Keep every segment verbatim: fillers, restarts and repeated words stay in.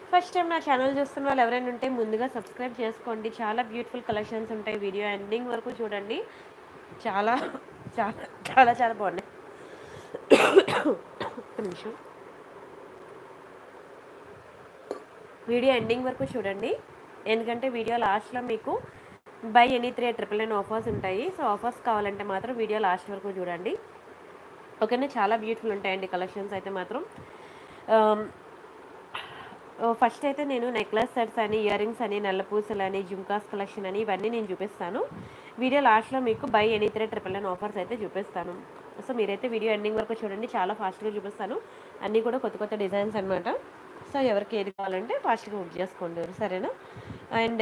First time నా channel చూస్తున్న వాళ్ళు ఎవరైనా ఉంటే ముందుగా సబ్స్క్రైబ్ చేసుకోండి. చాలా బ్యూటిఫుల్ కలెక్షన్స్ ఉంటాయి. వీడియో ఎండింగ్ వరకు చూడండి. చాలా చాలా చాలా చాలా బాగున్నాయి. ఒక్క నిమిషం. వీడియో ఎండింగ్ వరకు చూడండి, ఎందుకంటే వీడియో లాస్ట్లో మీకు buy any three triple nine offers ఉంటాయి. సో ఆఫర్స్ కావాలంటే మాత్రం వీడియో లాస్ట్ వరకు చూడండి. ఓకేనా, చాలా బ్యూటిఫుల్ ఉంటాయండి కలెక్షన్స్ అయితే మాత్రం. ఫస్ట్ అయితే నేను నెక్లెస్ సెట్స్ అని, ఇయర్ రింగ్స్ అని, నల్లపూసలు అని, జుమ్కాస్ కలెక్షన్ అని ఇవన్నీ నేను చూపిస్తాను. వీడియో లాస్ట్లో మీకు buy any three triple nine offers అయితే చూపిస్తాను. సో మీరైతే వీడియో ఎండింగ్ వరకు చూడండి, చాలా ఫాస్ట్గా చూపిస్తాను. అన్నీ కూడా కొత్త కొత్త డిజైన్స్ అనమాట. సో ఎవరికి ఏది కావాలంటే ఫాస్ట్గా బుక్ చేసుకోండి, సరేనా. అండ్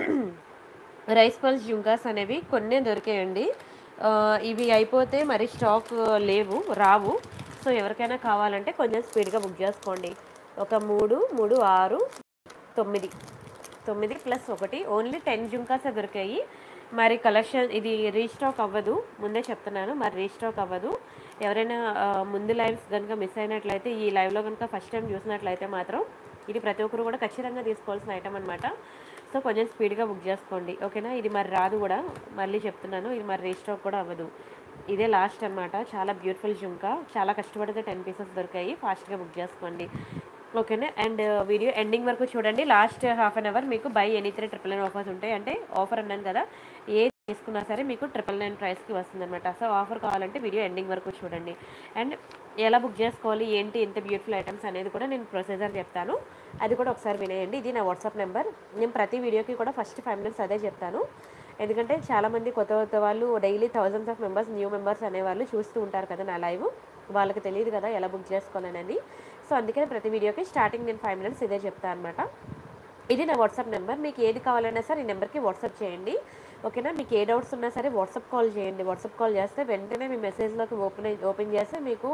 రైస్ పల్స్ జుంకాస్ అనేవి కొన్ని దొరికాయండి. ఇవి అయిపోతే మరి స్టాక్ లేవు, రావు. సో ఎవరికైనా కావాలంటే కొంచెం స్పీడ్గా బుక్ చేసుకోండి. ఒక మూడు మూడు ఆరు తొమ్మిది తొమ్మిది ప్లస్ ఒకటి ఓన్లీ టెన్ జుంకాసే దొరికాయి. మరి కలెక్షన్ ఇది రీస్టాక్ అవ్వదు, ముందే చెప్తున్నాను, మరి రీస్టాక్ అవ్వదు. ఎవరైనా ముందు లైవ్స్ కనుక మిస్ అయినట్లయితే, ఈ లైవ్లో కనుక ఫస్ట్ టైం చూసినట్లయితే మాత్రం ఇది ప్రతి ఒక్కరు కూడా ఖచ్చితంగా తీసుకోవాల్సిన ఐటమ్ అనమాట. సో కొంచెం స్పీడ్గా బుక్ చేసుకోండి, ఓకేనా. ఇది మరి రాదు కూడా, మళ్ళీ చెప్తున్నాను, ఇది మరి రీస్టాక్ కూడా అవ్వదు. ఇదే లాస్ట్ అనమాట. చాలా బ్యూటిఫుల్ జుంకా, చాలా కష్టపడితే టెన్ పీసెస్ దొరికాయి. ఫాస్ట్గా బుక్ చేసుకోండి, ఓకేనా. అండ్ వీడియో ఎండింగ్ వరకు చూడండి. లాస్ట్ హాఫ్ అన్ అవర్ మీకు buy any three triple nine offers ఉంటాయి. అంటే ఆఫర్ అన్నాను కదా, ఏ తీసుకున్నా సరే మీకు ట్రిపుల్ నైన్ ప్రైస్కి వస్తుంది అనమాట. సో ఆఫర్ కావాలంటే వీడియో ఎండింగ్ వరకు చూడండి. అండ్ ఎలా బుక్ చేసుకోవాలి, ఏంటి ఇంత బ్యూటిఫుల్ ఐటమ్స్ అనేది కూడా నేను ప్రొసీజర్ చెప్తాను, అది కూడా ఒకసారి వినేయండి. ఇది నా వాట్సాప్ నెంబర్. నేను ప్రతి వీడియోకి కూడా ఫస్ట్ ఫైవ్ మినిట్స్ అదే చెప్తాను, ఎందుకంటే చాలామంది కొత్త కొత్త వాళ్ళు daily thousands of members, new members అనేవాళ్ళు చూస్తూ ఉంటారు కదా నా లైవ్, వాళ్ళకి తెలియదు కదా ఎలా బుక్ చేసుకోవాలనేది. సో అందుకని ప్రతి వీడియోకి స్టార్టింగ్ నేను ఫైవ్ మినిట్స్ ఇదే చెప్తాను అనమాట. ఇది నా వాట్సాప్ నెంబర్. మీకు ఏది కావాలన్నా సరే ఈ నెంబర్కి వాట్సాప్ చేయండి, ఓకేనా. మీకు ఏ డౌట్స్ ఉన్నా సరే వాట్సాప్ కాల్ చేయండి. వాట్సాప్ కాల్ చేస్తే వెంటనే మీ మెసేజ్లోకి ఓపెన్ ఓపెన్ చేస్తే మీకు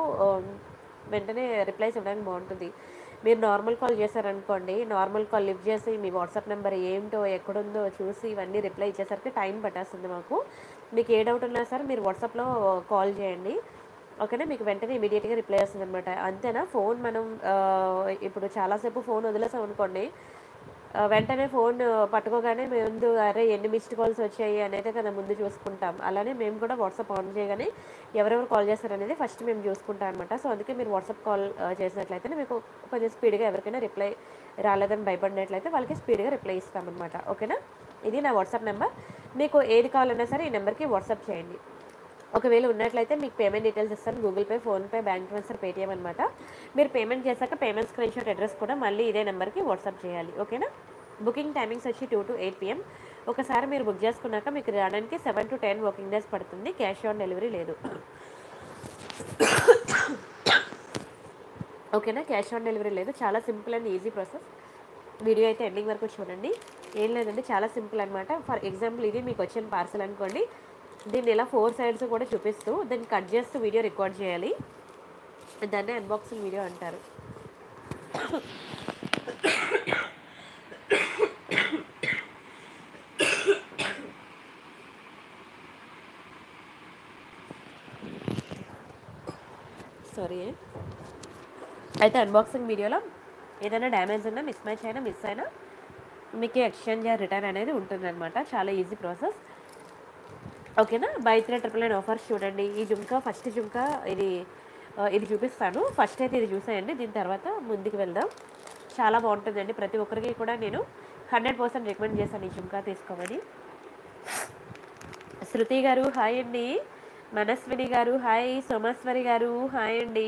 వెంటనే రిప్లైస్ ఇవ్వడానికి బాగుంటుంది. మీరు నార్మల్ కాల్ చేశారనుకోండి, నార్మల్ కాల్ లిఫ్ట్ చేసి మీ వాట్సాప్ నెంబర్ ఏంటో ఎక్కడుందో చూసి ఇవన్నీ రిప్లై ఇచ్చేసరికి టైం పట్టేస్తుంది మాకు. మీకు ఏ డౌట్ ఉన్నా సరే మీరు వాట్సాప్లో కాల్ చేయండి, ఓకేనా. మీకు వెంటనే ఇమీడియట్గా రిప్లై వస్తుంది అనమాట. అంతేనా, ఫోన్ మనం ఇప్పుడు చాలాసేపు ఫోన్ వదిలేసాం అనుకోండి, వెంటనే ఫోన్ పట్టుకోగానే ముందు అరే ఎన్ని మిస్డ్ కాల్స్ వచ్చాయి అనేది కదా ముందు చూసుకుంటాం. అలానే మేము కూడా వాట్సాప్ ఆన్ చేయగానే ఎవరెవరు కాల్ చేస్తారనేది ఫస్ట్ మేము చూసుకుంటాం అనమాట. సో అందుకే మీరు వాట్సాప్ కాల్ చేసినట్లయితే మీకు కొంచెం స్పీడ్గా ఎవరికైనా రిప్లై రాలేదని భయపడినట్లయితే వాళ్ళకి స్పీడ్గా రిప్లై ఇస్తామన్నమాట, ఓకేనా. ఇది నా వాట్సాప్ నెంబర్. మీకు ఏది కావాలన్నా సరే ఈ నెంబర్కి వాట్సాప్ చేయండి. ఒకవేళ ఉన్నట్లయితే మీకు పేమెంట్ డీటెయిల్స్ ఇస్తాను, Google Pay, PhonePe, bank transfer, Paytm అనమాట. మీరు పేమెంట్ చేశాక పేమెంట్ స్క్రీన్ షాట్ అడ్రస్ కూడా మళ్ళీ ఇదే నెంబర్కి వాట్సాప్ చేయాలి, ఓకేనా. బుకింగ్ టైమింగ్స్ వచ్చి టూ టు ఎయిట్ పిఎం. ఒకసారి మీరు బుక్ చేసుకున్నాక మీకు రావడానికి seven to ten working days పడుతుంది. క్యాష్ ఆన్ డెలివరీ లేదు, ఓకేనా. క్యాష్ ఆన్ డెలివరీ లేదు. చాలా simple and easy process. Video అయితే ఎండింగ్ వరకు చూడండి. ఏం లేదండి, చాలా సింపుల్ అనమాట. ఫర్ ఎగ్జాంపుల్ ఇది మీకు వచ్చిన పార్సల్ అనుకోండి, దీన్ని ఇలా ఫోర్ సైడ్స్ కూడా చూపిస్తూ దాన్ని కట్ చేస్తూ వీడియో రికార్డ్ చేయాలి. దాన్ని అన్బాక్సింగ్ వీడియో అంటారు. సారీ. అయితే అన్బాక్సింగ్ వీడియోలో ఏదైనా డ్యామేజ్ ఉన్నా, మిస్ మ్యాచ్ అయినా, మిస్ అయినా మీకు ఎక్స్చేంజ్ రిటర్న్ అనేది ఉంటుందన్నమాట. చాలా ఈజీ ప్రాసెస్, ఓకేనా. By three triple nine offers చూడండి. ఈ జుంకా ఫస్ట్ జుంకా ఇది ఇది చూపిస్తాను. ఫస్ట్ అయితే ఇది చూసేయండి, దీని తర్వాత ముందుకు వెళ్దాం. చాలా బాగుంటుందండి. ప్రతి ఒక్కరికి కూడా నేను హండ్రెడ్ పర్సెంట్ రికమెండ్ చేశాను ఈ జుంకా తీసుకోమని. శృతి గారు హాయ్ అండి, మనస్విని గారు హాయ్, సోమేశ్వరి గారు హాయ్ అండి.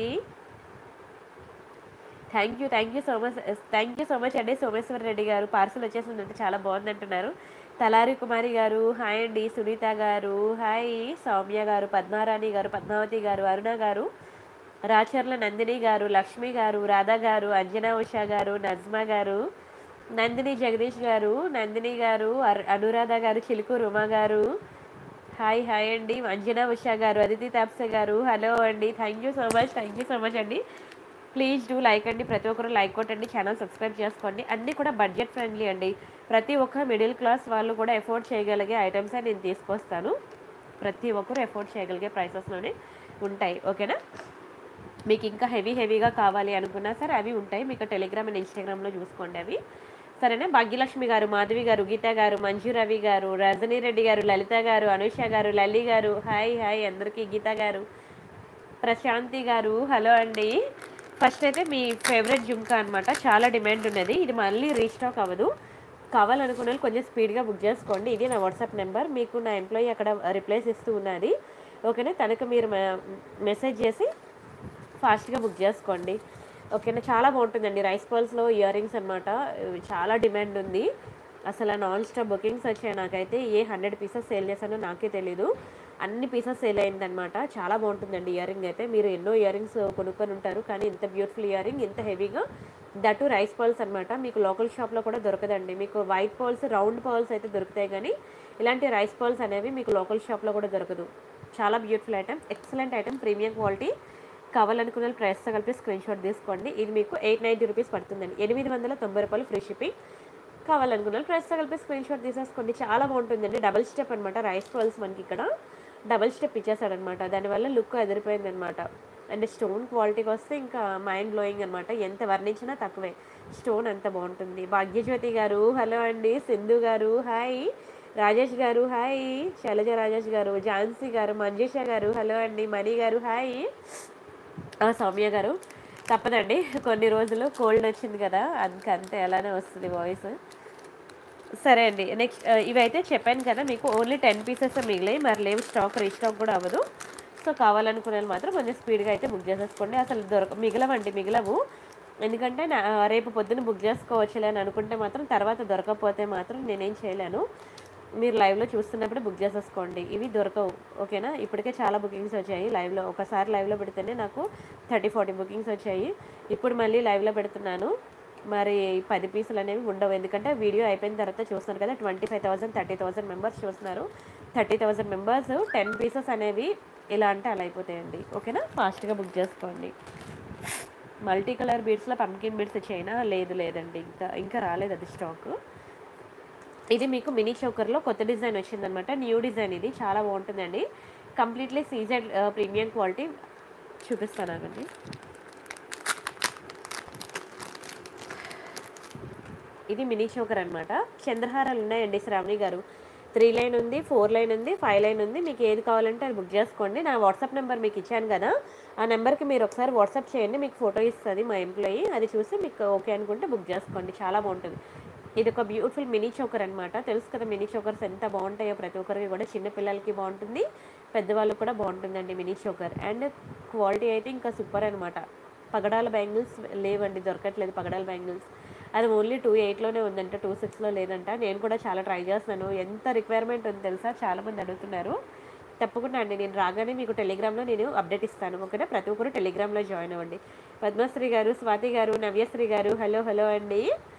Thank you thank you so much thank you so much అండి. సోమేశ్వర రెడ్డి గారు పార్సల్ వచ్చేసిందంటే చాలా బాగుంది అంటున్నారు. తలారి కుమారి గారు హాయ్ అండి. సునీత గారు హాయ్, సౌమ్య గారు, పద్మారాణి గారు, పద్మావతి గారు, అరుణ గారు, రాచర్ల నందిని గారు, లక్ష్మి గారు, రాధా గారు, అంజనా ఉషా గారు, నజ్మా గారు, నందిని జగదీష్ గారు, నందిని గారు, అనురాధ గారు, చిలుకు రుమా గారు హాయ్ హాయ్ అండి. అంజనా ఉషా గారు, అదితి తాప్సే గారు హలో అండి. Thank you so much thank you so much అండి. ప్లీజ్ డూ లైక్ అండి, ప్రతి ఒక్కరు లైక్ కొట్టండి, ఛానల్ సబ్స్క్రైబ్ చేసుకోండి. అన్నీ కూడా బడ్జెట్ ఫ్రెండ్లీ అండి. ప్రతి ఒక్క మిడిల్ క్లాస్ వాళ్ళు కూడా ఎఫోర్డ్ చేయగలిగే ఐటమ్సే నేను తీసుకొస్తాను. ప్రతి ఒక్కరు ఎఫోర్డ్ చేయగలిగే ప్రైసెస్లోనే ఉంటాయి, ఓకేనా. మీకు ఇంకా హెవీ హెవీగా కావాలి అనుకున్నా సరే అవి ఉంటాయి. మీకు టెలిగ్రామ్ అండ్ ఇన్‌స్టాగ్రామ్‌లో చూసుకోండి అవి. సరేనా? భాగ్యలక్ష్మి గారు, మాధవి గారు, గీత గారు, మంజు రవి గారు, రజనీ రెడ్డి గారు, లలిత గారు, అనుష గారు, లల్లి గారు, హాయ్ హాయ్ అందరికీ. గీత గారు, ప్రశాంతి గారు, హలో అండి. ఫస్ట్ అయితే మీ ఫేవరెట్ జుంకా అనమాట. చాలా డిమాండ్ ఉన్నది. ఇది మళ్ళీ రీస్టాక్ అవ్వదు. కావాలనుకున్న వాళ్ళు కొంచెం స్పీడ్గా బుక్ చేసుకోండి. ఇది నా వాట్సాప్ నెంబర్. మీకు నా ఎంప్లాయీ అక్కడ రిప్లైస్ ఇస్తూ ఉన్నది. ఓకేనా? తనకు మీరు మెసేజ్ చేసి ఫాస్ట్గా బుక్ చేసుకోండి. ఓకేనా? చాలా బాగుంటుందండి. రైస్ పర్ల్స్లో ఇయర్ రింగ్స్ అనమాట. చాలా డిమాండ్ ఉంది. అసలు నాన్ స్టాప్ బుకింగ్స్ వచ్చాయి. నాకైతే ఏ హండ్రెడ్ పీసెస్ సేల్ చేశానో నాకే తెలీదు. అన్ని పీసెస్ సేల్ అయిందనమాట. చాలా బాగుంటుందండి ఇయర్ రింగ్ అయితే. మీరు ఎన్నో ఇయర్ రింగ్స్ కొనుక్కొని ఉంటారు, కానీ ఇంత బ్యూటిఫుల్ ఇయర్ రింగ్, ఇంత హెవీగా, దట్ రైస్ పర్ల్స్ అనమాట. మీకు లోకల్ షాప్లో కూడా దొరకదండి. మీకు వైట్ పర్ల్స్, రౌండ్ పర్ల్స్ అయితే దొరుకుతాయి, కానీ ఇలాంటి రైస్ పర్ల్స్ అనేవి మీకు లోకల్ షాప్లో కూడా దొరకదు. చాలా beautiful item, excellent item, premium quality. కావాలనుకున్న ప్రైస్తో కలిపి స్క్రీన్ షాట్ తీసుకోండి. ఇది మీకు ఎయిట్ నైంటీ రూపీస్ పడుతుందండి. ఎనిమిది వందల తొంభై రూపాయలు ఫ్రీ షిప్పింగ్. కావాలనుకున్న ప్రైస్తో కలిపి స్క్రీన్ షాట్ తీసేసుకోండి. చాలా బాగుంటుందండి. డబల్ స్టెప్ అనమాట రైస్ పర్ల్స్. మనకి ఇక్కడ డబల్ స్టెప్ ఇచ్చేసాడనమాట. దానివల్ల లుక్ అదిరిపోయింది అనమాట. అండ్ స్టోన్ క్వాలిటీకి వస్తే ఇంకా మైండ్ బ్లోయింగ్ అనమాట. ఎంత వర్ణించినా తక్కువే. స్టోన్ అంత బాగుంటుంది. భాగ్యజ్యోతి గారు, హలో అండి. సింధు గారు, హాయ్. రాజేష్ గారు, హాయ్. శైలజ రాజేష్ గారు, ఝాన్సీ గారు, మంజుష గారు, హలో అండి. మణి గారు, హాయ్. సౌమ్య గారు, తప్పదండి, కొన్ని రోజులు కోల్డ్ వచ్చింది కదా, అందుకంతే అలానే వస్తుంది వాయిస్. సరే అండి. నెక్స్ట్ ఇవైతే చెప్పాను కదా మీకు, ఓన్లీ టెన్ పీసెస్ మిగిలాయి, మరి లేవు, స్టాక్ రీస్టాక్ కూడా అవ్వదు. సో కావాలనుకునే మాత్రం కొంచెం స్పీడ్గా అయితే బుక్ చేసేసుకోండి. అసలు దొరక మిగలవండి, మిగలవు. ఎందుకంటే నా రేపు పొద్దున్న బుక్ చేసుకోవచ్చులే అని అనుకుంటే మాత్రం తర్వాత దొరకకపోతే మాత్రం నేనేం చేయలేను. మీరు లైవ్లో చూస్తున్నప్పుడు బుక్ చేసేసుకోండి. ఇవి దొరకవు. ఓకేనా? ఇప్పటికే చాలా బుకింగ్స్ వచ్చాయి లైవ్లో. ఒకసారి లైవ్లో పెడితేనే నాకు థర్టీ ఫార్టీ బుకింగ్స్ వచ్చాయి. ఇప్పుడు మళ్ళీ లైవ్లో పెడుతున్నాను. మరి పది పీసులు అనేవి ఉండవు. ఎందుకంటే వీడియో అయిపోయిన తర్వాత చూస్తున్నారు కదా, twenty five thousand thirty thousand members చూస్తున్నారు. Thirty thousand members ten pieces అనేవి ఇలా అంటే అలా అయిపోతాయండి. ఓకేనా? ఫాస్ట్గా బుక్ చేసుకోండి. మల్టీ కలర్ బీడ్స్లో పంకిన్ బీడ్స్ చైనా లేదు, లేదండి, ఇంకా ఇంకా రాలేదు అది స్టాక్. ఇది మీకు మినీ చోకర్లో కొత్త డిజైన్ వచ్చిందనమాట. న్యూ డిజైన్, ఇది చాలా బాగుంటుందండి. Completely CZ premium quality. చూపిస్తానండి. ఇది మినీ చోకర్ అనమాట. చంద్రహారాలు ఉన్నాయండి శ్రావణి గారు. త్రీ లైన్ ఉంది, ఫోర్ లైన్ ఉంది, ఫైవ్ లైన్ ఉంది. మీకు ఏది కావాలంటే అది బుక్ చేసుకోండి. నా వాట్సాప్ నెంబర్ మీకు ఇచ్చాను కదా, ఆ నెంబర్కి మీరు ఒకసారి వాట్సాప్ చేయండి. మీకు ఫోటో ఇస్తుంది మా ఎంప్లాయీ, అది చూసి మీకు ఓకే అనుకుంటే బుక్ చేసుకోండి. చాలా బాగుంటుంది. ఇది ఒక బ్యూటిఫుల్ మినీ చోకర్ అనమాట. తెలుసు కదా మినీ చోకర్స్ ఎంత బాగుంటాయో, ప్రతి ఒక్కరికి కూడా, చిన్న పిల్లలకి బాగుంటుంది, పెద్దవాళ్ళకి కూడా బాగుంటుందండి మినీ చోకర్. అండ్ క్వాలిటీ అయితే ఇంకా సూపర్ అనమాట. పగడాల బ్యాంగిల్స్ లేవండి, దొరకట్లేదు పగడాల బ్యాంగిల్స్. అది ఓన్లీ టూ ఎయిట్లోనే ఉందంట, టూ సిక్స్లో లేదంట. నేను కూడా చాలా ట్రై చేస్తున్నాను. ఎంత రిక్వైర్మెంట్ ఉంది తెలుసా, చాలామంది అడుగుతున్నారు. తప్పకుండా అండి, నేను రాగానే మీకు టెలిగ్రామ్లో నేను అప్డేట్ ఇస్తాను. ఓకేనా? ప్రతి ఒక్కరు టెలిగ్రామ్లో జాయిన్ అవ్వండి. పద్మశ్రీ గారు, స్వాతి గారు, నవ్యశ్రీ గారు, హలో హలో అండి.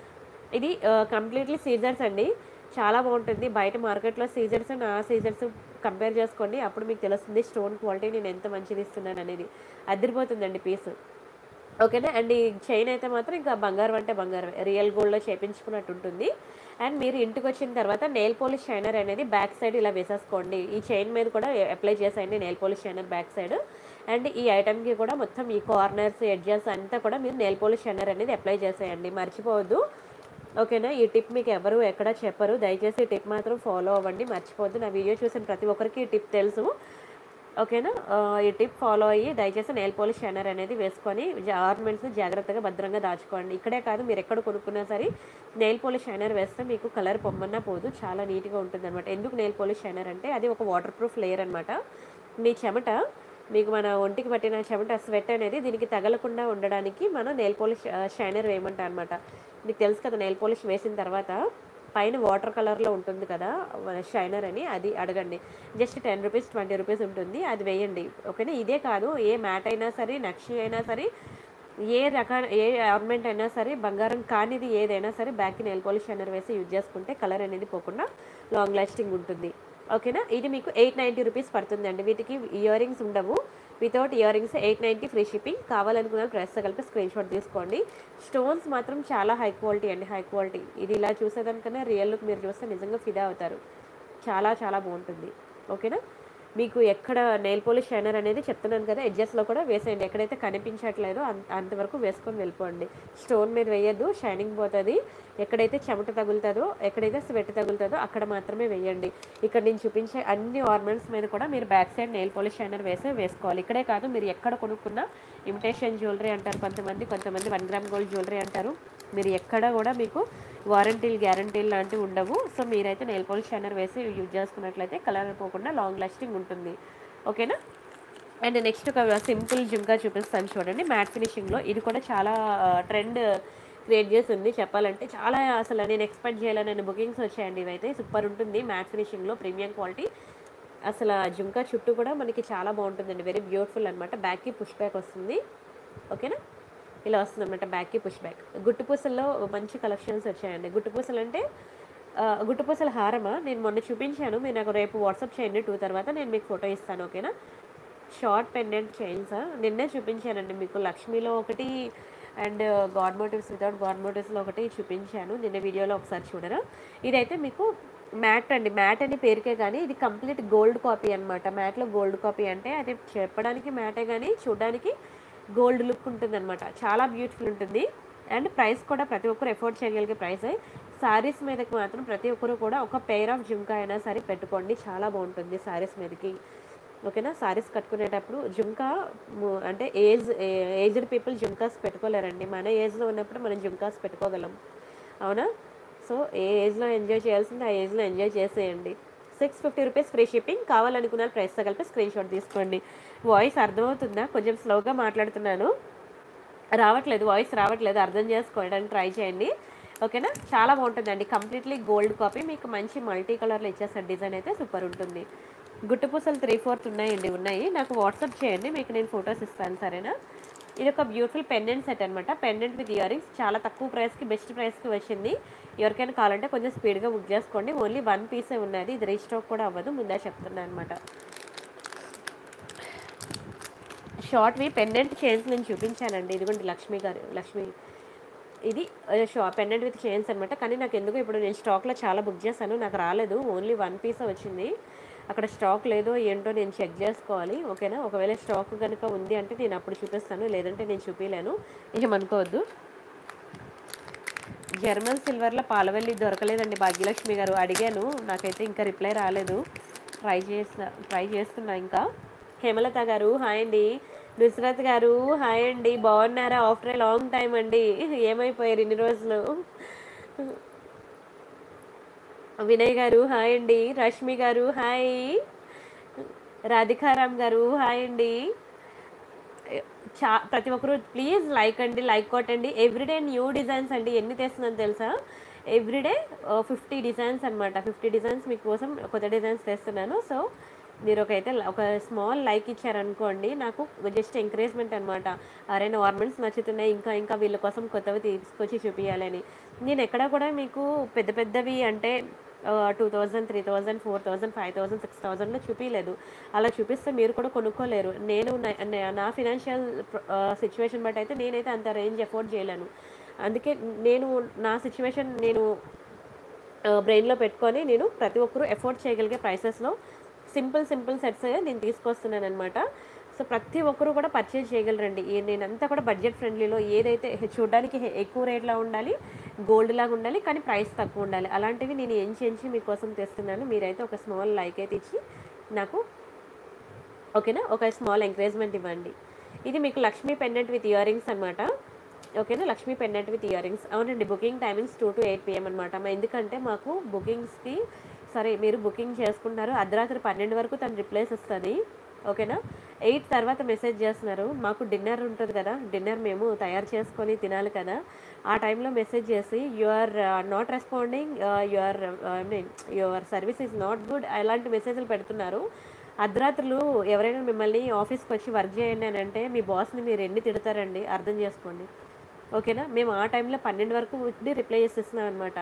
ఇది కంప్లీట్లీ సీజర్స్ అండి. చాలా బాగుంటుంది. బయట మార్కెట్లో సీజర్స్ నా సీజర్స్ కంపేర్ చేసుకోండి, అప్పుడు మీకు తెలుస్తుంది స్టోన్ క్వాలిటీ నేను ఎంత మంచిది ఇస్తున్నాను అనేది. అదిరిపోతుందండి పీస్. ఓకేనా? అండ్ ఈ చైన్ అయితే మాత్రం ఇంకా బంగారం అంటే బంగారం, రియల్ గోల్డ్లో చేయించుకున్నట్టు ఉంటుంది. అండ్ మీరు ఇంటికి వచ్చిన తర్వాత నెయిల్ పాలిష్ షైనర్ అనేది బ్యాక్ సైడ్ ఇలా వేసేసుకోండి. ఈ చైన్ మీద కూడా అప్లై చేసేయండి nail polish shiner back side. And ఈ ఐటమ్కి కూడా మొత్తం ఈ కార్నర్స్, ఎడ్జెస్ అంతా కూడా మీరు నెయిల్ పాలిష్ షైనర్ అనేది అప్లై చేసేయండి. మర్చిపోవద్దు. ఓకేనా? ఈ టిప్ మీకు ఎవరు ఎక్కడ చెప్పరు, దయచేసి ఈ టిప్ మాత్రం ఫాలో అవ్వండి, మర్చిపోద్దు. నా వీడియో చూసిన ప్రతి ఒక్కరికి ఈ టిప్ తెలుసు. ఓకేనా? ఈ టిప్ ఫాలో అయ్యి దయచేసి నెయిల్ పాలిష్ షైనర్ అనేది వేసుకొని ఆర్నమెంట్స్ జాగ్రత్తగా భద్రంగా దాచుకోండి. ఇక్కడే కాదు, మీరు ఎక్కడ కొనుక్కున్నా సరే నెయిల్ పాలిష్ షైనర్ వేస్తే మీకు కలర్ పొమ్మన్నా పోదు, చాలా నీట్గా ఉంటుంది అనమాట. ఎందుకు నెయిల్ పాలిష్ షైనర్ అంటే అది ఒక వాటర్ ప్రూఫ్ లేయర్ అనమాట. మీ చెమట, మీకు మన ఒంటికి పట్టిన చెమట, స్వెట్ అనేది దీనికి తగలకుండా ఉండడానికి మనం నెయిల్ పాలిష్ షైనర్ వేయమంటాం అనమాట. మీకు తెలుసు కదా, నెయిల్ పాలిష్ వేసిన తర్వాత పైన వాటర్ కలర్లో ఉంటుంది కదా షైనర్ అని, అది అడగండి. Just ten rupees twenty rupees ఉంటుంది, అది వేయండి. ఓకేనా? ఇదే కాదు, ఏ మ్యాట్ అయినా సరే, నక్షి అయినా సరే, ఏ రకాల ఏ ఆర్నమెంట్ అయినా సరే, బంగారం కానిది ఏదైనా సరే బ్యాక్కి నెయిల్ పాలిష్ షైనర్ వేసి యూజ్ చేసుకుంటే కలర్ అనేది పోకుండా లాంగ్ లాస్టింగ్ ఉంటుంది. ఓకేనా? ఇది మీకు ఎయిట్ నైంటీ రూపీస్ పడుతుందండి. వీటికి ఇయర్ రింగ్స్ ఉండవు, without earrings eight ninety free shipping. కావాలనుకున్న ప్రైస్తో కలిపి స్క్రీన్ షాట్ తీసుకోండి. స్టోన్స్ మాత్రం చాలా హై క్వాలిటీ అండి, హై క్వాలిటీ. ఇది ఇలా చూసేదానికన్నా రియల్ లుక్ మీరు చూస్తే నిజంగా ఫిదా అవుతారు. చాలా చాలా బాగుంటుంది. ఓకేనా? మీకు ఎక్కడ నెయిల్ పాలిష్ షైనర్ అనేది చెప్తున్నాను కదా, ఎడ్జెస్లో కూడా వేసేయండి. ఎక్కడైతే కనిపించట్లేదో అంత అంతవరకు వేసుకొని వెళ్ళిపోండి. స్టోన్ మీద వేయద్దు, షైనింగ్ పోతుంది. ఎక్కడైతే చెమట తగులుతుందో, ఎక్కడైతే స్వెట్ తగులుతుందో అక్కడ మాత్రమే వేయండి. ఇక్కడ నేను చూపించే అన్ని ఆర్నమెంట్స్ మీద కూడా మీరు back side nail polish shiner వేసే వేసుకోవాలి. ఇక్కడే కాదు, మీరు ఎక్కడ కొనుక్కున్నా ఇమిటేషన్ జ్యువెలరీ అంటారు కొంతమంది, కొంతమంది వన్ గ్రామ్ గోల్డ్ జ్యువెలరీ అంటారు. మీరు ఎక్కడ కూడా మీకు వారంటీలు గ్యారంటీలు లాంటివి ఉండవు. సో మీరైతే నెయిల్ పాలిష్ షైనర్ వేసి యూజ్ చేసుకున్నట్లయితే కలర్ పోకుండా లాంగ్ లాస్టింగ్ ఉంటుంది. ఓకేనా. అండ్ నెక్స్ట్ ఒక సింపుల్ జుంకా చూపిస్తాను చూడండి, మ్యాట్ ఫినిషింగ్లో. ఇది కూడా చాలా ట్రెండ్ క్రియేట్ చేసింది చెప్పాలంటే. చాలా అసలు నేను ఎక్స్పెక్ట్ చేయలేని బుకింగ్స్ వచ్చాయండి. ఇవైతే సూపర్ ఉంటుంది మ్యాట్ ఫినిషింగ్లో, ప్రీమియం క్వాలిటీ. అసలు జుంకా చుట్టూ కూడా మనకి చాలా బాగుంటుందండి, వెరీ బ్యూటిఫుల్ అనమాట. బ్యాక్కి పుష్ బ్యాక్ వస్తుంది. ఓకేనా, ఇలా వస్తుంది అనమాట బ్యాక్కి పుష్ బ్యాక్. గుట్టుపూసల్లో మంచి కలెక్షన్స్ వచ్చాయండి. గుట్టుపూసలు అంటే గుట్టుపూసల హారమా, నేను మొన్న చూపించాను. మీరు నాకు రేపు వాట్సాప్ చేయండి టూ తర్వాత, నేను మీకు ఫోటో ఇస్తాను. ఓకేనా. షార్ట్ పెండెంట్ చైన్స్ నిన్నే చూపించానండి మీకు. లక్ష్మీలో ఒకటి and god motives without god మోటివ్స్లో ఒకటి చూపించాను నిన్న వీడియోలో, ఒకసారి చూడరా. ఇదైతే మీకు మ్యాట్ అండి, మ్యాట్ అని పేరుకే కానీ ఇది కంప్లీట్ గోల్డ్ కాపీ అనమాట. మ్యాట్లో గోల్డ్ కాపీ అంటే అది చెప్పడానికి మ్యాటే కానీ చూడడానికి గోల్డ్ లుక్ ఉంటుంది అనమాట. చాలా బ్యూటిఫుల్ ఉంటుంది. అండ్ ప్రైస్ కూడా ప్రతి ఒక్కరు ఎఫోర్డ్ చేయగలిగే ప్రైస్. శారీస్ మీదకి మాత్రం ప్రతి ఒక్కరు కూడా ఒక పెయిర్ ఆఫ్ జుంకా అయినా సరే పెట్టుకోండి, చాలా బాగుంటుంది శారీస్ మీదకి. ఓకేనా. శారీస్ కట్టుకునేటప్పుడు జుంకా అంటే ఏజ్ ఏజ్డ్ పీపుల్ జుంకాస్ పెట్టుకోలేరండి. మన ఏజ్లో ఉన్నప్పుడు మనం జుంకాస్ పెట్టుకోగలం, అవునా. సో ఏ ఏజ్లో ఎంజాయ్ చేయాల్సింది ఆ ఏజ్లో ఎంజాయ్ చేసేయండి. Six fifty rupees free shipping. కావాలనుకున్న ప్రైస్తో కలిపి స్క్రీన్ షాట్ తీసుకోండి. వాయిస్ అర్థమవుతుందా? కొంచెం స్లోగా మాట్లాడుతున్నాను, రావట్లేదు వాయిస్ రావట్లేదు, అర్థం చేసుకోవడానికి ట్రై చేయండి. ఓకేనా. చాలా బాగుంటుందండి, కంప్లీట్లీ గోల్డ్ కాపీ. మీకు మంచి మల్టీ కలర్లో ఇచ్చేస్తారు. డిజైన్ అయితే సూపర్ ఉంటుంది. గుట్టుపూసలు త్రీ ఫోర్త్ ఉన్నాయండి, ఉన్నాయి. నాకు వాట్సాప్ చేయండి, మీకు నేను ఫొటోస్ ఇస్తాను, సరేనా. ఇది ఒక బ్యూటిఫుల్ పెండెంట్ సెట్ అనమాట. పెండెంట్ విత్ ఇయర్ రింగ్స్, చాలా తక్కువ ప్రైస్కి బెస్ట్ ప్రైస్కి వచ్చింది. ఎవరికైనా కావాలంటే కొంచెం స్పీడ్గా బుక్ చేసుకోండి. ఓన్లీ వన్ పీసే ఉన్నది, ఇది రీస్టాక్ కూడా అవ్వదు, ముందే చెప్తున్నాను అనమాట. షార్ట్వి పెండెంట్ చైన్స్ నేను చూపించానండి, ఇదిగోండి లక్ష్మి గారు, లక్ష్మి ఇది షా పెండెంట్ విత్ చైన్స్ అనమాట. కానీ నాకు ఎందుకు ఇప్పుడు నేను స్టాక్లో చాలా బుక్ చేశాను, నాకు రాలేదు, ఓన్లీ వన్ పీసే వచ్చింది. అక్కడ స్టాక్ లేదో ఏంటో నేను చెక్ చేసుకోవాలి. ఓకేనా. ఒకవేళ స్టాక్ కనుక ఉంది అంటే నేను అప్పుడు చూపిస్తాను, లేదంటే నేను చూపించలేను, ఏమనుకోవద్దు. జర్మన్ సిల్వర్లో పాలవెల్లి దొరకలేదండి భాగ్యలక్ష్మి గారు, అడిగాను, నాకైతే ఇంకా రిప్లై రాలేదు. ట్రై చేస్తా ట్రై చేస్తున్నా ఇంకా. హేమలత గారు హాయ్ అండి. నుస్రత్ గారు హాయ్ అండి, బాగున్నారా? ఆఫ్టర్ ఏ లాంగ్ టైం అండి, ఏమైపోయారు ఇన్ని రోజులు? వినయ్ గారు హాయ్ అండి. రష్మి గారు హాయ్. రాధికారామ్ గారు హాయ్ అండి. చా ప్రతి ఒక్కరు ప్లీజ్ లైక్ అండి, లైక్ కొట్టండి. ఎవ్రీడే న్యూ డిజైన్స్ అండి, ఎన్ని తెస్తుందని తెలుసా? ఎవ్రీడే ఫిఫ్టీ డిజైన్స్ అనమాట. ఫిఫ్టీ డిజైన్స్ మీకోసం కొత్త డిజైన్స్ తెస్తున్నాను. సో మీరు ఒకైతే ఒక స్మాల్ లైక్ ఇచ్చారనుకోండి, నాకు జస్ట్ ఎంకరేజ్మెంట్ అనమాట. అరే నా ఆర్నమెంట్స్ నచ్చుతున్నాయి, ఇంకా ఇంకా వీళ్ళ కోసం కొత్తవి తీసుకొచ్చి చూపించాలని. నేను ఎక్కడ కూడా మీకు పెద్ద పెద్దవి అంటే two thousand three thousand four thousand five thousand six థౌజండ్లో చూపించలేదు. అలా చూపిస్తే మీరు కూడా కొనుక్కోలేరు. నేను నా ఫినాన్షియల్ సిచ్యువేషన్ బట్టి అయితే నేనైతే అంత రేంజ్ ఎఫోర్డ్ చేయలేను. అందుకే నేను నా సిచ్యువేషన్ నేను బ్రెయిన్లో పెట్టుకొని నేను ప్రతి ఒక్కరూ ఎఫోర్డ్ చేయగలిగే ప్రైసెస్లో సింపుల్ సింపుల్ సెట్స్ నేను తీసుకొస్తున్నాను అనమాట. సో ప్రతి ఒక్కరూ కూడా పర్చేజ్ చేయగలరండి. నేనంతా కూడా బడ్జెట్ ఫ్రెండ్లీలో, ఏదైతే చూడడానికి ఎక్కువ రేట్లో ఉండాలి, గోల్డ్ లాగా ఉండాలి, కానీ ప్రైస్ తక్కువ ఉండాలి, అలాంటివి నేను ఎంచి ఎంచి మీకోసం తెస్తున్నాను. మీరైతే ఒక స్మాల్ లైక్ అయితే ఇచ్చి నాకు ఓకేనా, ఒక స్మాల్ ఎంకరేజ్మెంట్ ఇవ్వండి. ఇది మీకు Lakshmi pendant with ear rings అనమాట. ఓకేనా, Lakshmi pendant with ear rings. అవునండి, booking timings two to eight PM అనమాట. ఎందుకంటే మాకు బుకింగ్స్కి సరే మీరు బుకింగ్ చేసుకుంటున్నారు, అర్ధరాత్రి పన్నెండు వరకు తను రిప్లైస్ వస్తుంది. ఓకేనా, ఎయిట్ తర్వాత మెసేజ్ చేస్తున్నారు, మాకు డిన్నర్ ఉంటుంది కదా, డిన్నర్ మేము తయారు చేసుకొని తినాలి కదా, ఆ టైంలో మెసేజ్ చేసి you are not responding, your I mean your service is not good, అలాంటి మెసేజ్లు పెడుతున్నారు. అర్ధరాత్రులు ఎవరైనా మిమ్మల్ని ఆఫీస్కి వచ్చి వర్క్ చేయండి అని అంటే మీ బాస్ని మీరు ఎన్ని తిడతారండి, అర్థం చేసుకోండి. ఓకేనా, మేము ఆ టైంలో పన్నెండు వరకు ఉండి రిప్లై చేసేస్తున్నాం అనమాట.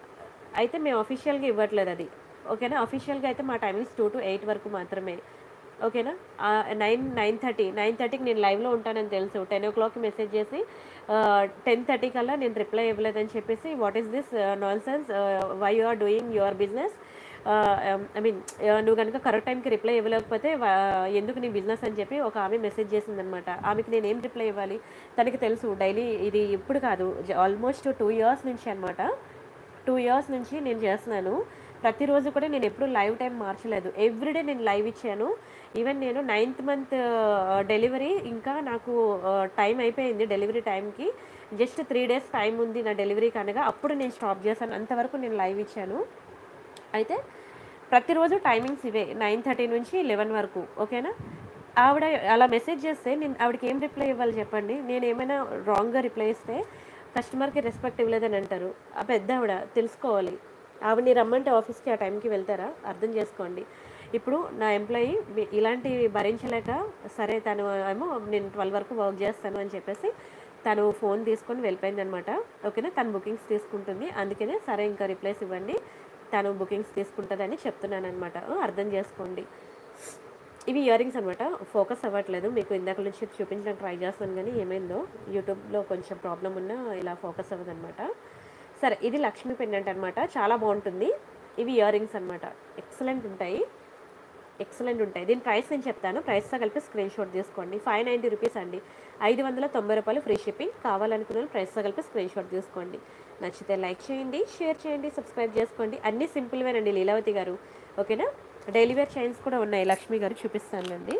అయితే మేము అఫీషియల్గా ఇవ్వట్లేదు అది. ఓకేనా, అఫీషియల్గా అయితే మా టైమింగ్స్ టూ టు ఎయిట్ వరకు మాత్రమే. ఓకేనా. నైన్ నైన్ థర్టీ నైన్ థర్టీకి నేను లైవ్లో ఉంటానని తెలుసు. టెన్ ఓ క్లాక్కి మెసేజ్ చేసి టెన్ థర్టీ కల్లా నేను రిప్లై ఇవ్వలేదని చెప్పేసి what is this nonsense, why you are doing your business, I mean నువ్వు కనుక కరెక్ట్ టైంకి రిప్లై ఇవ్వలేకపోతే ఎందుకు నీ బిజినెస్ అని చెప్పి ఒక ఆమె మెసేజ్ చేసిందనమాట. ఆమెకి నేను ఏం రిప్లై ఇవ్వాలి? తనకి తెలుసు డైలీ ఇది ఇప్పుడు కాదు, ఆల్మోస్ట్ టూ ఇయర్స్ నుంచి అనమాట. టూ ఇయర్స్ నుంచి నేను చేస్తున్నాను. ప్రతిరోజు కూడా నేను ఎప్పుడు లైవ్ టైం మార్చలేదు. ఎవ్రీడే నేను లైవ్ ఇచ్చాను. ఈవెన్ నేను నైన్త్ మంత్ డెలివరీ ఇంకా నాకు టైం అయిపోయింది. డెలివరీ టైంకి జస్ట్ త్రీ డేస్ టైం ఉంది నా డెలివరీ కనుక అప్పుడు నేను స్టాప్ చేశాను. అంతవరకు నేను లైవ్ ఇచ్చాను. అయితే ప్రతిరోజు టైమింగ్స్ ఇవే, నైన్ థర్టీ నుంచి లెవెన్ వరకు. ఓకేనా. ఆవిడ అలా మెసేజ్ చేస్తే నేను ఆవిడకి ఏం రిప్లై ఇవ్వాలి చెప్పండి? నేను ఏమైనా రాంగ్గా రిప్లై ఇస్తే కస్టమర్కి రెస్పెక్ట్ ఇవ్వలేదని అంటారు. ఆ పెద్ద ఆవిడ తెలుసుకోవాలి. ఆవిడని రమ్మంటే ఆఫీస్కి ఆ టైంకి వెళ్తారా? అర్థం చేసుకోండి. ఇప్పుడు నా ఎంప్లాయీ ఇలాంటివి భరించలేక సరే తను ఏమో నేను ట్వెల్వ్ వరకు వర్క్ చేస్తాను అని చెప్పేసి తను ఫోన్ తీసుకొని వెళ్ళిపోయింది అనమాట. ఓకేనా. తను బుకింగ్స్ తీసుకుంటుంది. అందుకనే సరే ఇంకా రిప్లైస్ ఇవ్వండి, తను బుకింగ్స్ తీసుకుంటుందని చెప్తున్నాను అనమాట. అర్థం చేసుకోండి. ఇవి ఇయర్ రింగ్స్ అనమాట. ఫోకస్ అవ్వట్లేదు, మీకు ఇందాక నుంచి చూపించడానికి ట్రై చేస్తాను కానీ ఏమైందో యూట్యూబ్లో కొంచెం ప్రాబ్లం ఉన్నా ఇలా ఫోకస్ అవ్వదనమాట. సరే, ఇది లక్ష్మీ పెండెంట్ అనమాట. చాలా బాగుంటుంది. ఇవి ఇయర్ రింగ్స్ అనమాట. ఎక్సలెంట్ ఉంటాయి, ఎక్సలెంట్ ఉంటాయి. దీని ప్రైస్ నేను చెప్తాను. ప్రైస్తో కలిపి స్క్రీన్ షాట్ తీసుకోండి. ఫైవ్ నైంటీ రూపీస్ అండి. ఐదు వందల తొంభై రూపాయలు ఫ్రీ షిప్పింగ్. కావాలనుకున్న ప్రైస్తో కలిపి స్క్రీన్ షాట్ తీసుకోండి. నచ్చితే లైక్ చేయండి, షేర్ చేయండి, సబ్స్క్రైబ్ చేసుకోండి. అన్నీ సింపుల్వేనండి లీలావతి గారు. ఓకేనా. డైలీ వేర్ చైన్స్ కూడా ఉన్నాయి. లక్ష్మి గారు చూపిస్తానండి.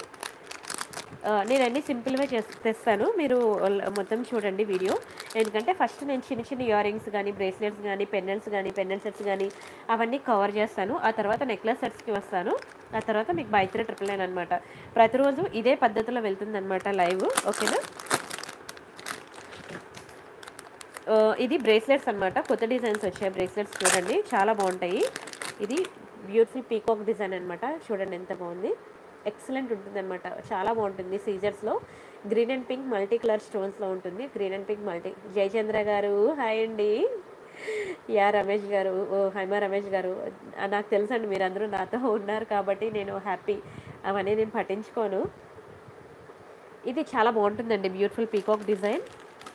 నేను అన్నీ సింపుల్గా చేసి తెస్తాను, మీరు మొత్తం చూడండి వీడియో. ఎందుకంటే ఫస్ట్ నేను చిన్న చిన్న ఇయర్ రింగ్స్ కానీ, బ్రేస్లెట్స్ కానీ, పెండెంట్స్ కానీ, పెండెంట్ సెట్స్ కానీ అవన్నీ కవర్ చేస్తాను. ఆ తర్వాత నెక్లెస్ సెట్స్కి వస్తాను. ఆ తర్వాత మీకు బై త్రీ ట్రిపుల్ నైన్ అనమాట. ప్రతిరోజు ఇదే పద్ధతిలో వెళ్తుంది అనమాట లైవ్. ఓకేనా. ఇది బ్రేస్లెట్స్ అనమాట. కొత్త డిజైన్స్ వచ్చాయి బ్రేస్లెట్స్, చూడండి చాలా బాగుంటాయి. ఇది బ్యూటిఫుల్ పీకాక్ డిజైన్ అనమాట. చూడండి ఎంత బాగుంది, ఎక్సలెంట్ ఉంటుంది అనమాట. చాలా బాగుంటుంది. సీజర్స్లో green and pink multi colour స్టోన్స్లో ఉంటుంది. Green and pink multi. Jayachandra garu hi అండి. యా రమేష్ గారు, ఓ హైమా రమేష్ గారు, నాకు తెలుసండి మీరందరూ నాతో ఉన్నారు కాబట్టి నేను హ్యాపీ. అవన్నీ నేను పట్టించుకోను. ఇది చాలా బాగుంటుందండి, బ్యూటిఫుల్ పీకాక్ డిజైన్.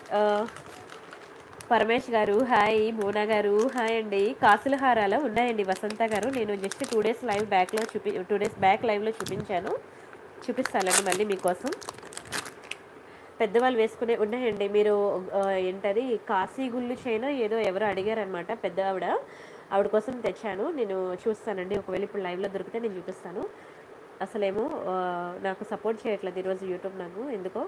పరమేష్ గారు హాయ్. మోనా గారు హాయ్ అండి. కాసుల హారాలు ఉన్నాయండి వసంత గారు. నేను జస్ట్ టూ డేస్ లైవ్ బ్యాక్లో చూపి టూ డేస్ బ్యాక్ లైవ్లో చూపించాను, చూపిస్తానండి మళ్ళీ మీకోసం. పెద్దవాళ్ళు వేసుకునే ఉన్నాయండి. మీరు ఏంటది కాశీ గుళ్ళు చైనా ఏదో ఎవరో అడిగారనమాట పెద్ద ఆవిడ, ఆవిడ కోసం తెచ్చాను. నేను చూస్తానండి, ఒకవేళ ఇప్పుడు లైవ్లో దొరికితే నేను చూపిస్తాను. అసలేమో నాకు సపోర్ట్ చేయట్లేదు ఈరోజు యూట్యూబ్. నాకు ఎందుకో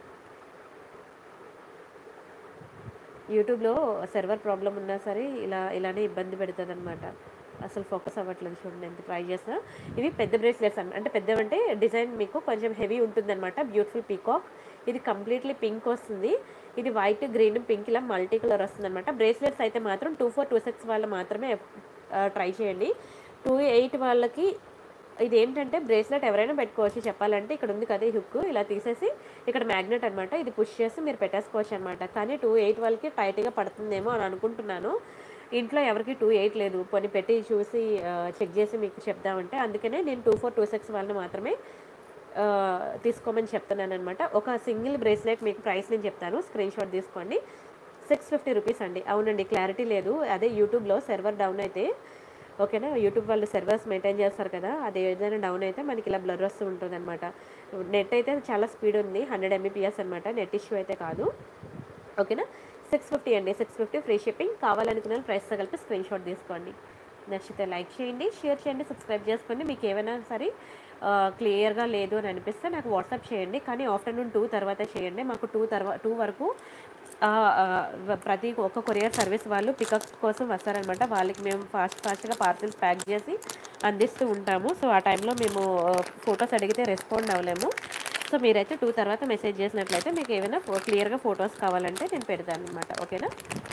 యూట్యూబ్లో సర్వర్ ప్రాబ్లం ఉన్నా సరే ఇలా ఇలానే ఇబ్బంది పెడుతుంది అనమాట. అసలు ఫోకస్ అవ్వట్లేదు. చూడండి ఎంత ట్రై చేసినా. ఇవి పెద్ద బ్రేస్లెట్స్ అనమాట. అంటే పెద్దవంటే డిజైన్ మీకు కొంచెం హెవీ ఉంటుంది అనమాట. Beautiful peacock. ఇది కంప్లీట్లీ పింక్ వస్తుంది. ఇది వైట్, గ్రీన్, పింక్ ఇలా మల్టీ కలర్ వస్తుంది అనమాట. బ్రేస్లెట్స్ అయితే మాత్రం టూ ఫోర్ టూ సిక్స్ వాళ్ళు మాత్రమే ట్రై చేయండి. టూ ఎయిట్ వాళ్ళకి ఇది ఏంటంటే బ్రేస్లెట్ ఎవరైనా పెట్టుకోవచ్చు చెప్పాలంటే. ఇక్కడ ఉంది కదా ఈ హుక్, ఇలా తీసేసి ఇక్కడ మ్యాగ్నెట్ అనమాట. ఇది పుష్ చేసి మీరు పెట్టేసుకోవచ్చు అనమాట. కానీ టూ ఎయిట్ వాళ్ళకి టైట్గా పడుతుందేమో అని అనుకుంటున్నాను. ఇంట్లో ఎవరికి టూ ఎయిట్ లేదు, కొన్ని పెట్టి చూసి చెక్ చేసి మీకు చెప్దామంటే అందుకనే నేను టూ ఫోర్ టూ సిక్స్ వాళ్ళని మాత్రమే తీసుకోమని చెప్తున్నాను అనమాట. ఒక సింగిల్ బ్రేస్లెట్ మీకు ప్రైస్ నేను చెప్తాను, స్క్రీన్ షాట్ తీసుకోండి. సిక్స్ ఫిఫ్టీ రూపీస్ అండి. అవునండి, క్లారిటీ లేదు. అదే యూట్యూబ్లో సర్వర్ డౌన్ అయితే, ఓకేనా, యూట్యూబ్ వాళ్ళు సర్వర్స్ మెయింటైన్ చేస్తారు కదా, అది ఏదైనా డౌన్ అయితే మనకి ఇలా బ్లర్ వస్తూ ఉంటుంది అనమాట. నెట్ అయితే చాలా స్పీడ్ ఉంది, హండ్రెడ్ ఎంబీపీఎస్ అనమాట. నెట్ ఇష్యూ అయితే కాదు. ఓకేనా. సిక్స్ ఫిఫ్టీ అండి, సిక్స్ ఫిఫ్టీ ఫ్రీ షిప్పింగ్. కావాలనుకున్న ప్రైస్తో కలిపి స్క్రీన్ షాట్ తీసుకోండి. నచ్చితే లైక్ చేయండి, షేర్ చేయండి, సబ్స్క్రైబ్ చేసుకోండి. మీకు ఏమైనా సరే క్లియర్గా లేదు అని అనిపిస్తే నాకు వాట్సాప్ చేయండి, కానీ ఆఫ్టర్నూన్ టూ తర్వాత చేయండి. మాకు టూ తర్వాత టూ వరకు ప్రతి ఒక్క కొరియర్ సర్వీస్ వాళ్ళు పికప్ కోసం వస్తారనమాట. వాళ్ళకి మేము ఫాస్ట్ ఫాస్ట్గా పార్సిల్స్ ప్యాక్ చేసి అందిస్తూ ఉంటాము. సో ఆ టైంలో మేము ఫొటోస్ అడిగితే రెస్పాండ్ అవ్వలేము. సో మీరైతే టూ తర్వాత మెసేజ్ చేసినట్లయితే మీకు ఏమైనా క్లియర్గా ఫొటోస్ కావాలంటే నేను పెడతాను అనమాట. ఓకేనా.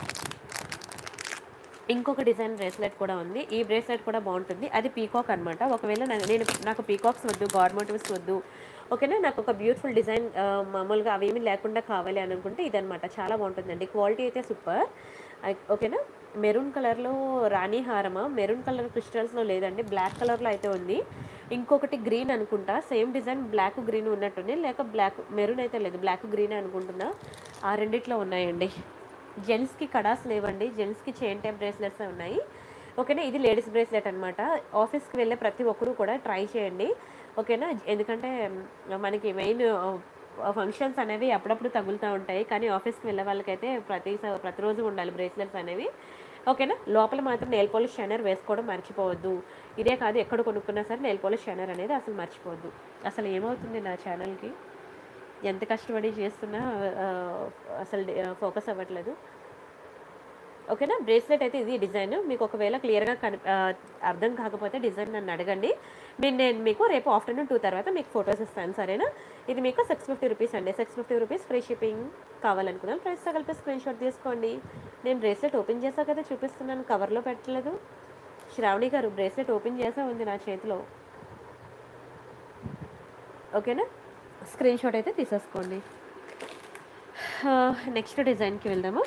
ఇంకొక డిజైన్ బ్రేస్లెట్ కూడా ఉంది. ఈ బ్రేస్లెట్ కూడా బాగుంటుంది. అది పీకాక్ అనమాట. ఒకవేళ నేను నాకు పీకాక్స్ వద్దు, గార్మెంట్స్ వద్దు, ఓకేనా, నాకు ఒక బ్యూటిఫుల్ డిజైన్ మామూలుగా అవేమీ లేకుండా కావాలి అని అనుకుంటే ఇదనమాట. చాలా బాగుంటుందండి. క్వాలిటీ అయితే సూపర్. ఓకేనా. మెరూన్ కలర్లో రాణి హారమా, మెరూన్ కలర్ క్రిస్టల్స్లో లేదండి, బ్లాక్ కలర్లో అయితే ఉంది. ఇంకొకటి గ్రీన్ అనుకుంటా, సేమ్ డిజైన్ బ్లాక్ గ్రీన్ ఉన్నట్టుంది, లేక బ్లాక్ మెరూన్ అయితే లేదు, బ్లాక్ గ్రీన్ అనుకుంటున్నా. ఆ రెండిట్లో ఉన్నాయండి. జెంట్స్కి కడాస్ లేవండి, జెంట్స్కి చైన్ టైప్ బ్రేస్లెట్స్ ఉన్నాయి. ఓకేనా, ఇది లేడీస్ బ్రేస్లెట్ అనమాట. ఆఫీస్కి వెళ్ళే ప్రతి ఒక్కరూ కూడా ట్రై చేయండి. ఓకేనా, ఎందుకంటే మ్, మనకి మెయిన్ ఫంక్షన్స్ అనేవి అప్పుడప్పుడు తగులుతూ ఉంటాయి, కానీ ఆఫీస్కి వెళ్ళే వాళ్ళకైతే ప్రతి స- ప్రతిరోజు ఉండాలి బ్రేస్లెట్స్ అనేవి. ఓకేనా, లోపల మాత్రం నెయిల్ పాలిష్ షైనర్ వేసుకోవడం మర్చిపోవద్దు. ఇదే కాదు, ఎక్కడ కొనుక్కున్నా సరే నెయిల్ పాలిష్ షైనర్ అనేది అసలు మర్చిపోవద్దు. అసలు ఏమవుతుంది నా ఛానల్కి, ఎంత కష్టపడి చేస్తున్నా ఆ, అసలు ఫోకస్ అవ్వట్లేదు. ఓకేనా, బ్రేస్లెట్ అయితే ఇది డిజైన్. మీకు ఒకవేళ క్లియర్గా కని ఆ, అర్థం కాకపోతే డిజైన్ నన్ను అడగండి. నేను నేను మీకు రేపు ఆఫ్టర్నూన్ టూ తర్వాత మీకు ఫొటోస్ ఇస్తాను, సరేనా. ఇది మీకు సిక్స్ ఫిఫ్టీ రూపీస్ అండి, six fifty rupees free shipping. కావాలనుకున్నాను ప్రైస్తో కలిపి స్క్రీన్ షాట్ తీసుకోండి. నేను బ్రేస్లెట్ ఓపెన్ చేశాక కదా చూపిస్తున్నాను, కవర్లో పెట్టలేదు. శ్రావణి గారు, బ్రేస్లెట్ ఓపెన్ చేసే ఉంది నా చేతిలో. ఓకేనా, స్క్రీన్ షాట్ అయితే తీసేసుకోండి. నెక్స్ట్ డిజైన్కి వెళ్దాము.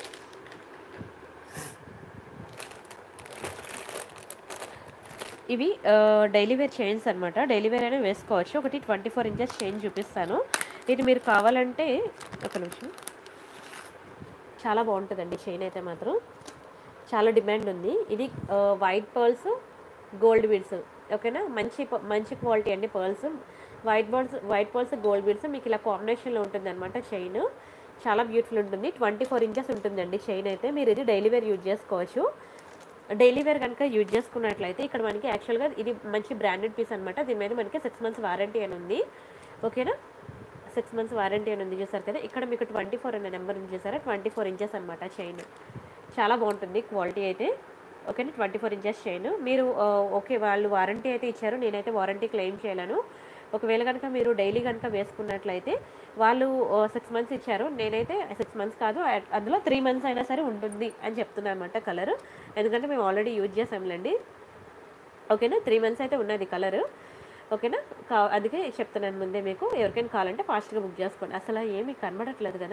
ఇవి డైలీ వేర్ చైన్స్ అనమాట, డైలీ వేర్ అయినా వేసుకోవచ్చు. ఒకటి ట్వంటీ ఫోర్ ఇంచెస్ చైన్ చూపిస్తాను. ఇది మీరు కావాలంటే ఒక నిమిషం, చాలా బాగుంటుందండి చైన్ అయితే మాత్రం, చాలా డిమాండ్ ఉంది. ఇది వైట్ పర్ల్స్, గోల్డ్ బీడ్స్. ఓకేనా, మంచి ప- మంచి క్వాలిటీ అండి pearls. White birds white pearls gold beads మీకు ఇలా కాంబినేషన్లో ఉంటుంది అనమాట. చైన్ చాలా బ్యూటిఫుల్ ఉంటుంది, ట్వంటీ ఫోర్ ఇంచెస్ ఉంటుందండి చైన్ అయితే. మీరు ఇది డైలీ వేర్ యూజ్ చేసుకోవచ్చు. డైలీ వేర్ కనుక యూజ్ చేసుకున్నట్లయితే ఇక్కడ మనకి యాక్చువల్గా ఇది మంచి బ్రాండెడ్ పీస్ అనమాట. దీని మీద మనకి సిక్స్ మంత్స్ వారంటీ అని ఉంది. ఓకేనా, సిక్స్ మంత్స్ వారంటీ అని ఉంది, చూసారు కదా. ఇక్కడ మీకు ట్వంటీ ఫోర్ అనే నెంబర్ ఉంది, చూసారా, ట్వంటీ ఫోర్ ఇంచెస్ అనమాట చైన్. చాలా బాగుంటుంది క్వాలిటీ అయితే. ఓకేనా, ట్వంటీ ఫోర్ ఇంచెస్ చైన్. మీరు ఆ, ఓకే, వాళ్ళు వారంటీ అయితే ఇచ్చారు, నేనైతే వారంటీ క్లెయిమ్ చేయలేను. ఒకవేళ కనుక మీరు డైలీ కనుక వేసుకున్నట్లయితే వాళ్ళు సిక్స్ మంత్స్ ఇచ్చారు, నేనైతే సిక్స్ మంత్స్ కాదు, అ- అందులో త్రీ మంత్స్ అయినా సరే ఉంటుంది అని చెప్తున్నాను అనమాట కలర్. ఎందుకంటే మేము ఆల్రెడీ యూజ్ చేసాంలేండి. ఓకేనా, త్రీ మంత్స్ అయితే ఉన్నది కలర్. ఓకేనా, కా అందుకే చెప్తున్నాను ముందే మీకు. ఎవరికైనా కావాలంటే ఫాస్ట్గా బుక్ చేసుకోండి. అసలు ఏమీ కనబడట్లేదు కదా,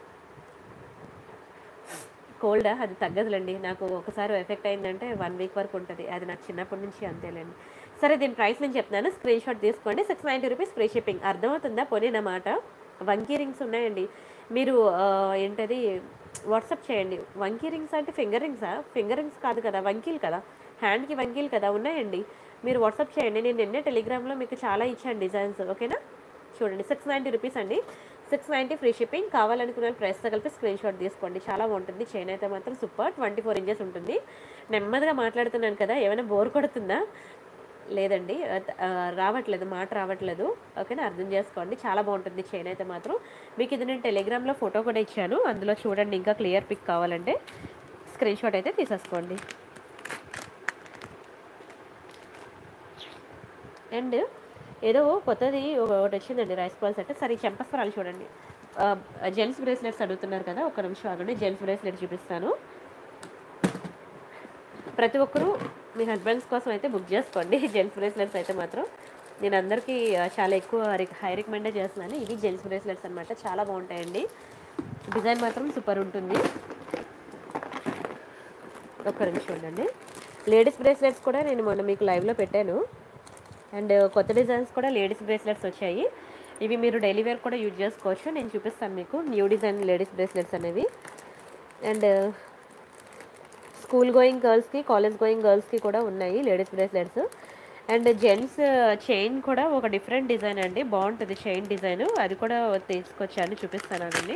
కోల్డా, అది తగ్గదులేండి. నాకు ఒకసారి ఎఫెక్ట్ అయిందంటే వన్ వీక్ వరకు ఉంటుంది, అది నాకు చిన్నప్పటి నుంచి అంతేలేండి. సరే, దీని ప్రైస్ నేను చెప్తున్నాను, స్క్రీన్ షాట్ తీసుకోండి. Six ninety rupees free shipping. అర్థమవుతుందా పోనీ నా మాట. వంకీ రింగ్స్ ఉన్నాయండి, మీరు ఆ, ఏంటది వాట్సాప్ చేయండి. వంకీ రింగ్స్ అంటే ఫింగర్ రింగ్సా? ఫింగర్ రింగ్స్ కాదు కదా, వంకీలు కదా, హ్యాండ్కి వంకీలు కదా, ఉన్నాయండి. మీరు వాట్సాప్ చేయండి, నేను నిన్నే టెలిగ్రామ్లో మీకు చాలా ఇచ్చాను డిజైన్స్. ఓకేనా, చూడండి, సిక్స్ నైంటీ రూపీస్ అండి, సిక్స్ నైంటీ ఫ్రీ షిప్పింగ్. కావాలనుకున్న ప్రైస్తో కలిపి స్క్రీన్ షాట్ తీసుకోండి. చాలా బాగుంటుంది చైన్ అయితే మాత్రం, సూపర్. ట్వంటీ ఫోర్ ఇంచెస్ ఉంటుంది. నెమ్మదిగా మాట్లాడుతున్నాను కదా, ఏమైనా బోర్ కొడుతుందా? లేదండి, ఆ, ఆ, రావట్లేదు, మాట రావట్లేదు. ఓకేనా, అర్థం చేసుకోండి. చాలా బాగుంటుంది చైన్ అయితే మాత్రం. మీకు ఇది నేను టెలిగ్రామ్లో ఫోటో కూడా ఇచ్చాను, అందులో చూడండి. ఇంకా క్లియర్ పిక్ కావాలంటే స్క్రీన్ షాట్ అయితే తీసేసుకోండి. అండ్ ఏదో కొత్తది ఒక- ఒకటి వచ్చిందండి, రైస్ బాల్ సెట్. సరే, ఈ చెంపస్వరాలు చూడండి. జెంట్స్ బ్రేస్లెట్స్ అడుగుతున్నారు కదా, ఒక నిమిషం ఆగండి, జెంట్స్ బ్రేస్లెట్ చూపిస్తాను. ప్రతి ఒక్కరూ మీ హస్బెండ్స్ కోసం అయితే బుక్ చేసుకోండి జెంట్స్ బ్రేస్లెట్స్ అయితే మాత్రం. నేను అందరికీ ఆ, చాలా ఎక్కువ రిక్ హై రికమెండే చేస్తున్నాను. ఇది జెంట్స్ బ్రేస్లెట్స్ అనమాట, చాలా బాగుంటాయండి. డిజైన్ మాత్రం సూపర్ ఉంటుంది. ఒక్క నిమిషం ఉండండి. లేడీస్ బ్రేస్లెట్స్ కూడా నేను మొన్న మీకు లైవ్లో పెట్టాను. అండ్ కొత్త డిజైన్స్ కూడా లేడీస్ బ్రేస్లెట్స్ వచ్చాయి. ఇవి మీరు డైలీ వేర్ కూడా యూజ్ చేసుకోవచ్చు. నేను చూపిస్తాను మీకు న్యూ డిజైన్ లేడీస్ బ్రేస్లెట్స్ అనేవి. అండ్ స్కూల్ గోయింగ్ గర్ల్స్కి, కాలేజ్ గోయింగ్ గర్ల్స్కి కూడా ఉన్నాయి ladies bracelets. And gents chain కూడా ఒక డిఫరెంట్ డిజైన్ అండి, బాగుంటుంది చైన్ డిజైన్. అది కూడా తీసుకొచ్చాను, చూపిస్తాను అండి.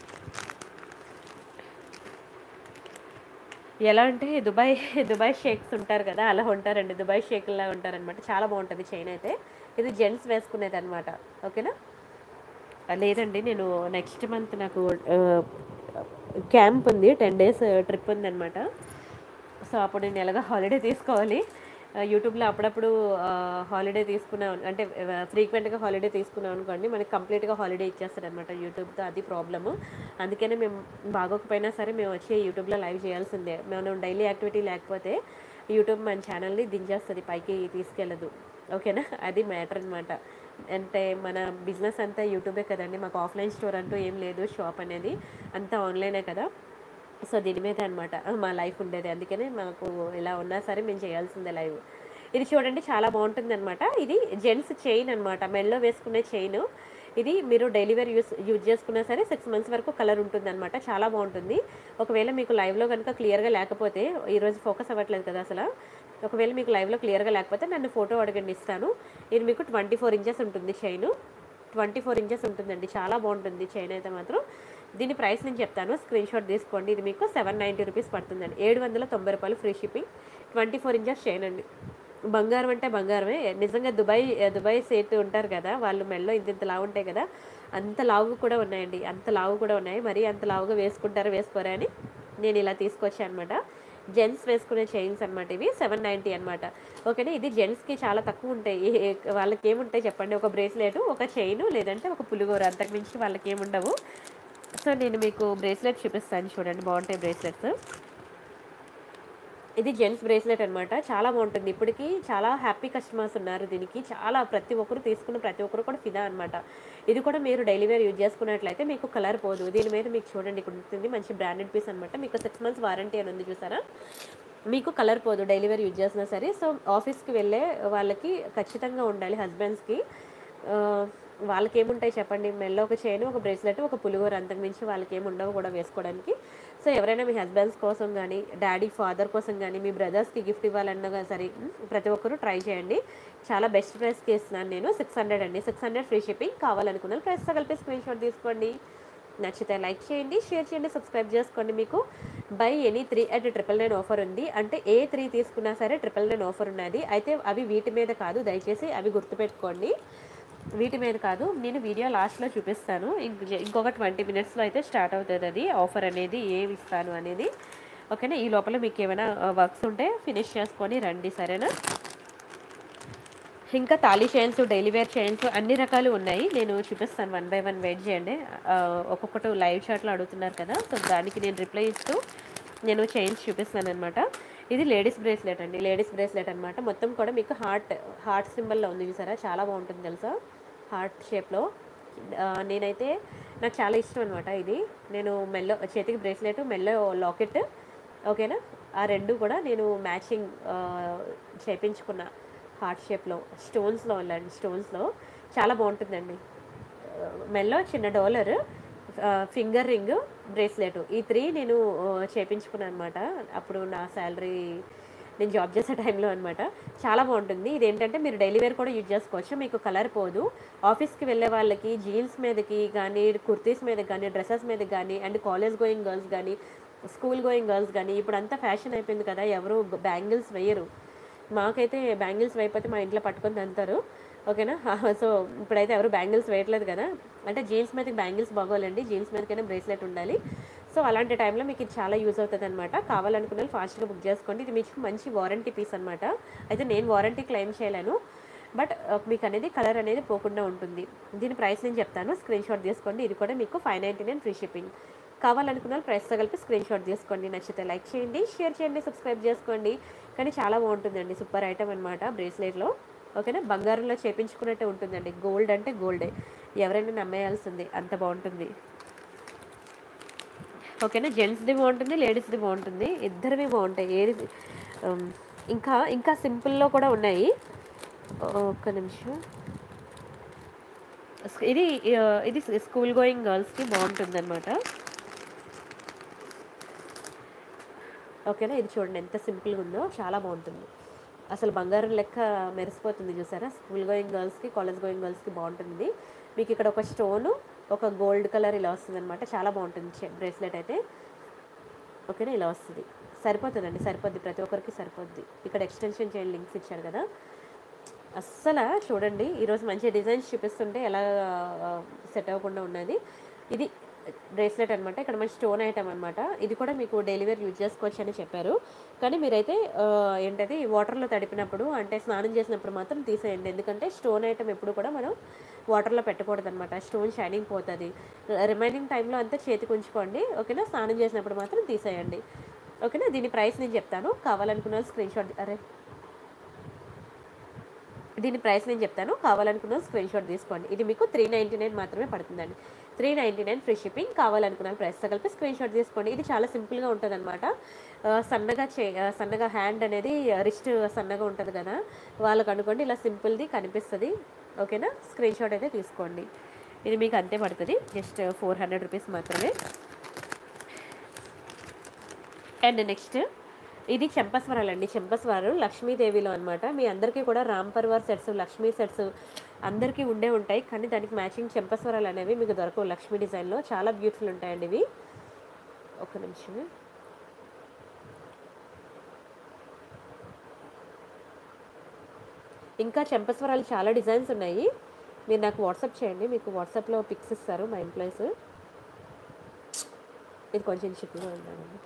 ఎలా అంటే దుబాయ్ దుబాయ్ షేక్స్ ఉంటారు కదా, అలా ఉంటారండి, దుబాయ్ షేక్లా ఉంటారనమాట. చాలా బాగుంటుంది చైన్ అయితే. ఇది జెంట్స్ వేసుకునేది అనమాట. ఓకేనా, ఆ, లేదండి, నేను నెక్స్ట్ మంత్ నాకు క్యాంప్ ఉంది, టెన్ డేస్ ట్రిప్ ఉందన్నమాట. సో అప్పుడు నేను ఎలాగో హాలిడే తీసుకోవాలి. ఆ, యూట్యూబ్లో అప్పుడప్పుడు హాలిడే తీసుకున్నాం అంటే ఫ్రీక్వెంట్గా హాలిడే తీసుకున్నాం అనుకోండి, మనకి కంప్లీట్గా హాలిడే ఇచ్చేస్తారు అనమాట యూట్యూబ్తో, అది ప్రాబ్లము. అందుకనే మేము బాగోకపోయినా సరే మేము వచ్చి యూట్యూబ్లో లైవ్ చేయాల్సిందే. మనం డైలీ యాక్టివిటీ లేకపోతే యూట్యూబ్ మన ఛానల్ని దించేస్తుంది, పైకి తీసుకెళ్ళదు. ఓకేనా, అది మ్యాటర్ అనమాట. అంటే మన బిజినెస్ అంతా యూట్యూబే కదండి, మాకు ఆఫ్లైన్ స్టోర్ అంటూ ఏం లేదు, షాప్ అనేది అంతా ఆన్లైనే కదా. సో దీని మీద అనమాట మా లైఫ్ ఉండేది, అందుకనే మాకు ఇలా ఉన్నా సరే మేము చేయాల్సిందే లైవ్. ఇది చూడండి చాలా బాగుంటుందన్నమాట. ఇది జెంట్స్ చైన్ అనమాట, మెడలో వేసుకునే చైన్. ఇది మీరు డైలీ వేర్ యూస్ యూజ్ చేసుకున్నా సరే సిక్స్ మంత్స్ వరకు కలర్ ఉంటుందన్నమాట. చాలా బాగుంటుంది. ఒకవేళ మీకు లైవ్లో కనుక క్లియర్గా లేకపోతే, ఈరోజు ఫోకస్ అవ్వట్లేదు కదా అసలు, ఒకవేళ మీకు లైవ్లో క్లియర్గా లేకపోతే నన్ను ఫోటో అడగండి, ఇస్తాను. ఇది మీకు ట్వంటీ ఫోర్ ఇంచెస్ ఉంటుంది చైన్, ట్వంటీ ఫోర్ ఇంచెస్ ఉంటుందండి. చాలా బాగుంటుంది చైన్ అయితే మాత్రం. దీని ప్రైస్ నేను చెప్తాను, స్క్రీన్ షాట్ తీసుకోండి. ఇది మీకు సెవెన్ నైంటీ రూపీస్ పడుతుందండి, ఏడు వందల తొంభై రూపాయలు free shipping. Twenty four inches chain అండి. బంగారం అంటే బంగారమే నిజంగా. దుబాయ్ దుబాయ్ సేట్ ఉంటారు కదా, వాళ్ళు మెల్లో ఇంత ఇంత లావు ఉంటాయి కదా, అంత లావు కూడా ఉన్నాయండి, అంత లావు కూడా ఉన్నాయి. మరి అంత లావుగా వేసుకుంటారా వేసుకోరా అని నేను ఇలా తీసుకొచ్చాను అనమాట. జెంట్స్ వేసుకునే చైన్స్ అనమాట ఇవి, సెవెన్ నైంటీ అనమాట. ఓకేనా. ఇది జెంట్స్కి చాలా తక్కువ ఉంటాయి. వాళ్ళకి ఏముంటాయి చెప్పండి, ఒక బ్రేస్లెట్, ఒక చైన్, లేదంటే ఒక పులిగోర, అంతకుమించి వాళ్ళకి ఏముండవు. సో నేను మీకు బ్రేస్లెట్ చూపిస్తాను, చూడండి బాగుంటాయి బ్రేస్లెట్స్. ఇది జెంట్స్ బ్రేస్లెట్ అనమాట, చాలా బాగుంటుంది. ఇప్పటికి చాలా హ్యాపీ కస్టమర్స్ ఉన్నారు దీనికి, చాలా ప్రతి ఒక్కరు తీసుకున్న ప్రతి ఒక్కరు కూడా ఫిదా అనమాట. ఇది కూడా మీరు డైలీ వేర్ యూజ్ చేసుకున్నట్లయితే మీకు కలర్ పోదు. దీని మీద మీకు చూడండి ఇక్కడ ఉంటుంది, మంచి బ్రాండెడ్ పీస్ అనమాట. మీకు సిక్స్ మంత్స్ వారంటీ అని ఉంది చూసారా, మీకు కలర్ పోదు డైలీ వేర్ యూజ్ చేసినా సరే. సో ఆఫీస్కి వెళ్ళే వాళ్ళకి ఖచ్చితంగా ఉండాలి, హస్బెండ్స్కి. వాళ్ళకి ఏముంటాయి చెప్పండి, మెల్లో ఒక చైన్, ఒక బ్రేస్లెట్, ఒక పులిగోర, అంతకుమించి వాళ్ళకి ఏమి ఉండవు కూడా వేసుకోవడానికి. సో ఎవరైనా మీ హస్బెండ్స్ కోసం కానీ, డాడీ ఫాదర్ కోసం కానీ, మీ బ్రదర్స్కి గిఫ్ట్ ఇవ్వాలన్నా సరే ప్రతి ఒక్కరూ ట్రై చేయండి. చాలా బెస్ట్ ప్రైస్కి ఇస్తున్నాను నేను, సిక్స్ హండ్రెడ్ అండి, సిక్స్ హండ్రెడ్ ఫ్రీ షిప్పింగ్. కావాలనుకున్నాను ప్రైస్తో కలిపి స్క్రీన్ షాట్ తీసుకోండి. నచ్చితే లైక్ చేయండి, షేర్ చేయండి, సబ్స్క్రైబ్ చేసుకోండి. మీకు buy any three at triple nine offer ఉంది, అంటే ఏ త్రీ తీసుకున్నా సరే ట్రిపుల్ నైన్ ఆఫర్ ఉన్నది. అయితే అవి వీటి మీద కాదు, దయచేసి అవి గుర్తుపెట్టుకోండి, వీటి మీద కాదు. నేను వీడియో లాస్ట్లో చూపిస్తాను, ఇంకొక ట్వంటీ మినిట్స్లో అయితే స్టార్ట్ అవుతుంది అది ఆఫర్ అనేది, ఏమి ఇస్తాను అనేది. ఓకేనా. ఈ లోపల మీకు ఏమైనా వర్క్స్ ఉంటే ఫినిష్ చేసుకొని రండి, సరేనా. ఇంకా thali chains, daily wear chains అన్ని రకాలు ఉన్నాయి, నేను చూపిస్తాను వన్ బై వన్. వెయిట్ చేయండి, ఒక్కొక్కటి లైవ్ చాట్లో అడుగుతున్నారు కదా, సో దానికి నేను రిప్లై ఇస్తూ నేను చైన్స్ చూపిస్తాను అనమాట. ఇది లేడీస్ బ్రేస్లెట్ అండి, లేడీస్ బ్రేస్లెట్ అనమాట. మొత్తం కూడా మీకు హార్ట్ హార్ట్ సింబల్లో ఉంది చూసారా, చాలా బాగుంటుంది తెలుసా, హార్ట్ షేప్లో. నేనైతే నాకు చాలా ఇష్టం అనమాట ఇది. నేను మెల్లో చేతికి బ్రేస్లెట్, మెల్లో లాకెట్, ఓకేనా, ఆ రెండు కూడా నేను మ్యాచింగ్ చేయించుకున్న హార్ట్ షేప్లో, స్టోన్స్లో వెళ్ళండి, స్టోన్స్లో చాలా బాగుంటుందండి. మెల్లో చిన్న డోలర్, ఫింగర్ రింగ్, బ్రేస్లెట్, ఈ త్రీ నేను చేయించుకున్నాను అనమాట అప్పుడు నా శాలరీ నేను జాబ్ చేసే టైంలో అనమాట. చాలా బాగుంటుంది. ఇదేంటంటే మీరు డైలీ వేర్ కూడా యూజ్ చేసుకోవచ్చు, మీకు కలర్ పోదు. ఆఫీస్కి వెళ్ళే వాళ్ళకి జీన్స్ మీదకి కానీ, కుర్తీస్ మీద కానీ, డ్రెస్సెస్ మీద కానీ, అండ్ కాలేజ్ గోయింగ్ గర్ల్స్ కానీ, స్కూల్ గోయింగ్ గర్ల్స్ కానీ, ఇప్పుడు అంతా ఫ్యాషన్ అయిపోయింది కదా, ఎవరు బ్యాంగిల్స్ వేయరు. మాకైతే బ్యాంగిల్స్ వేయకపోతే మా ఇంట్లో పట్టుకొని తంతారు, ఓకేనా. సో ఇప్పుడైతే ఎవరు బ్యాంగిల్స్ వేయట్లేదు కదా, అంటే జీన్స్ మీదకి బ్యాంగిల్స్ బాగోలండి, జీన్స్ మీదకైనా బ్రేస్లెట్ ఉండాలి. సో అలాంటి టైంలో మీకు ఇది చాలా యూజ్ అవుతుంది అనమాట. కావాలనుకున్న ఫాస్ట్గా బుక్ చేసుకోండి. ఇది మీకు మంచి వారంటీ పీస్ అనమాట. అయితే నేను వారంటీ క్లెయిమ్ చేయలేను, బట్ మీకు అనేది కలర్ అనేది పోకుండా ఉంటుంది. దీని ప్రైస్ నేను చెప్తాను, స్క్రీన్ షాట్ తీసుకోండి. ఇది కూడా మీకు five ninety nine free shipping. కావాలనుకున్న ప్రైస్తో కలిపి స్క్రీన్ షాట్ తీసుకోండి. నచ్చితే లైక్ చేయండి, షేర్ చేయండి, సబ్స్క్రైబ్ చేసుకోండి. కానీ చాలా బాగుంటుందండి, సూపర్ ఐటమ్ అనమాట బ్రేస్లెట్లో, ఓకేనా. బంగారంలో చేపించుకున్నట్టే ఉంటుందండి, గోల్డ్ అంటే గోల్డే, ఎవరైనా నమ్మేయాల్సింది, అంత బాగుంటుంది, ఓకేనా. జెంట్స్ది బాగుంటుంది, లేడీస్ది బాగుంటుంది, ఇద్దరివి బాగుంటాయి. ఏది ఇంకా ఇంకా సింపుల్లో కూడా ఉన్నాయి. ఒక్క నిమిషం. ఇది ఇది స్కూల్ గోయింగ్ గర్ల్స్కి బాగుంటుంది అనమాట, ఓకేనా. ఇది చూడండి ఎంత సింపుల్గా ఉందో, చాలా బాగుంటుంది, అసలు బంగారం లెక్క మెరిసిపోతుంది చూసారా. స్కూల్ గోయింగ్ గర్ల్స్కి, కాలేజ్ గోయింగ్ గర్ల్స్కి బాగుంటుంది. మీకు ఇక్కడ ఒక స్టోను, ఒక గోల్డ్ కలర్ ఇలా వస్తుంది అనమాట, చాలా బాగుంటుంది బ్రేస్లెట్ అయితే, ఓకేనా. ఇలా వస్తుంది, సరిపోతుందండి, సరిపోద్ది, ప్రతి ఒక్కరికి సరిపోద్ది. ఇక్కడ ఎక్స్టెన్షన్ చేయండి, లింక్స్ ఇచ్చారు కదా. అస్సలు చూడండి, ఈరోజు మంచి డిజైన్స్ చూపిస్తుంటే ఎలా సెట్ అవ్వకుండా ఉన్నది. ఇది బ్రేస్లెట్ అనమాట, ఇక్కడ మంచి స్టోన్ ఐటమ్ అనమాట. ఇది కూడా మీకు డైలీ వేర్ యూజ్ చేసుకోవచ్చు అని చెప్పారు, కానీ మీరైతే ఏంటది వాటర్లో తడిపినప్పుడు, అంటే స్నానం చేసినప్పుడు మాత్రం తీసేయండి, ఎందుకంటే స్టోన్ ఐటమ్ ఎప్పుడు కూడా మనం వాటర్లో పెట్టకూడదు అనమాట, స్టోన్ షైనింగ్ పోతుంది. రిమైనింగ్ టైంలో అంతా చేతికి ఉంచుకోండి, ఓకేనా. స్నానం చేసినప్పుడు మాత్రం తీసేయండి, ఓకేనా. దీని ప్రైస్ నేను చెప్తాను, కావాలనుకున్న స్క్రీన్ షాట్, అరే దీని ప్రైస్ నేను చెప్తాను, కావాలనుకున్న స్క్రీన్ షాట్ తీసుకోండి. ఇది మీకు త్రీ నైంటీ నైన్ మాత్రమే పడుతుందండి, three ninety nine free shipping. కావాలనుకున్న ప్రైస్తో కలిపి స్క్రీన్ షాట్ తీసుకోండి. ఇది చాలా సింపుల్గా ఉంటుంది అనమాట. సన్నగా చే సన్నగా హ్యాండ్ అనేది రిస్ట్ సన్నగా ఉంటుంది కదా, వాళ్ళకు అనుకోండి ఇలా సింపుల్ది కనిపిస్తుంది. ఓకేనా, స్క్రీన్ షాట్ అయితే తీసుకోండి. ఇది మీకు అంతే పడుతుంది, జస్ట్ ఫోర్ హండ్రెడ్ రూపీస్ మాత్రమే. అండ్ నెక్స్ట్ ఇది చెంపస్వరాలు అండి. చెంపస్వరాలు లక్ష్మీదేవిలో అనమాట. మీ అందరికీ కూడా రామ్ పర్వార్ సెట్స్, లక్ష్మీ సెట్స్ అందరికీ ఉండే ఉంటాయి, కానీ దానికి మ్యాచింగ్ చెంపస్వరాలు అనేవి మీకు దొరకవు. లక్ష్మీ డిజైన్లో చాలా బ్యూటిఫుల్ ఉంటాయండి ఇవి. ఒక నిమిషం. ఇంకా చెంపస్వరాలు చాలా డిజైన్స్ ఉన్నాయి, మీరు నాకు వాట్సాప్ చేయండి, మీకు వాట్సాప్లో పిక్స్ ఇస్తారు మా ఎంప్లాయీస్. ఇది కొంచెం చిక్కుగా ఉండాలండి.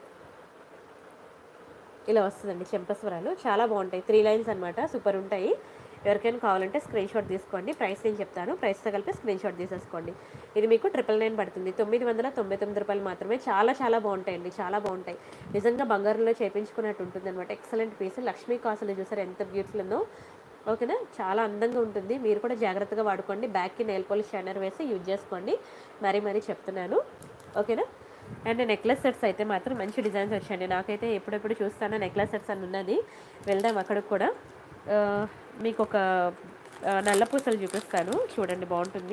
ఇలా వస్తుందండి చెంపస్వరాలు, చాలా బాగుంటాయి. త్రీ లైన్స్ అనమాట, సూపర్ ఉంటాయి. ఎవరికైనా కావాలంటే స్క్రీన్ షాట్ తీసుకోండి. ప్రైస్ నేను చెప్తాను, ప్రైస్తో కలిపి స్క్రీన్ షాట్ తీసేసుకోండి. ఇది మీకు ట్రిపుల్ నైన్ పడుతుంది, తొమ్మిది వందల తొంభై తొమ్మిది రూపాయలు మాత్రమే. చాలా చాలా బాగుంటాయండి, చాలా బాగుంటాయి. నిజంగా బంగారంలో చేయించుకున్నట్టు ఉంటుంది అనమాట. Excellent piece. లక్ష్మీ కాసులు చూసారు ఎంత బ్యూటిఫుల్ ఉందో. ఓకేనా, చాలా అందంగా ఉంటుంది. మీరు కూడా జాగ్రత్తగా వాడుకోండి. బ్యాక్కి నెయిల్ పాలిష్ షైనర్ వేసి యూజ్ చేసుకోండి, మరీ మరీ చెప్తున్నాను. ఓకేనా. అండ్ నెక్లెస్ సెట్స్ అయితే మాత్రం మంచి డిజైన్స్ వచ్చాయండి. నాకైతే ఎప్పుడెప్పుడు చూస్తానో నెక్లెస్ సెట్స్ అని ఉన్నది. వెళ్దాం అక్కడికి కూడా. మీకు ఒక నల్ల పూసలు చూపిస్తాను చూడండి, బాగుంటుంది.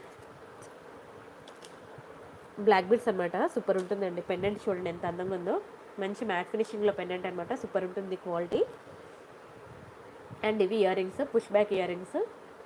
బ్లాక్ బీడ్స్ అనమాట, సూపర్ ఉంటుందండి. పెండెంట్ చూడండి ఎంత అందంగా ఉందో. మంచి మ్యాట్ ఫినిషింగ్లో పెండెంట్ అనమాట, సూపర్ ఉంటుంది క్వాలిటీ. అండ్ ఇవి year rings, push back ear rings.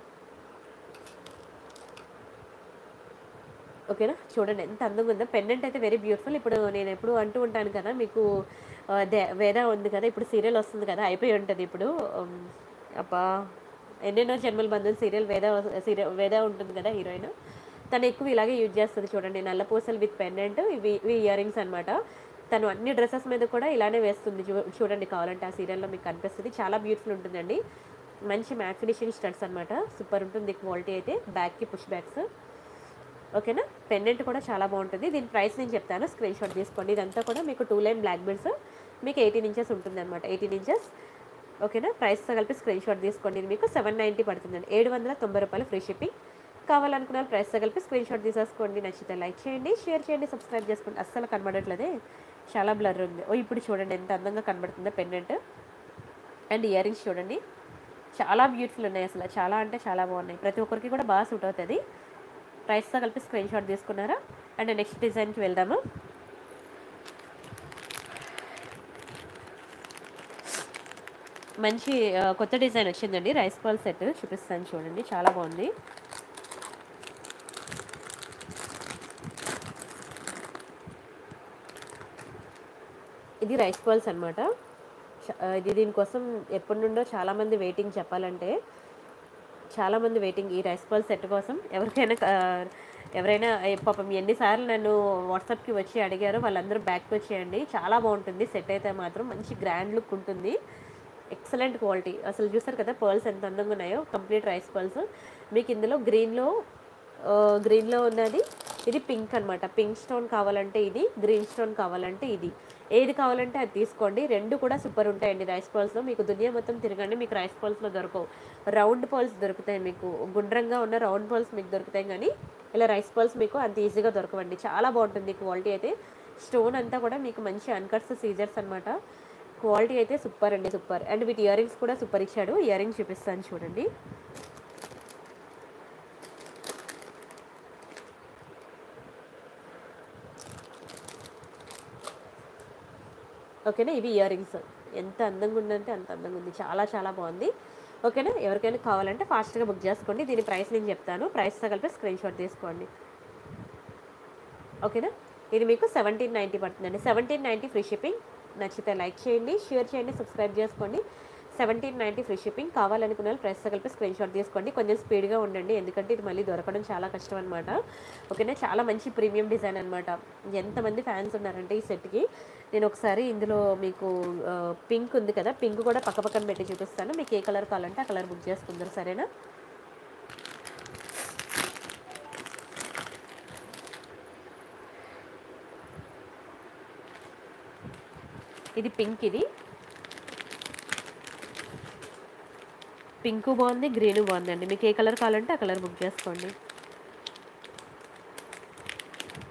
ఓకేనా, చూడండి ఎంత అందంగా ఉందో. పెండెంట్ అయితే వెరీ బ్యూటిఫుల్. ఇప్పుడు నేను ఎప్పుడు అంటూ ఉంటాను కదా మీకు, దే వేద ఉంది కదా, ఇప్పుడు సీరియల్ వస్తుంది కదా, అయిపోయి ఉంటుంది ఇప్పుడు. అబ్బా, ఎన్నెన్నో జన్మల బంధువులు సీరియల్, వేద సీరియల్ వేద ఉంటుంది కదా హీరోయిన్, తను ఎక్కువ ఇలాగే యూజ్ చేస్తుంది. చూడండి నల్ల పూసలు విత్ పెండెంట్, ఇవి ఇవి ఇయర్ రింగ్స్ అనమాట. తను అన్ని డ్రెస్సెస్ మీద కూడా ఇలానే వేస్తుంది. చూ చూడండి కావాలంటే ఆ సీరియల్లో మీకు కనిపిస్తుంది. చాలా బ్యూటిఫుల్ ఉంటుందండి. మంచి మ్యాట్ ఫినిషింగ్ స్టడ్స్ అనమాట, సూపర్ ఉంటుంది క్వాలిటీ అయితే. బ్యాక్కి పుష్ బ్యాక్స్. ఓకేనా, పెండెంట్ కూడా చాలా బాగుంటుంది. దీని ప్రైస్ నేను చెప్తాను, స్క్రీన్ షాట్ తీసుకోండి. ఇదంతా కూడా మీకు టూ లైన్ బ్లాక్ బీడ్స్, మీకు ఎయిటీన్ ఇంచెస్ ఉంటుంది అనమాట, ఎయిటీన్ ఇంచెస్. ఓకేనా, ప్రైస్తో కలిపి స్క్రీన్ షాట్ తీసుకోండి. ఇది మీకు సెవెన్ నైంటీ పడుతుందండి, ఏడు వందల తొంభై రూపాయలు ఫ్రీ షిప్పింగ్. కావాలనుకున్న ప్రైస్తో కలిపి స్క్రీన్ షాట్ తీసేసుకోండి. నచ్చితే లైక్ చేయండి, షేర్ చేయండి, సబ్స్క్రైబ్ చేసుకోండి. అస్సలు కనబడట్లేదే, చాలా బ్లర్ ఉంది. ఓ ఇప్పుడు చూడండి ఎంత అందంగా కనబడుతుందో పెండెంట్. అండ్ ఇయర్ రింగ్స్ చూడండి, చాలా బ్యూటిఫుల్ ఉన్నాయి. అసలు చాలా అంటే చాలా బాగున్నాయి. ప్రతి ఒక్కరికి కూడా బాగా సూట్ అవుతుంది. ప్రైస్తో కలిపి స్క్రీన్ షాట్ తీసుకున్నారా. అండ్ నెక్స్ట్ డిజైన్కి వెళ్దాము. మంచి కొత్త డిజైన్ వచ్చిందండి, రైస్ బాల్ సెట్ చూపిస్తాను చూడండి, చాలా బాగుంది. ఇది రైస్ బాల్స్ అనమాట. ఇది దీనికోసం ఎప్పటి నుండో చాలామంది వెయిటింగ్, చెప్పాలంటే చాలామంది వెయిటింగ్ ఈ రైస్ బాల్ సెట్ కోసం. ఎవరికైనా ఎవరైనా పాపం ఎన్నిసార్లు నన్ను వాట్సాప్కి వచ్చి అడిగారో వాళ్ళందరూ బ్యాక్కి వచ్చేయండి. చాలా బాగుంటుంది సెట్ అయితే మాత్రం, మంచి గ్రాండ్ లుక్ ఉంటుంది, ఎక్సలెంట్ క్వాలిటీ. అసలు చూస్తారు కదా పర్ల్స్ ఎంత అందంగా ఉన్నాయో, కంప్లీట్ రైస్ పర్ల్స్. మీకు ఇందులో గ్రీన్లో గ్రీన్లో ఉన్నది, ఇది పింక్ అనమాట. పింక్ స్టోన్ కావాలంటే ఇది, గ్రీన్ స్టోన్ కావాలంటే ఇది, ఏది కావాలంటే అది తీసుకోండి. రెండు కూడా సూపర్ ఉంటాయండి రైస్ పర్ల్స్లో. మీకు దునియా మొత్తం తిరగండి, మీకు రైస్ పర్ల్స్లో దొరకవు. రౌండ్ పర్ల్స్ దొరుకుతాయి మీకు, గుండ్రంగా ఉన్న రౌండ్ పర్ల్స్ మీకు దొరుకుతాయి, కానీ ఇలా రైస్ పర్ల్స్ మీకు అంత ఈజీగా దొరకవండి. చాలా బాగుంటుంది క్వాలిటీ అయితే. స్టోన్ అంతా కూడా మీకు మంచి అన్కట్స్ సీజర్స్ అనమాట. క్వాలిటీ అయితే సూపర్ అండి, సూపర్. అండ్ వీటి ఇయర్ రింగ్స్ కూడా సూపర్ ఇచ్చాడు. ఇయర్ రింగ్స్ చూపిస్తాను చూడండి. ఓకేనా, ఇవి ఇయర్ రింగ్స్. ఎంత అందంగా ఉందంటే అంత అందంగా ఉంది, చాలా చాలా బాగుంది. ఓకేనా, ఎవరికైనా కావాలంటే ఫాస్ట్గా బుక్ చేసుకోండి. దీని ప్రైస్ నేను చెప్తాను, ప్రైస్తో కలిపి స్క్రీన్ షాట్ తీసుకోండి. ఓకేనా, ఇది మీకు సెవెంటీన్ నైంటీ పడుతుందండి, సెవెంటీన్ నైంటీ ఫ్రీ షిప్పింగ్. నచ్చితే లైక్ చేయండి, షేర్ చేయండి, సబ్స్క్రైబ్ చేసుకోండి. Seventeen ninety free shipping. కావాలనుకున్న వాళ్ళు ప్రైస్తో కలిపి స్క్రీన్ షాట్ తీసుకోండి. కొంచెం స్పీడ్గా ఉండండి, ఎందుకంటే ఇది మళ్ళీ దొరకడం చాలా కష్టం అనమాట. ఓకేనా, చాలా మంచి ప్రీమియం డిజైన్ అనమాట. ఎంతమంది ఫ్యాన్స్ ఉన్నారంటే ఈ సెట్కి. నేను ఒకసారి ఇందులో మీకు పింక్ ఉంది కదా, పింక్ కూడా పక్క పక్కన పెట్టి చూపిస్తాను. మీకు ఏ కలర్ కావాలంటే ఆ కలర్ బుక్ చేసుకుందరు, సరేనా. ఇది పింక్, ఇది పింక్ బాగుంది, గ్రీన్ బాగుందండి. మీకు ఏ కలర్ కావాలంటే ఆ కలర్ బుక్ చేసుకోండి.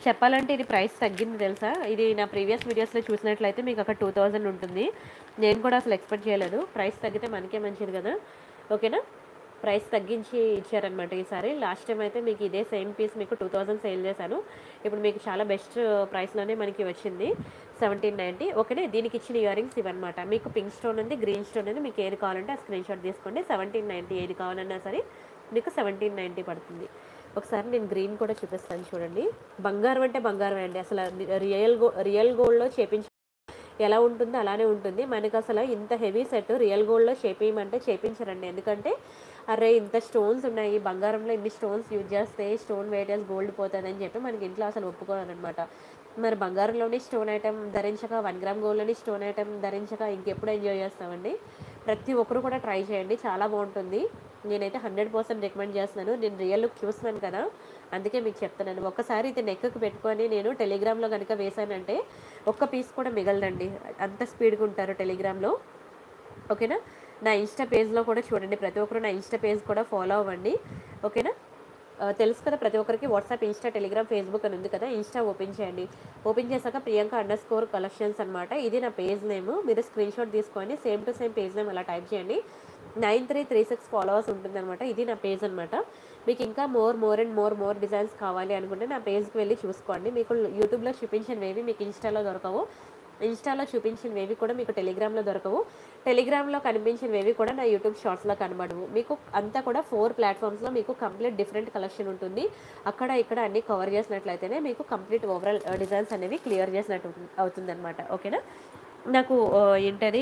చెప్పాలంటే ఇది ప్రైస్ తగ్గింది తెలుసా. ఇది నా ప్రీవియస్ వీడియోస్లో చూసినట్లయితే మీకు అక్కడ టూ థౌజండ్ ఉంటుంది. నేను కూడా అసలు ఎక్స్పెక్ట్ చేయలేదు. ప్రైస్ తగ్గితే మనకే మంచిది కదా, ఓకేనా. ప్రైస్ తగ్గించి ఇచ్చారనమాట ఈసారి. లాస్ట్ టైం అయితే మీకు ఇదే సేమ్ పీస్ మీకు టూ థౌజండ్ సేల్ చేశాను. ఇప్పుడు మీకు చాలా బెస్ట్ ప్రైస్లోనే మనకి వచ్చింది, సెవెంటీన్ నైంటీ. ఓకేనా. దీనికి ఇచ్చిన ఇయర్ రింగ్స్ ఇవన్నమాట. మీకు పింక్ స్టోన్ ఉంది, గ్రీన్ స్టోన్ ఉంది, మీకు ఏది కావాలంటే ఆ స్క్రీన్ షాట్ తీసుకోండి. సెవెంటీన్ నైంటీ ఏది కావాలన్నా సరే మీకు సెవెంటీన్ నైంటీ పడుతుంది. ఒకసారి నేను గ్రీన్ కూడా చూపిస్తాను చూడండి. బంగారం అంటే బంగారం అండి. అసలు రియల్ గో రియల్ గోల్డ్లో చేపించి ఎలా ఉంటుందో అలానే ఉంటుంది. మనకు అసలు ఇంత హెవీ సెట్ రియల్ గోల్డ్లో చేపించమంటే చేపించరండి. ఎందుకంటే అరే ఇంత స్టోన్స్ ఉన్నాయి, బంగారంలో ఇన్ని స్టోన్స్ యూజ్ చేస్తే స్టోన్ వెయిటేజ్ గోల్డ్ పోతుంది అని చెప్పి మనకి ఇంట్లో అసలు ఒప్పుకోరనమాట. మరి బంగారంలోని స్టోన్ ఐటమ్ ధరించక, వన్ గ్రామ్ గోల్డ్లోని స్టోన్ ఐటమ్ ధరించక ఇంకెప్పుడు ఎంజాయ్ చేస్తామండి. ప్రతి ఒక్కరు కూడా ట్రై చేయండి, చాలా బాగుంటుంది. నేనైతే హండ్రెడ్ పర్సెంట్ రికమెండ్ చేస్తున్నాను. నేను రియల్ లుక్ చూస్తున్నాను కదా, అందుకే మీకు చెప్తున్నాను. ఒక్కసారి ఇది నెక్కి పెట్టుకొని నేను టెలిగ్రామ్లో కనుక వేసానంటే ఒక్క పీస్ కూడా మిగలదండి, అంత స్పీడ్గా ఉంటారు టెలిగ్రామ్లో, ఓకేనా. నా ఇన్స్టా పేజ్లో కూడా చూడండి, ప్రతి ఒక్కరు నా ఇన్స్టా పేజ్ కూడా ఫాలో అవ్వండి, ఓకేనా. తెలుసు కదా ప్రతి ఒక్కరికి వాట్సాప్, ఇన్స్టా, టెలిగ్రామ్, ఫేస్బుక్ అని ఉంది కదా. ఇన్స్టా ఓపెన్ చేయండి. ఓపెన్ చేశాక ప్రియాంక అండర్ స్కోర్ కలెక్షన్స్ అనమాట, ఇది నా పేజ్ నేమ్. మీరు స్క్రీన్ షాట్ తీసుకొని same to same page name అలా టైప్ చేయండి. Nine three three six followers ఉంటుంది అనమాట. ఇది నా పేజ్ అనమాట. మీకు ఇంకా more more and more more designs కావాలి అనుకుంటే నా పేజ్కి వెళ్ళి చూసుకోండి. మీకు యూట్యూబ్లో చూపించినవేవి మీకు ఇన్స్టాలో దొరకవు, ఇన్స్టాలో చూపించినవేవి కూడా మీకు టెలిగ్రామ్లో దొరకవు, టెలిగ్రామ్లో కనిపించినవేవి కూడా నా యూట్యూబ్ షార్ట్స్లో కనబడవు. మీకు అంతా కూడా ఫోర్ ప్లాట్ఫామ్స్లో మీకు కంప్లీట్ డిఫరెంట్ కలెక్షన్ ఉంటుంది. అక్కడ ఇక్కడ అన్నీ కవర్ చేసినట్లయితేనే మీకు కంప్లీట్ ఓవరాల్ డిజైన్స్ అనేవి క్లియర్ చేసినట్టు అవుతుందన్నమాట, ఓకేనా. నాకు ఏంటది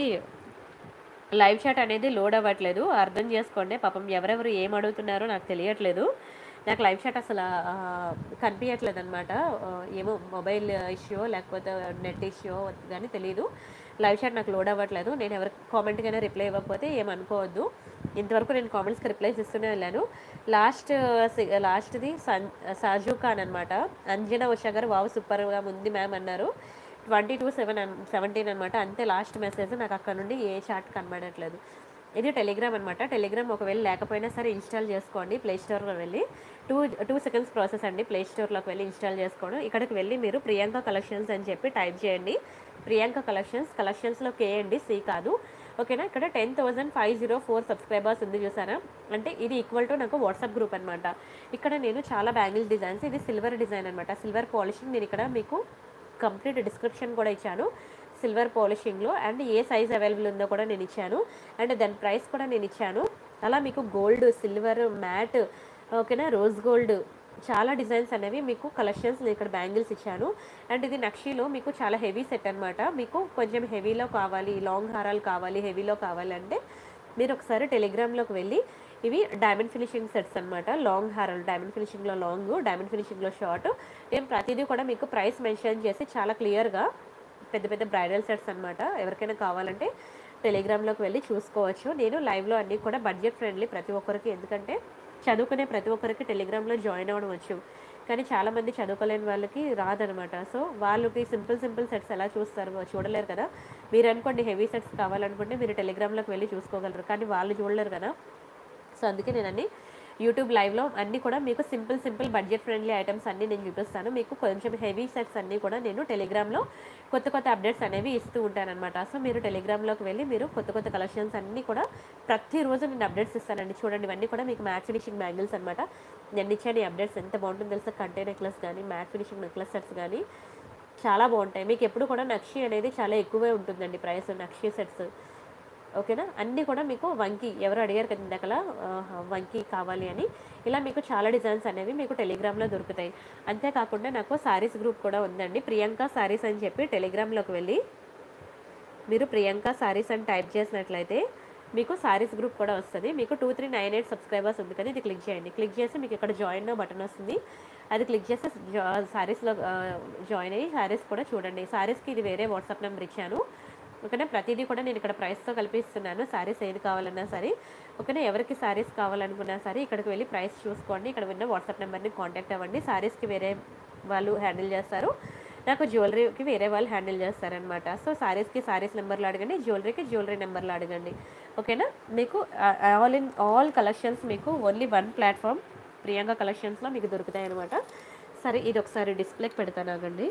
లైవ్ చాట్ అనేది లోడ్ అవ్వట్లేదు, అర్థం చేసుకోండి. పాపం ఎవరెవరు ఏం అడుగుతున్నారో నాకు తెలియట్లేదు. నాకు లైవ్ చాట్ అసలు కనిపించట్లేదు అనమాట. ఏమో మొబైల్ ఇష్యూ లేకపోతే నెట్ ఇష్యూ కానీ తెలియదు. లైవ్ చాట్ నాకు లోడ్ అవ్వట్లేదు. నేను ఎవరికి కామెంట్కైనా రిప్లై ఇవ్వకపోతే ఏమనుకోవద్దు. ఇంతవరకు నేను కామెంట్స్కి రిప్లైస్ ఇస్తూనే వెళ్ళాను. లాస్ట్ లాస్ట్ది సన్ సాజు ఖాన్ అనమాట. అంజనా ఉషా గారు వావ్ సూపర్గా ఉంది మ్యామ్ అన్నారు. ట్వంటీ టూ సెవెన్ సెవెంటీన్ అనమాట. అంతే లాస్ట్ మెసేజ్. నాకు అక్కడ నుండి ఏ చాట్ కనబడట్లేదు. ఇది టెలిగ్రామ్ అనమాట. టెలిగ్రామ్ ఒకవేళ లేకపోయినా సరే ఇన్స్టాల్ చేసుకోండి. ప్లే స్టోర్లో వెళ్ళి టూ టూ సెకండ్స్ ప్రాసెస్ అండి. ప్లే స్టోర్లోకి వెళ్ళి ఇన్స్టాల్ చేసుకోండి. ఇక్కడికి వెళ్ళి మీరు ప్రియాంక కలెక్షన్స్ అని చెప్పి టైప్ చేయండి. ప్రియాంక కలెక్షన్స్, కలెక్షన్స్లో కే అండి, సి కాదు, ఓకేనా. ఇక్కడ ten thousand five zero four subscribers ఉంది చూసారా, అంటే ఇది ఈక్వల్ టు నాకు వాట్సాప్ గ్రూప్ అనమాట. ఇక్కడ నేను చాలా బ్యాంగిల్ డిజైన్స్, ఇది సిల్వర్ డిజైన్ అనమాట, సిల్వర్ పాలిషింగ్. నేను ఇక్కడ మీకు కంప్లీట్ డిస్క్రిప్షన్ కూడా ఇచ్చాను సిల్వర్ పాలిషింగ్లో, అండ్ ఏ సైజ్ అవైలబుల్ ఉందో కూడా నేను ఇచ్చాను, అండ్ దాని ప్రైస్ కూడా నేను ఇచ్చాను. అలా మీకు గోల్డ్, సిల్వర్, మ్యాట్, ఓకేనా, రోజ్ గోల్డ్, చాలా డిజైన్స్ అనేవి మీకు కలెక్షన్స్ నేను ఇక్కడ బ్యాంగిల్స్ ఇచ్చాను. అండ్ ఇది నక్షీలో మీకు చాలా హెవీ సెట్ అనమాట. మీకు కొంచెం హెవీలో కావాలి, లాంగ్ హారాలు కావాలి, హెవీలో కావాలంటే మీరు ఒకసారి టెలిగ్రామ్లోకి వెళ్ళి, ఇవి డైమండ్ ఫినిషింగ్ సెట్స్ అనమాట. లాంగ్ హారాలు, డైమండ్ ఫినిషింగ్లో లాంగ్, డైమండ్ ఫినిషింగ్లో షార్ట్. నేను ప్రతిదీ కూడా మీకు ప్రైస్ మెన్షన్ చేసి చాలా క్లియర్గా, పెద్ద పెద్ద బ్రైడల్ సెట్స్ అనమాట. ఎవరికైనా కావాలంటే టెలిగ్రామ్లోకి వెళ్ళి చూసుకోవచ్చు. నేను లైవ్లో అన్నీ కూడా బడ్జెట్ ఫ్రెండ్లీ ప్రతి ఒక్కరికి, ఎందుకంటే చదువుకునే ప్రతి ఒక్కరికి టెలిగ్రామ్లో జాయిన్ అవ్వడం వచ్చు, కానీ చాలామంది చదువుకోలేని వాళ్ళకి రాదనమాట. సో వాళ్ళకి సింపుల్ సింపుల్ సెట్స్ ఎలా చూస్తారు, చూడలేరు కదా. మీరు అనుకోండి హెవీ సెట్స్ కావాలనుకుంటే మీరు టెలిగ్రామ్లోకి వెళ్ళి చూసుకోగలరు, కానీ వాళ్ళు చూడలేరు కదా. సో అందుకే నేను అన్ని యూట్యూబ్ లైవ్లో అన్నీ కూడా మీకు simple simple budget friendly items అన్నీ నేను చూపిస్తాను. మీకు కొంచెం హెవీ సెట్స్ అన్నీ కూడా నేను టెలిగ్రామ్లో కొత్త కొత్త అప్డేట్స్ అనేవి ఇస్తూ ఉంటానన్నమాట. సో మీరు టెలిగ్రామ్లోకి వెళ్ళి మీరు కొత్త కొత్త కలెక్షన్స్ అన్నీ కూడా ప్రతిరోజు నేను అప్డేట్స్ ఇస్తానండి. చూడండి, ఇవన్నీ కూడా మీకు మ్యాట్ ఫినిషింగ్ బ్యాంగిల్స్ అనమాట. నేను ఇచ్చాను ఈ అప్డేట్స్, ఎంత బాగుంటుందో తెలుసా. కంటే నెక్లెస్ కానీ, మ్యాట్ ఫినిషింగ్ నెక్లెస్ సెట్స్ కానీ చాలా బాగుంటాయి. మీకు ఎప్పుడు కూడా నక్షి అనేది చాలా ఎక్కువే ఉంటుందండి ప్రైస్, నక్షి సెట్స్, ఓకేనా. అన్నీ కూడా మీకు వంకీ, ఎవరు అడిగారు కదా ఇందాకలా వంకీ కావాలి అని, ఇలా మీకు చాలా డిజైన్స్ అనేవి మీకు టెలిగ్రామ్లో దొరుకుతాయి. అంతేకాకుండా నాకు శారీస్ గ్రూప్ కూడా ఉందండి, ప్రియాంక శారీస్ అని చెప్పి. టెలిగ్రామ్లోకి వెళ్ళి మీరు ప్రియాంక శారీస్ అని టైప్ చేసినట్లయితే మీకు శారీస్ గ్రూప్ కూడా వస్తుంది. మీకు two three nine eight subscribers ఉంది కదా, ఇది క్లిక్ చేయండి. క్లిక్ చేసి మీకు ఇక్కడ జాయిన్ బటన్ వస్తుంది, అది క్లిక్ చేస్తే శారీస్లో జాయిన్ అయ్యి శారీస్ కూడా చూడండి. శారీస్కి ఇది వేరే వాట్సాప్ నెంబర్ ఇచ్చాను, ఓకేనా. ప్రతిదీ కూడా నేను ఇక్కడ ప్రైస్తో కల్పిస్తున్నాను. శారీస్ ఏది కావాలన్నా సరే, ఓకేనా. ఎవరికి శారీస్ కావాలనుకున్నా సరే ఇక్కడికి వెళ్ళి ప్రైస్ చూసుకోండి. ఇక్కడ ఉన్న వాట్సాప్ నెంబర్ని కాంటాక్ట్ అవ్వండి. శారీస్కి వేరే వాళ్ళు హ్యాండిల్ చేస్తారు, నాకు జ్యువెలరీకి వేరే వాళ్ళు హ్యాండిల్ చేస్తారనమాట. సో శారీస్కి శారీస్ నెంబర్లు అడగండి, జ్యువెలరీకి జ్యువెలరీ నెంబర్లు అడగండి, ఓకేనా. మీకు ఆల్ ఇన్ ఆల్ కలెక్షన్స్ మీకు ఓన్లీ వన్ ప్లాట్ఫామ్ ప్రియాంక కలెక్షన్స్లో మీకు దొరుకుతాయి అనమాట. సరే ఇది ఒకసారి డిస్ప్లేకి పెడతాను ఆగండి.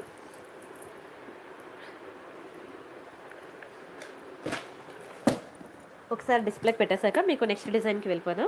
ఒకసారి డిస్ప్లేకి పెట్టేశాక మీకు నెక్స్ట్ డిజైన్కి వెళ్ళిపోదాం.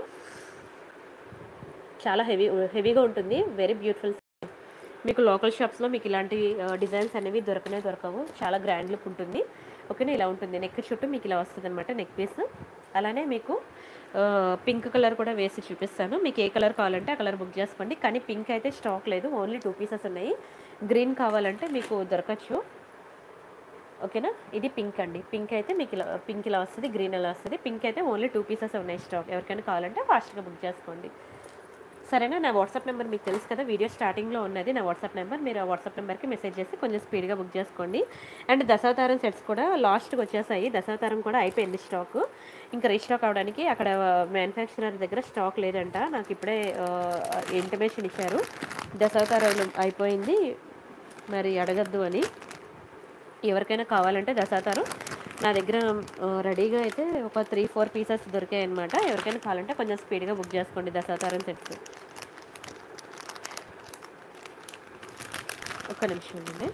చాలా హెవీ హెవీగా ఉంటుంది, వెరీ బ్యూటిఫుల్. మీకు లోకల్ షాప్స్లో మీకు ఇలాంటి డిజైన్స్ అనేవి దొరకనే దొరకవు, చాలా గ్రాండ్ లుక్ ఉంటుంది. ఓకేనా, ఇలా ఉంటుంది. నెక్ చుట్టూ మీకు ఇలా వస్తుంది అనమాట నెక్ పీస్. అలానే మీకు పింక్ కలర్ కూడా వేసి చూపిస్తాను. మీకు ఏ కలర్ కావాలంటే ఆ కలర్ బుక్ చేసుకోండి. కానీ పింక్ అయితే స్టాక్ లేదు, ఓన్లీ టూ పీసెస్ ఉన్నాయి. గ్రీన్ కావాలంటే మీకు దొరకచ్చు. ఓకేనా, ఇది పింక్ అండి. పింక్ అయితే మీకు ఇలా పింక్ ఇలా వస్తుంది, గ్రీన్ ఇలా వస్తుంది. పింక్ అయితే ఓన్లీ టూ పీసెస్ ఉన్నాయి స్టాక్. ఎవరికైనా కావాలంటే ఫాస్ట్గా బుక్ చేసుకోండి. సరేనా, నా వాట్సాప్ నెంబర్ మీకు తెలుసు కదా, వీడియో స్టార్టింగ్లో ఉన్నది నా వాట్సాప్ నెంబర్. మీరు ఆ వాట్సాప్ నెంబర్కి మెసేజ్ చేసి కొంచెం స్పీడ్గా బుక్ చేసుకోండి. అండ్ దశావతారం సెట్స్ కూడా లాస్ట్కి వచ్చేసాయి. దశావతారం కూడా అయిపోయింది స్టాక్. ఇంకా రీస్టాక్ అవడానికి అక్కడ మ్యానుఫ్యాక్చరర్ దగ్గర స్టాక్ లేదంట. నాకు ఇప్పుడే ఇంటిమేషన్ ఇచ్చారు, దశావతారం అయిపోయింది మరి అడగద్దు అని. ఎవరికైనా కావాలంటే దశావతారం నా దగ్గర రెడీగా అయితే ఒక త్రీ ఫోర్ పీసెస్ దొరికాయి అనమాట. ఎవరికైనా కావాలంటే కొంచెం స్పీడ్గా బుక్ చేసుకోండి దశావతారం సెట్స్. ఒక్క నిమిషం అండి.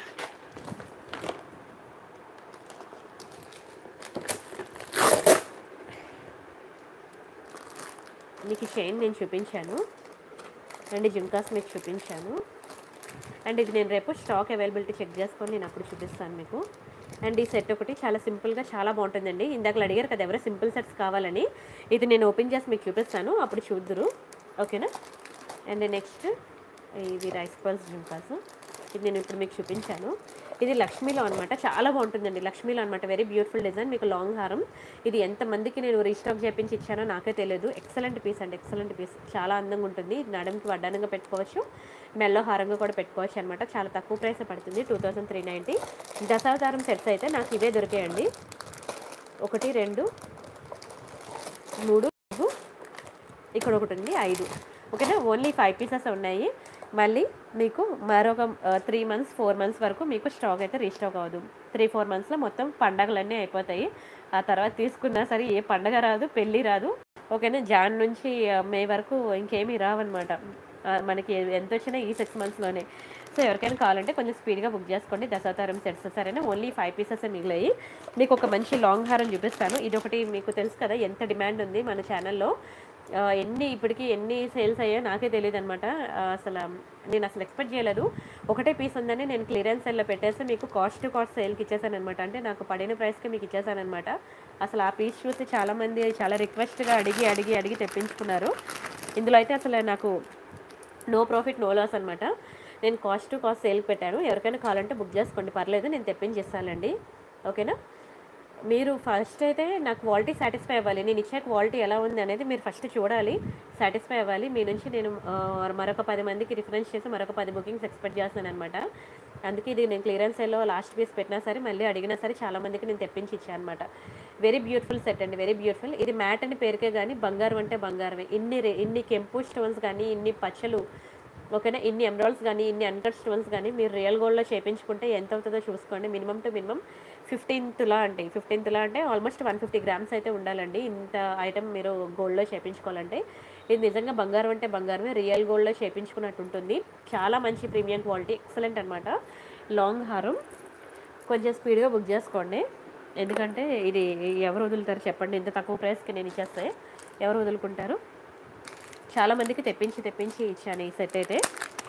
మీకు చైన్ నేను చూపించాను అండ్ జుంకాస్ మీకు చూపించాను. అండ్ ఇది నేను రేపు స్టాక్ అవైలబిలిటీ చెక్ చేసుకొని నేను అప్పుడు చూపిస్తాను మీకు. అండ్ ఈ సెట్ ఒకటి చాలా సింపుల్గా చాలా బాగుంటుందండి. ఇందాక అడిగారు కదా ఎవరో సింపుల్ సెట్స్ కావాలని, ఇది నేను ఓపెన్ చేసి మీకు చూపిస్తాను, అప్పుడు చూద్దురు. ఓకేనా, అండ్ నెక్స్ట్ ఇది రైస్ పల్స్ జుంకాస్. ఇది నేను ఇప్పుడు మీకు చూపించాను. ఇది లక్ష్మీలో అనమాట, చాలా బాగుంటుందండి. లక్ష్మీలో అనమాట, వెరీ బ్యూటిఫుల్ డిజైన్. మీకు లాంగ్ హారం. ఇది ఎంతమందికి నేను రీస్టాక్ చేయించి ఇచ్చానో నాకే తెలియదు. ఎక్సలెంట్ పీస్ అండి, ఎక్సలెంట్ పీస్. చాలా అందంగా ఉంటుంది. ఇది నడుముకి వడ్డానంగా పెట్టుకోవచ్చు, మెల్లో హారంగా కూడా పెట్టుకోవచ్చు అనమాట. చాలా తక్కువ ప్రైస్ పడుతుంది, two thousand three ninety. Dashavataram sets అయితే నాకు ఇవే దొరికాయండి. ఒకటి రెండు మూడు ఇక్కడ ఒకటి ఉంది, ఐదు. ఓకేనా, ఓన్లీ ఫైవ్ పీసెస్ ఉన్నాయి. మళ్ళీ మీకు మరొక త్రీ మంత్స్ ఫోర్ మంత్స్ వరకు మీకు స్టాక్ అయితే రీస్టాక్ అవ్వదు. త్రీ ఫోర్ మంత్స్లో మొత్తం పండగలన్నీ అయిపోతాయి. ఆ తర్వాత తీసుకున్నా సరే ఏ పండగ రాదు, పెళ్ళి రాదు. ఓకేనా, జాన్ నుంచి మే వరకు ఇంకేమీ రావన్నమాట. మనకి ఎంత వచ్చినా ఈ సిక్స్ మంత్స్లోనే. సో ఎవరికైనా కావాలంటే కొంచెం స్పీడ్గా బుక్ చేసుకోండి దశావతారం సెట్స్. సరేనా, ఓన్లీ ఫైవ్ పీసెస్ మిగిలాయి. మీకు ఒక మంచి లాంగ్ హారం చూపిస్తాను. ఇది ఒకటి మీకు తెలుసు కదా ఎంత డిమాండ్ ఉంది మన ఛానల్లో. ఎన్ని ఇప్పటికీ ఎన్ని సేల్స్ అయ్యాయో నాకే తెలియదు అనమాట. అసలు నేను అసలు ఎక్స్పెక్ట్ చేయలేదు. ఒకటే పీస్ ఉందని నేను క్లియరెన్స్ సెల్లో పెట్టేసి మీకు కాస్ట్ టు కాస్ట్ సేల్కి ఇచ్చేసాను అనమాట. అంటే నాకు పడిన ప్రైస్కి మీకు ఇచ్చేసాను అనమాట. అసలు ఆ పీస్ చూసి చాలామంది చాలా రిక్వెస్ట్గా అడిగి అడిగి అడిగి తెప్పించుకున్నారు. ఇందులో అయితే అసలు నాకు నో ప్రాఫిట్ నో లాస్ అనమాట. నేను కాస్ట్ టు కాస్ట్ సేల్కి పెట్టాను. ఎవరికైనా కావాలంటే బుక్ చేసుకోండి, పర్లేదు, నేను తెప్పించేస్తానండి. ఓకేనా, మీరు ఫస్ట్ అయితే నా క్వాలిటీ సాటిస్ఫై అవ్వాలి. నేను ఇచ్చే క్వాలిటీ ఎలా ఉంది అనేది మీరు ఫస్ట్ చూడాలి, సాటిస్ఫై అవ్వాలి. మీ నుంచి నేను మరొక పది మందికి రిఫరెన్స్ చేసి మరొక పది బుకింగ్స్ ఎక్స్పెక్ట్ చేస్తాను అనమాట. అందుకే ఇది నేను క్లియరెన్స్ సేల్లో లాస్ట్ పీస్ పెట్టినా సరే మళ్ళీ అడిగినా సరే చాలామందికి నేను తెప్పించి ఇచ్చాను అనమాట. వెరీ బ్యూటిఫుల్ సెట్ అండి, వెరీ బ్యూటిఫుల్. ఇది మ్యాట్ అని పేరుకే కానీ బంగారం అంటే బంగారమే. ఇన్ని ఇన్ని కెంపు స్టోన్స్ కానీ, ఇన్ని పచ్చలు, ఓకేనా, ఇన్ని ఎమరాల్డ్స్ కానీ, ఇన్ని అన్కట్ స్టోన్స్ కానీ మీరు రియల్ గోల్డ్లో చేయించుకుంటే ఎంత అవుతుందో చూసుకోండి. మినిమం టు మినిమం ఫిఫ్టీన్ తులా అంటే ఫిఫ్టీన్ తులా అంటే ఆల్మోస్ట్ వన్ ఫిఫ్టీ గ్రామ్స్ అయితే ఉండాలండి. ఇంత ఐటమ్ మీరు గోల్డ్లో చేయించుకోవాలంటే. ఇది నిజంగా బంగారం అంటే బంగారమే, రియల్ గోల్డ్లో చేయించుకున్నట్టు ఉంటుంది. చాలా మంచి ప్రీమియం క్వాలిటీ, ఎక్సలెంట్ అనమాట. లాంగ్ హారం కొంచెం స్పీడ్గా బుక్ చేసుకోండి. ఎందుకంటే ఇది ఎవరు వదులుతారు చెప్పండి, ఇంత తక్కువ ప్రైస్కి నేను ఇచ్చేస్తే ఎవరు వదులుకుంటారు. చాలామందికి తెప్పించి తెప్పించి ఇచ్చాను ఈ సెట్ అయితే.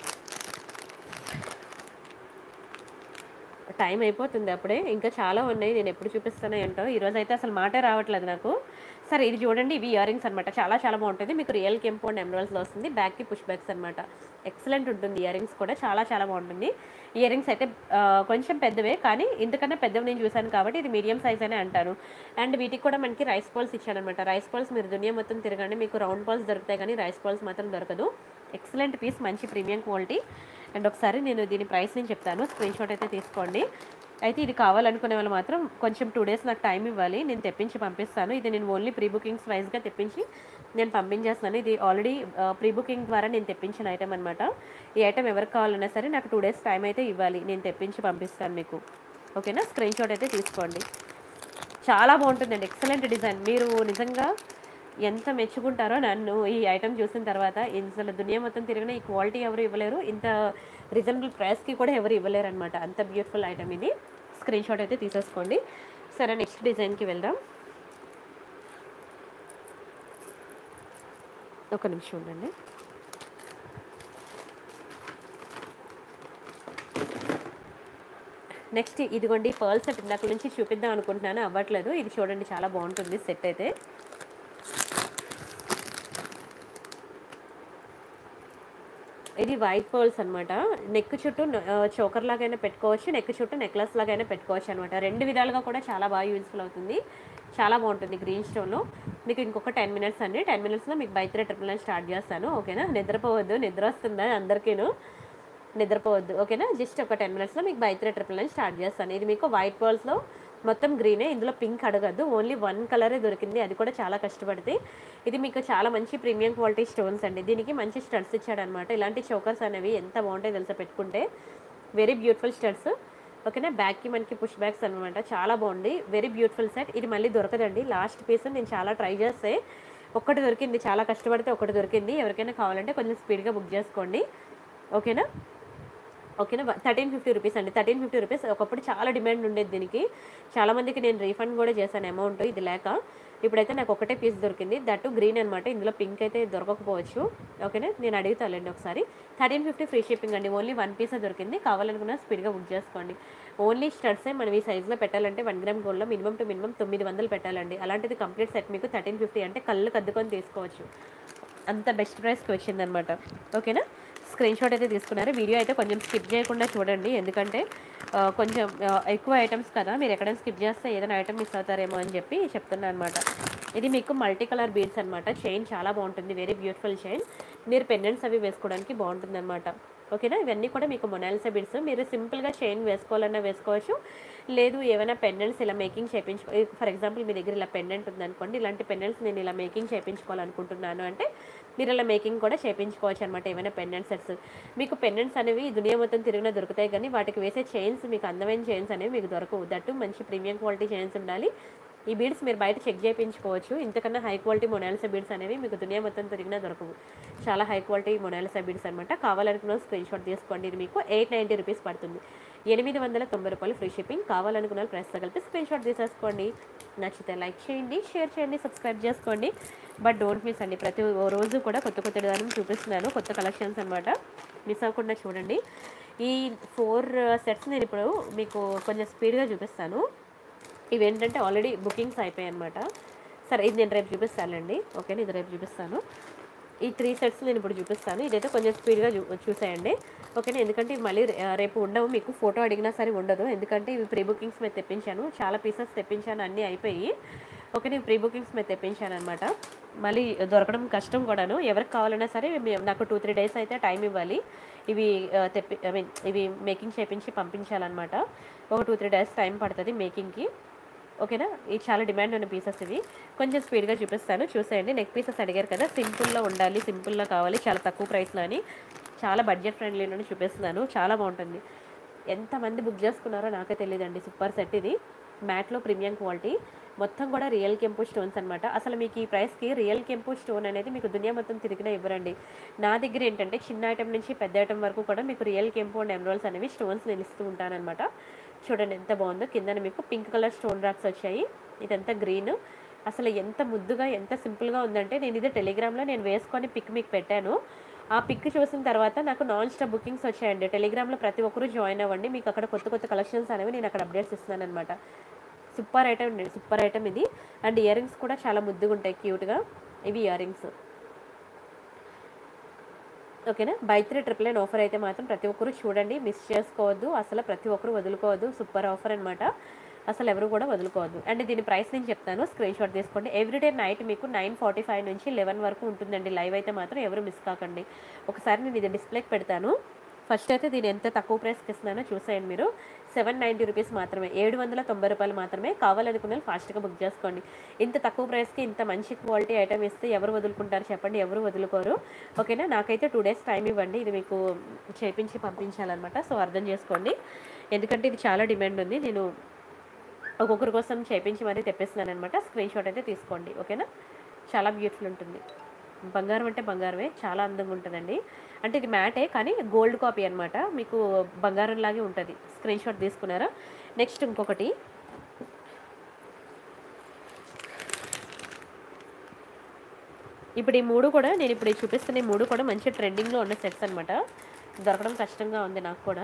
టైం అయిపోతుంది అప్పుడే, ఇంకా చాలా ఉన్నాయి, నేను ఎప్పుడు చూపిస్తానో ఏంటో. ఈరోజు అయితే అసలు మాటే రావట్లేదు నాకు. సరే ఇది చూడండి, ఇవి ఇయర్ రింగ్స్ అనమాట. చాలా చాలా బాగుంటుంది. మీకు రియల్ కెంపు అండ్ ఎమరాల్డ్స్లో వస్తుంది. బ్యాక్కి పుష్ బ్యాక్స్ అనమాట. ఎక్సలెంట్ ఉంటుంది. ఇయర్ రింగ్స్ కూడా చాలా చాలా బాగుంటుంది. ఇయర్ రింగ్స్ అయితే కొంచెం పెద్దవే, కానీ ఇంతకన్నా పెద్దవి నేను చూశాను కాబట్టి ఇది మీడియం సైజ్ అనే అంటాను. అండ్ వీటికి కూడా మనకి రైస్ పాల్స్ ఇచ్చానమాట. రైస్ పాల్స్ మీరు దునియా మొత్తం తిరగండి, మీకు రౌండ్ పాల్స్ దొరుకుతాయి కానీ రైస్ పాల్స్ మాత్రం దొరకదు. ఎక్సలెంట్ పీస్, మంచి ప్రీమియం క్వాలిటీ. అండ్ ఒకసారి నేను దీని ప్రైస్ నేను చెప్తాను, స్క్రీన్ షాట్ అయితే తీసుకోండి. అయితే ఇది కావాలనుకునే వాళ్ళు మాత్రం కొంచెం టూ డేస్ నాకు టైం ఇవ్వాలి, నేను తెప్పించి పంపిస్తాను. ఇది నేను ఓన్లీ ప్రీ బుకింగ్స్ వైజ్గా తెప్పించి నేను పంపించేస్తున్నాను. ఇది ఆల్రెడీ ప్రీ బుకింగ్ ద్వారా నేను తెప్పించిన ఐటమ్ అనమాట. ఈ ఐటమ్ ఎవరికి కావాలన్నా సరే నాకు టూ డేస్ టైం అయితే ఇవ్వాలి, నేను తెప్పించి పంపిస్తాను మీకు. ఓకేనా, స్క్రీన్ షాట్ అయితే తీసుకోండి. చాలా బాగుంటుందండి, ఎక్సలెంట్ డిజైన్. మీరు నిజంగా ఎంత మెచ్చుకుంటారో నన్ను ఈ ఐటెం చూసిన తర్వాత. అసలు దునియా మొత్తం తిరిగిన ఈ క్వాలిటీ ఎవరు ఇవ్వలేరు, ఇంత రీజనబుల్ ప్రైస్కి కూడా ఎవరు ఇవ్వలేరు అనమాట. అంత బ్యూటిఫుల్ ఐటెం ఇది. స్క్రీన్ షాట్ అయితే తీసేసుకోండి. సరే నెక్స్ట్ డిజైన్కి వెళ్దాం. ఒక నిమిషం ఉండండి. నెక్స్ట్ ఇదిగోండి పర్ల్ సెట్. ఇందాక నుంచి చూపిద్దాం అనుకుంటున్నాను, అవ్వట్లేదు. ఇది చూడండి, చాలా బాగుంటుంది సెట్ అయితే. ఇది వైట్ పర్ల్స్ అనమాట. నెక్ చుట్టూ చోకర్ లాగైనా పెట్టుకోవచ్చు, నెక్ చుట్టూ నెక్లెస్ లాగైనా పెట్టుకోవచ్చు అనమాట. రెండు విధాలుగా కూడా చాలా బాగా యూజ్ఫుల్ అవుతుంది. చాలా బాగుంటుంది గ్రీన్ స్టోన్లో. మీకు ఇంకొక టెన్ మినిట్స్ అండి. టెన్ మినిట్స్లో మీకు buy three triple nine start చేస్తాను. ఓకేనా? నిద్రపోవద్దు, నిద్ర వస్తుందా అందరికీను? నిద్రపోవద్దు. ఓకేనా? జస్ట్ ఒక టెన్ మినిట్స్లో మీకు buy three triple nine start చేస్తాను. ఇది మీకు వైట్ పర్ల్స్లో మొత్తం గ్రీనే, ఇందులో పింక్ అడగద్దు, ఓన్లీ వన్ కలరే దొరికింది, అది కూడా చాలా కష్టపడితే. ఇది మీకు చాలా మంచి ప్రీమియం క్వాలిటీ స్టోన్స్ అండి. దీనికి మంచి స్టడ్స్ ఇచ్చాడనమాట. ఇలాంటి చోకర్స్ అనేవి ఎంత బాగుంటాయి తెలుసా పెట్టుకుంటే. Very beautiful studs. ఓకేనా? బ్యాక్కి మనకి పుష్ బ్యాక్స్ అనమాట. చాలా బాగుంది, వెరీ బ్యూటిఫుల్ సెట్. ఇది మళ్ళీ దొరకదండి. లాస్ట్ పీస్ నేను చాలా ట్రై చేస్తే ఒక్కటి దొరికింది, చాలా కష్టపడితే ఒకటి దొరికింది. ఎవరికైనా కావాలంటే కొంచెం స్పీడ్గా బుక్ చేసుకోండి. ఓకేనా? ఓకేనా? థర్టీన్ ఫిఫ్టీ రూపీస్ అండి. Thirteen fifty rupees. ఒకప్పుడు చాలా డిమాండ్ ఉండేది దీనికి. చాలామందికి నేను రీఫండ్ కూడా చేశాను అమౌంట్ ఇది లేక. ఇప్పుడైతే నాకు ఒకటే పీస్ దొరికింది, దట్టు గ్రీన్ అనమాట. ఇందులో పింక్ అయితే దొరకకపోవచ్చు. ఓకేనా? నేను అడుగుతానండి ఒకసారి. థర్టీన్ ఫిఫ్టీ ఫ్రీ షిప్పింగ్ అండి. ఓన్లీ వన్ పీసే దొరికింది. కావాలనుకున్నా స్పీడ్గా బుక్ చేసుకోండి. ఓన్లీ స్టడ్సే మనం ఈ సైజులో పెట్టాలంటే వన్ గ్రామ్ గోల్డ్లో మినిమం టు మినిమం తొమ్మిది వందలు పెట్టాలండి. అలాంటిది కంప్లీట్ సెట్ మీకు థర్టీన్ ఫిఫ్టీ అంటే కళ్ళు కద్దుకొని తీసుకోవచ్చు. అంత బెస్ట్ ప్రైస్కి వచ్చిందనమాట. ఓకేనా? స్క్రీన్ షాట్ అయితే తీసుకున్నారు. వీడియో అయితే కొంచెం స్కిప్ చేయకుండా చూడండి, ఎందుకంటే కొంచెం ఎక్కువ ఐటమ్స్ కదా, మీరు ఎక్కడైనా స్కిప్ చేస్తే ఏదైనా ఐటమ్ మిస్ అవుతారేమో అని చెప్పి చెప్తున్నాను అనమాట. ఇది మీకు మల్టీ కలర్ బీడ్స్ అనమాట. చైన్ చాలా బాగుంటుంది, వెరీ బ్యూటిఫుల్ చైన్. మీరు పెండెంట్స్ అవి వేసుకోవడానికి బాగుంటుంది అనమాట. ఓకేనా? ఇవన్నీ కూడా మీకు మొనాలిసా బీడ్స్. మీరు సింపుల్గా చైన్ వేసుకోవాలన్నా వేసుకోవచ్చు, లేదు ఏమైనా పెండెంట్స్ ఇలా మేకింగ్ చేయించుకో. ఫర్ ఎగ్జాంపుల్ మీ దగ్గర ఇలా పెండెంట్ ఉందనుకోండి, ఇలాంటి పెండెంట్స్ నేను ఇలా మేకింగ్ చేయించుకోవాలనుకుంటున్నాను అంటే మీరు ఇలా మేకింగ్ కూడా చేయించుకోవచ్చు అనమాట. ఏమైనా పెండెంట్ సెట్స్ మీకు పెండెంట్స్ అనేవి దునియా మొత్తం తిరిగినా దొరుకుతాయి, కానీ వాటికి వేసే చైన్స్ మీకు అందమైన చైన్స్ అనేవి మీకు దొరకవు. దట్టు మంచి ప్రీమియం క్వాలిటీ చైన్స్ ఉండాలి. ఈ బీడ్స్ మీరు బయట చెక్ చేయించుకోవచ్చు. ఇంతకన్నా హై క్వాలిటీ మొనాలిసా బీడ్స్ అనేవి మీకు దునియా మొత్తం తిరిగినా దొరకవు. చాలా హై క్వాలిటీ మొనాలిసా బీడ్స్ అనమాట. కావాలనుకున్న స్క్రీన్ షాట్ తీసుకోండి. ఇది మీకు ఎయిట్ నైంటీ రూపీస్ పడుతుంది. ఎనిమిది వందల తొంభై రూపాయలు ఫ్రీ షిప్పింగ్. కావాలనుకున్న ప్రైస్తో కలిపి స్క్రీన్ షాట్ తీసేసుకోండి. నచ్చితే లైక్ చేయండి, షేర్ చేయండి, సబ్స్క్రైబ్ చేసుకోండి. బట్ డోంట్ మిస్ అండి, ప్రతి రోజు కూడా కొత్త కొత్త విధానం చూపిస్తున్నాను, కొత్త కలెక్షన్స్ అనమాట. మిస్ అవ్వకుండా చూడండి. ఈ ఫోర్ సెట్స్ నేను ఇప్పుడు మీకు కొంచెం స్పీడ్గా చూపిస్తాను. ఇవేంటంటే ఆల్రెడీ బుకింగ్స్ అయిపోయాయి అనమాట. సరే, ఇది నేను రేపు చూపిస్తానండి. ఓకేనా? ఇది రేపు చూపిస్తాను. ఈ త్రీ సెట్స్ నేను ఇప్పుడు చూపిస్తాను. ఇదైతే కొంచెం స్పీడ్గా చూ చూసేయండి. ఓకేనా? ఎందుకంటే ఇవి మళ్ళీ రేపు ఉండవు, మీకు ఫోటో అడిగినా సరే ఉండదు. ఎందుకంటే ఇవి ప్రీ బుకింగ్స్ మీద తెప్పించాను, చాలా పీసెస్ తెప్పించాను, అన్నీ అయిపోయి. ఓకే, నేను ప్రీ బుకింగ్స్ మీద తెప్పించాను అనమాట. మళ్ళీ దొరకడం కష్టం కూడాను. ఎవరికి కావాలన్నా సరే నాకు టూ త్రీ డేస్ అయితే టైం ఇవ్వాలి. ఇవి తెప్పి ఐ మీన్ ఇవి మేకింగ్ చేయించి పంపించాలన్నమాట. ఒక టూ త్రీ డేస్ టైం పడుతుంది మేకింగ్కి. ఓకేనా? ఇది చాలా డిమాండ్ ఉన్న పీసెస్ ఇవి. కొంచెం స్పీడ్గా చూపిస్తాను, చూసేయండి. నెక్ పీసెస్ అడిగారు కదా, సింపుల్లో ఉండాలి, సింపుల్లో కావాలి, చాలా తక్కువ ప్రైస్లో అని, చాలా బడ్జెట్ ఫ్రెండ్లీలోనే చూపిస్తున్నాను. చాలా బాగుంటుంది. ఎంతమంది బుక్ చేసుకున్నారో నాకే తెలియదండి. సూపర్ సెట్ ఇది. మ్యాట్లో ప్రీమియం క్వాలిటీ, మొత్తం కూడా రియల్ కెంపు స్టోన్స్ అనమాట. అసలు మీకు ఈ ప్రైస్కి రియల్ కెంపు స్టోన్ అనేది మీకు దునియా మొత్తం తిరిగినా ఇవ్వరండి. నా దగ్గర ఏంటంటే చిన్న ఐటమ్ నుంచి పెద్ద ఐటమ్ వరకు కూడా మీకు రియల్ కెంపు అండ్ ఎమరాల్డ్స్ అనేవి స్టోన్స్ నేను ఇస్తూ ఉంటానన్నమాట. చూడండి ఎంత బాగుందో. కింద మీకు పింక్ కలర్ స్టోన్ డ్రాప్స్ వచ్చాయి. ఇదంతా గ్రీన్. అసలు ఎంత ముద్దుగా ఎంత సింపుల్గా ఉందంటే, నేను ఇది టెలిగ్రామ్లో నేను వేసుకొని పిక్ మీకు పెట్టాను. ఆ పిక్ చూసిన తర్వాత నాకు నాన్ స్టాప్ బుకింగ్స్ వచ్చాయండి. టెలిగ్రామ్లో ప్రతి ఒక్కరూ జాయిన్ అవ్వండి, మీకు అక్కడ కొత్త కొత్త కలెక్షన్స్ అనేవి నేను అక్కడ అప్డేట్స్ ఇస్తున్నాను అనమాట. సూపర్ ఐటమ్ అండి, సూపర్ ఐటమ్ ఇది. అండ్ ఇయర్ రింగ్స్ కూడా చాలా ముద్దుగా ఉంటాయి, క్యూట్గా. ఇవి ఇయర్ రింగ్స్. ఓకేనా? By three triple nine offer అయితే మాత్రం ప్రతి ఒక్కరు చూడండి, మిస్ చేసుకోవద్దు. అసలు ప్రతి ఒక్కరు వదులుకోవద్దు. సూపర్ ఆఫర్ అనమాట, అసలు ఎవరు కూడా వదులుకోవద్దు. అండ్ దీని ప్రైస్ నేను చెప్తాను, స్క్రీన్ షాట్ తీసుకోండి. ఎవ్రీడే నైట్ మీకు నైన్ ఫార్టీ ఫైవ్ నుంచి లెవెన్ వరకు ఉంటుందండి లైవ్ అయితే మాత్రం, ఎవరు మిస్ కాకండి. ఒకసారి నేను ఇది డిస్ప్లేకి పెడతాను. ఫస్ట్ అయితే దీని ఎంత తక్కువ ప్రైస్కి ఇస్తున్నానో చూసేయండి మీరు. సెవెన్ నైంటీ రూపీస్ మాత్రమే, ఏడు వందల తొంభై రూపాయలు మాత్రమే. కావాలనుకున్న ఫాస్ట్గా బుక్ చేసుకోండి. ఇంత తక్కువ ప్రైస్కి ఇంత మంచి క్వాలిటీ ఐటమ్ ఇస్తే ఎవరు వదులుకుంటారు చెప్పండి? ఎవరు వదులుకోరు. ఓకేనా? నాకైతే టూ డేస్ టైం ఇవ్వండి, ఇది మీకు చేయించి పంపించాలన్నమాట. సో అర్థం చేసుకోండి, ఎందుకంటే ఇది చాలా డిమాండ్ ఉంది. నేను ఒక్కొక్కరి కోసం చేయించి మరీ తెప్పిస్తున్నాను అనమాట. స్క్రీన్ షాట్ అయితే తీసుకోండి. ఓకేనా? చాలా బ్యూటిఫుల్ ఉంటుంది. బంగారం అంటే బంగారమే, చాలా అందంగా ఉంటుందండి. అంటే ఇది మ్యాటే కానీ గోల్డ్ కాపీ అనమాట. మీకు బంగారంలాగే ఉంటుంది. స్క్రీన్ షాట్ తీసుకున్నారా? నెక్స్ట్ ఇంకొకటి, ఇప్పుడు ఈ మూడు కూడా నేను ఇప్పుడు చూపిస్తున్న ఈ మూడు కూడా మంచి ట్రెండింగ్లో ఉన్న సెట్స్ అనమాట. దొరకడం కష్టంగా ఉంది నాకు కూడా.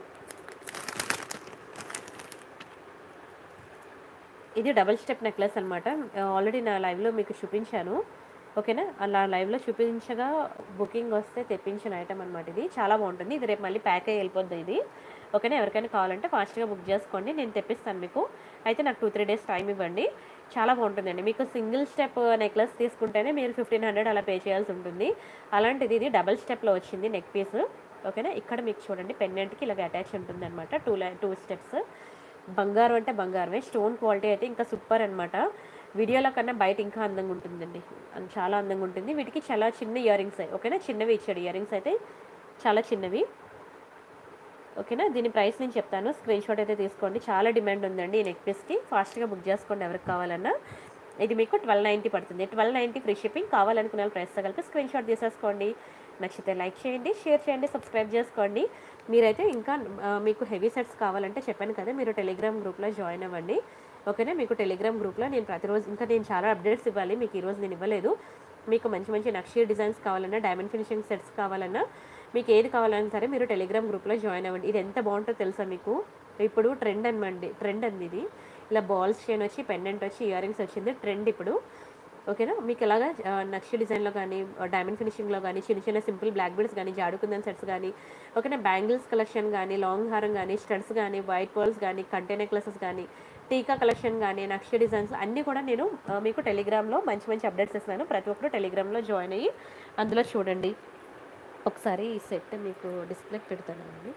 ఇది డబల్ స్టెప్ నెక్లెస్ అనమాట. ఆల్రెడీ నా లైవ్లో మీకు చూపించాను. ఓకేనా, అలా లైవ్లో చూపించగా బుకింగ్ వస్తే తెప్పించిన ఐటమ్ అనమాట. ఇది చాలా బాగుంటుంది. ఇది రేపు మళ్ళీ ప్యాక్ అయ్యి వెళ్ళిపోద్ది ఇది. ఓకేనా, ఎవరికైనా కావాలంటే ఫాస్ట్గా బుక్ చేసుకోండి, నేను తెప్పిస్తాను మీకు. అయితే నాకు టూ త్రీ డేస్ టైం ఇవ్వండి. చాలా బాగుంటుందండి. మీకు సింగిల్ స్టెప్ నెక్లెస్ తీసుకుంటేనే మీరు ఫిఫ్టీన్ హండ్రెడ్ అలా పే చేయాల్సి ఉంటుంది. అలాంటిది ఇది డబల్ స్టెప్లో వచ్చింది నెక్ పీస్. ఓకేనా, ఇక్కడ మీకు చూడండి పెండెంట్కి ఇలాగ అటాచ్ ఉంటుంది అనమాట. టూ లై టూ స్టెప్స్. బంగారం అంటే బంగారమే. స్టోన్ క్వాలిటీ అయితే ఇంకా సూపర్ అనమాట. వీడియోలో కన్నా బయట ఇంకా అందంగా ఉంటుందండి, చాలా అందంగా ఉంటుంది. వీటికి చాలా చిన్న ఇయర్ రింగ్స్. ఓకేనా, చిన్నవి ఇచ్చాడు ఇయర్ రింగ్స్ అయితే, చాలా చిన్నవి. ఓకేనా, దీని ప్రైస్ నేను చెప్తాను, స్క్రీన్ షాట్ అయితే తీసుకోండి. చాలా డిమాండ్ ఉందండి ఈ నెక్ పీస్కి. ఫాస్ట్గా బుక్ చేసుకోండి ఎవరికి కావాలన్నా. ఇది మీకు ట్వెల్వ్ నైంటీ పడుతుంది. Twelve ninety free shipping. కావాలనుకున్న ప్రైస్తో కలిపి స్క్రీన్ షాట్ తీసేసుకోండి. నచ్చితే లైక్ చేయండి, షేర్ చేయండి, సబ్స్క్రైబ్ చేసుకోండి. మీరైతే ఇంకా మీకు హెవీ సెట్స్ కావాలంటే చెప్పాను కదా, మీరు టెలిగ్రామ్ గ్రూప్లో జాయిన్ అవ్వండి. ఓకేనా, మీకు టెలిగ్రామ్ గ్రూప్లో నేను ప్రతిరోజు ఇంకా నేను చాలా అప్డేట్స్ ఇవ్వాలి మీకు. ఈరోజు నేను ఇవ్వలేదు. మీకు మంచి మంచి నక్షి డిజైన్స్ కావాలన్నా, డైమండ్ ఫినిషింగ్ సెట్స్ కావాలన్నా, మీకు ఏది కావాలన్నా సరే మీరు టెలిగ్రామ్ గ్రూప్లో జాయిన్ అవ్వండి. ఇది ఎంత బాగుంటుందో తెలుసా మీకు? ఇప్పుడు ట్రెండ్ అనమాట, ట్రెండ్ అండి ఇది. ఇలా బాల్స్ చైన్ వచ్చి, పెండెంట్ వచ్చి, ఇయర్ రింగ్స్ వచ్చింది ట్రెండ్ ఇప్పుడు. ఓకేనా, మీకు ఇలాగా నక్షి డిజైన్లో కానీ, డైమండ్ ఫినిషింగ్లో కానీ, చిన్న చిన్న సింపుల్ బ్లాక్ బీడ్స్ కానీ, జాడుకుందన్ సెట్స్ కానీ, ఓకేనా, బ్యాంగిల్స్ కలెక్షన్ కానీ, లాంగ్ హారం కానీ, స్టడ్స్ కానీ, వైట్ పర్ల్స్ కానీ, కంటే నెక్లెసెస్ కానీ, టీకా కలెక్షన్ కానీ, నక్షి డిజైన్స్ అన్నీ కూడా నేను మీకు టెలిగ్రామ్లో మంచి మంచి అప్డేట్స్ ఇస్తున్నాను. ప్రతి ఒక్కరు టెలిగ్రామ్లో జాయిన్ అయ్యి అందులో చూడండి. ఒకసారి ఈ సెట్ మీకు డిస్ప్లే పెడతానండి.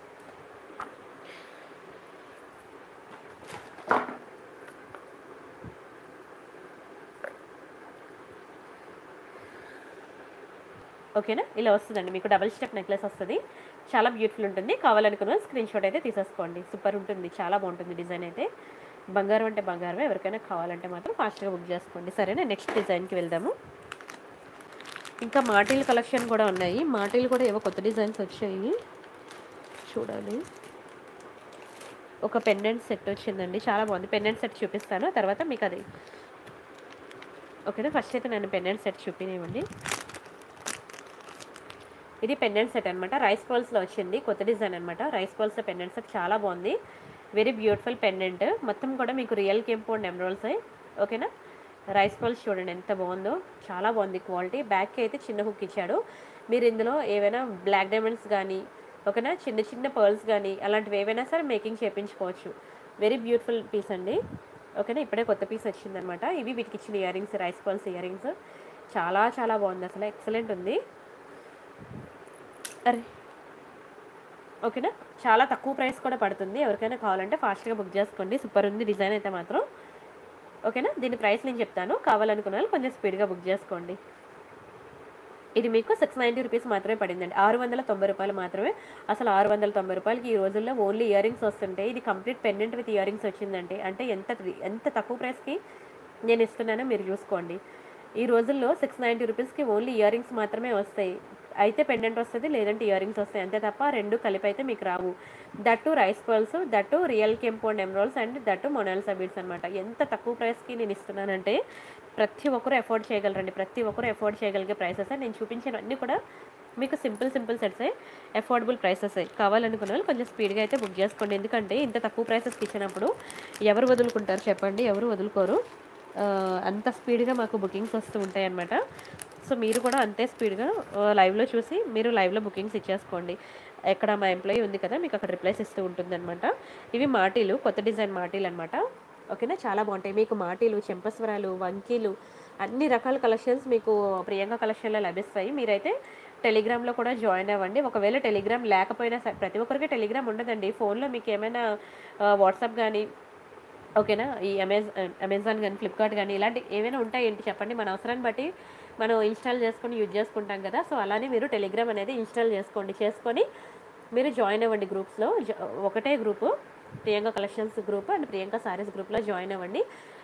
ఓకేనా, ఇలా వస్తుందండి మీకు. డబల్ స్టెప్ నెక్లెస్ వస్తుంది, చాలా బ్యూటిఫుల్ ఉంటుంది. కావాలనుకున్న స్క్రీన్ షాట్ అయితే తీసేసుకోండి. సూపర్ ఉంటుంది, చాలా బాగుంటుంది డిజైన్ అయితే. బంగారం అంటే బంగారమే. ఎవరికైనా కావాలంటే మాత్రం ఫాస్ట్గా బుక్ చేసుకోండి. సరేనా, నెక్స్ట్ డిజైన్కి వెళ్దాము. ఇంకా మాటీల్ కలెక్షన్ కూడా ఉన్నాయి. మాటీలు కూడా ఏవో కొత్త డిజైన్స్ వచ్చాయి, చూడాలి. ఒక పెండెంట్ సెట్ వచ్చిందండి, చాలా బాగుంది. పెండెంట్ సెట్ చూపిస్తాను తర్వాత మీకు అది. ఓకేనా, ఫస్ట్ అయితే నేను పెండెంట్ సెట్ చూపినివ్వండి. ఇది పెండెంట్ సెట్ అనమాట. రైస్ పర్ల్స్లో వచ్చింది, కొత్త డిజైన్ అనమాట. రైస్ పర్ల్స్లో పెండెంట్ సెట్ చాలా బాగుంది. Very beautiful pendant. మొత్తం కూడా మీకు రియల్ కెంపౌండ్ ఎమరాల్డ్స్. ఓకేనా, రైస్ పర్ల్స్ చూడండి ఎంత బాగుందో, చాలా బాగుంది క్వాలిటీ. బ్యాక్కి అయితే చిన్న హుక్ ఇచ్చాడు. మీరు ఇందులో ఏవైనా బ్లాక్ డైమండ్స్ కానీ, ఓకేనా, చిన్న చిన్న పర్ల్స్ కానీ అలాంటివి ఏవైనా సరే మేకింగ్ చేయించుకోవచ్చు. వెరీ బ్యూటిఫుల్ పీస్ అండి. ఓకేనా, ఇప్పుడే కొత్త పీస్ వచ్చిందనమాట. ఇవి వీటికి ఇచ్చిన ear rings, rice pearls ear rings. చాలా చాలా బాగుంది, అసలు ఎక్సలెంట్ ఉంది. అరే ఓకేనా, చాలా తక్కువ ప్రైస్ కూడా పడుతుంది. ఎవరికైనా కావాలంటే ఫాస్ట్గా బుక్ చేసుకోండి. సూపర్ ఉంది డిజైన్ అయితే మాత్రం. ఓకేనా, దీని ప్రైస్ నేను చెప్తాను, కావాలనుకున్న వాళ్ళు కొంచెం స్పీడ్గా బుక్ చేసుకోండి. ఇది మీకు సిక్స్ నైంటీ రూపీస్ మాత్రమే పడిందండి. ఆరు వందల తొంభై రూపాయలు మాత్రమే. అసలు ఆరు వందల తొంభై రూపాయలకి ఈ రోజుల్లో ఓన్లీ ఇయర్ రింగ్స్ వస్తుంటాయి. ఇది complete pendant with year rings వచ్చిందంటే అంటే ఎంత ఎంత తక్కువ ప్రైస్కి నేను ఇస్తున్నానో మీరు చూసుకోండి. ఈ రోజుల్లో సిక్స్ నైంటీ రూపీస్కి ఓన్లీ ఇయర్ రింగ్స్ మాత్రమే వస్తాయి. అయితే పెండెంట్ వస్తుంది, లేదంటే ఇయర్ రింగ్స్ వస్తాయి, అంతే తప్ప రెండు కలిపి అయితే మీకు రావు. That rice pearls, that real కెంపౌండ్ emeralds and that Mona Lisa beads అనమాట. ఎంత తక్కువ ప్రైస్కి నేను ఇస్తున్నానంటే ప్రతి ఒక్కరు ఎఫోర్డ్ చేయగలరండి. ప్రతి ఒక్కరు ఎఫోర్డ్ చేయగలిగే ప్రైసెస్. నేను చూపించినవన్నీ కూడా మీకు సింపుల్ సింపుల్ సెట్సే, ఎఫోర్డబుల్ ప్రైసెస్. కావాలనుకున్న వాళ్ళు కొంచెం స్పీడ్గా అయితే బుక్ చేసుకోండి. ఎందుకంటే ఇంత తక్కువ ప్రైసెస్కి ఇచ్చినప్పుడు ఎవరు వదులుకుంటారు చెప్పండి? ఎవరు వదులుకోరు. అంత స్పీడ్గా మాకు బుకింగ్స్ వస్తూ ఉంటాయి అన్నమాట. సో మీరు కూడా అంతే స్పీడ్గా లైవ్లో చూసి మీరు లైవ్లో బుకింగ్స్ ఇచ్చేసుకోండి. ఎక్కడ మా ఎంప్లాయీ ఉంది కదా, మీకు అక్కడ రిప్లైస్ ఇస్తూ ఉంటుందన్నమాట. ఇవి మాటీలు, కొత్త డిజైన్ మాటీలు అనమాట. ఓకేనా, చాలా బాగుంటాయి. మీకు మాటీలు, చెంపస్వరాలు, వంకీలు అన్ని రకాల కలెక్షన్స్ మీకు ప్రియాంక కలెక్షన్లో లభిస్తాయి. మీరైతే టెలిగ్రామ్లో కూడా జాయిన్ అవ్వండి. ఒకవేళ టెలిగ్రామ్ లేకపోయినా సరే, ప్రతి ఒక్కరికి టెలిగ్రామ్ ఉండదండి. ఫోన్లో మీకు ఏమైనా వాట్సాప్ కానీ, ఓకేనా, ఈ అమెజాన్ అమెజాన్ కానీ, ఫ్లిప్కార్ట్ కానీ ఇలాంటి ఏమైనా ఉంటాయి ఏంటి చెప్పండి? మన అవసరాన్ని బట్టి మనం ఇన్స్టాల్ చేసుకొని యూజ్ చేసుకుంటాం కదా. సో అలానే మీరు టెలిగ్రామ్ అనేది ఇన్స్టాల్ చేసుకోండి. చేసుకొని మీరు జాయిన్ అవ్వండి గ్రూప్స్లో. ఒకటే group, Priyanka collections group and Priyanka sarees గ్రూప్లో జాయిన్ అవ్వండి.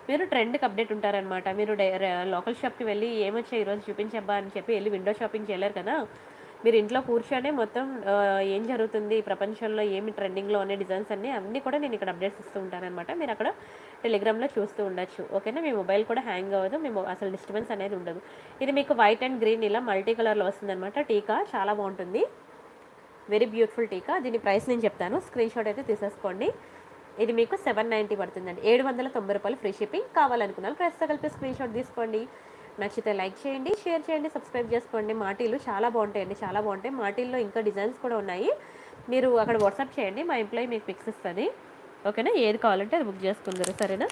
మీరు ట్రెండ్కి అప్డేట్ ఉంటారనమాట. మీరు డై లోకల్ షాప్కి వెళ్ళి ఏమొచ్చాయి ఈరోజు చూపించబ్బా అని చెప్పి వెళ్ళి విండో షాపింగ్ చేయలేరు కదా. మీరు ఇంట్లో కూర్చొనే మొత్తం ఏం జరుగుతుంది ప్రపంచంలో, ఏమి ట్రెండింగ్లో అనే డిజైన్స్ అన్నీ అన్నీ కూడా నేను ఇక్కడ అప్డేట్స్ ఇస్తూ ఉంటానన్నమాట. మీరు అక్కడ టెలిగ్రామ్లో చూస్తూ ఉండొచ్చు. ఓకేనా. మీ మొబైల్ కూడా హ్యాంగ్ అవ్వదు, మేము అసలు డిస్టర్బెన్స్ అనేది ఉండదు. ఇది మీకు వైట్ అండ్ గ్రీన్ ఇలా మల్టీ కలర్లో వస్తుందన్నమాట. టీకా చాలా బాగుంటుంది, వెరీ బ్యూటిఫుల్ టీకా. దీని ప్రైస్ నేను చెప్తాను, స్క్రీన్ షాట్ అయితే తీసేసుకోండి. ఇది మీకు సెవెన్ నైంటీ పడుతుందండి, ఏడు వందల తొంభై రూపాయలు ఫ్రీ షిప్పింగ్. కావాలనుకున్నాను ప్రైస్తో కలిపి స్క్రీన్ షాట్ తీసుకోండి. నచ్చితే లైక్ చేయండి, షేర్ చేయండి, సబ్స్క్రైబ్ చేసుకోండి. మాటీలు చాలా బాగుంటాయండి, చాలా బాగుంటాయి. మాటీల్లో ఇంకా డిజైన్స్ కూడా ఉన్నాయి. మీరు అక్కడ వాట్సాప్ చేయండి, మా ఎంప్లాయీ మీకు పిక్స్ ఇస్తుంది. ఓకేనా. ఏది కావాలంటే అది బుక్ చేసుకుందరు, సరేనా.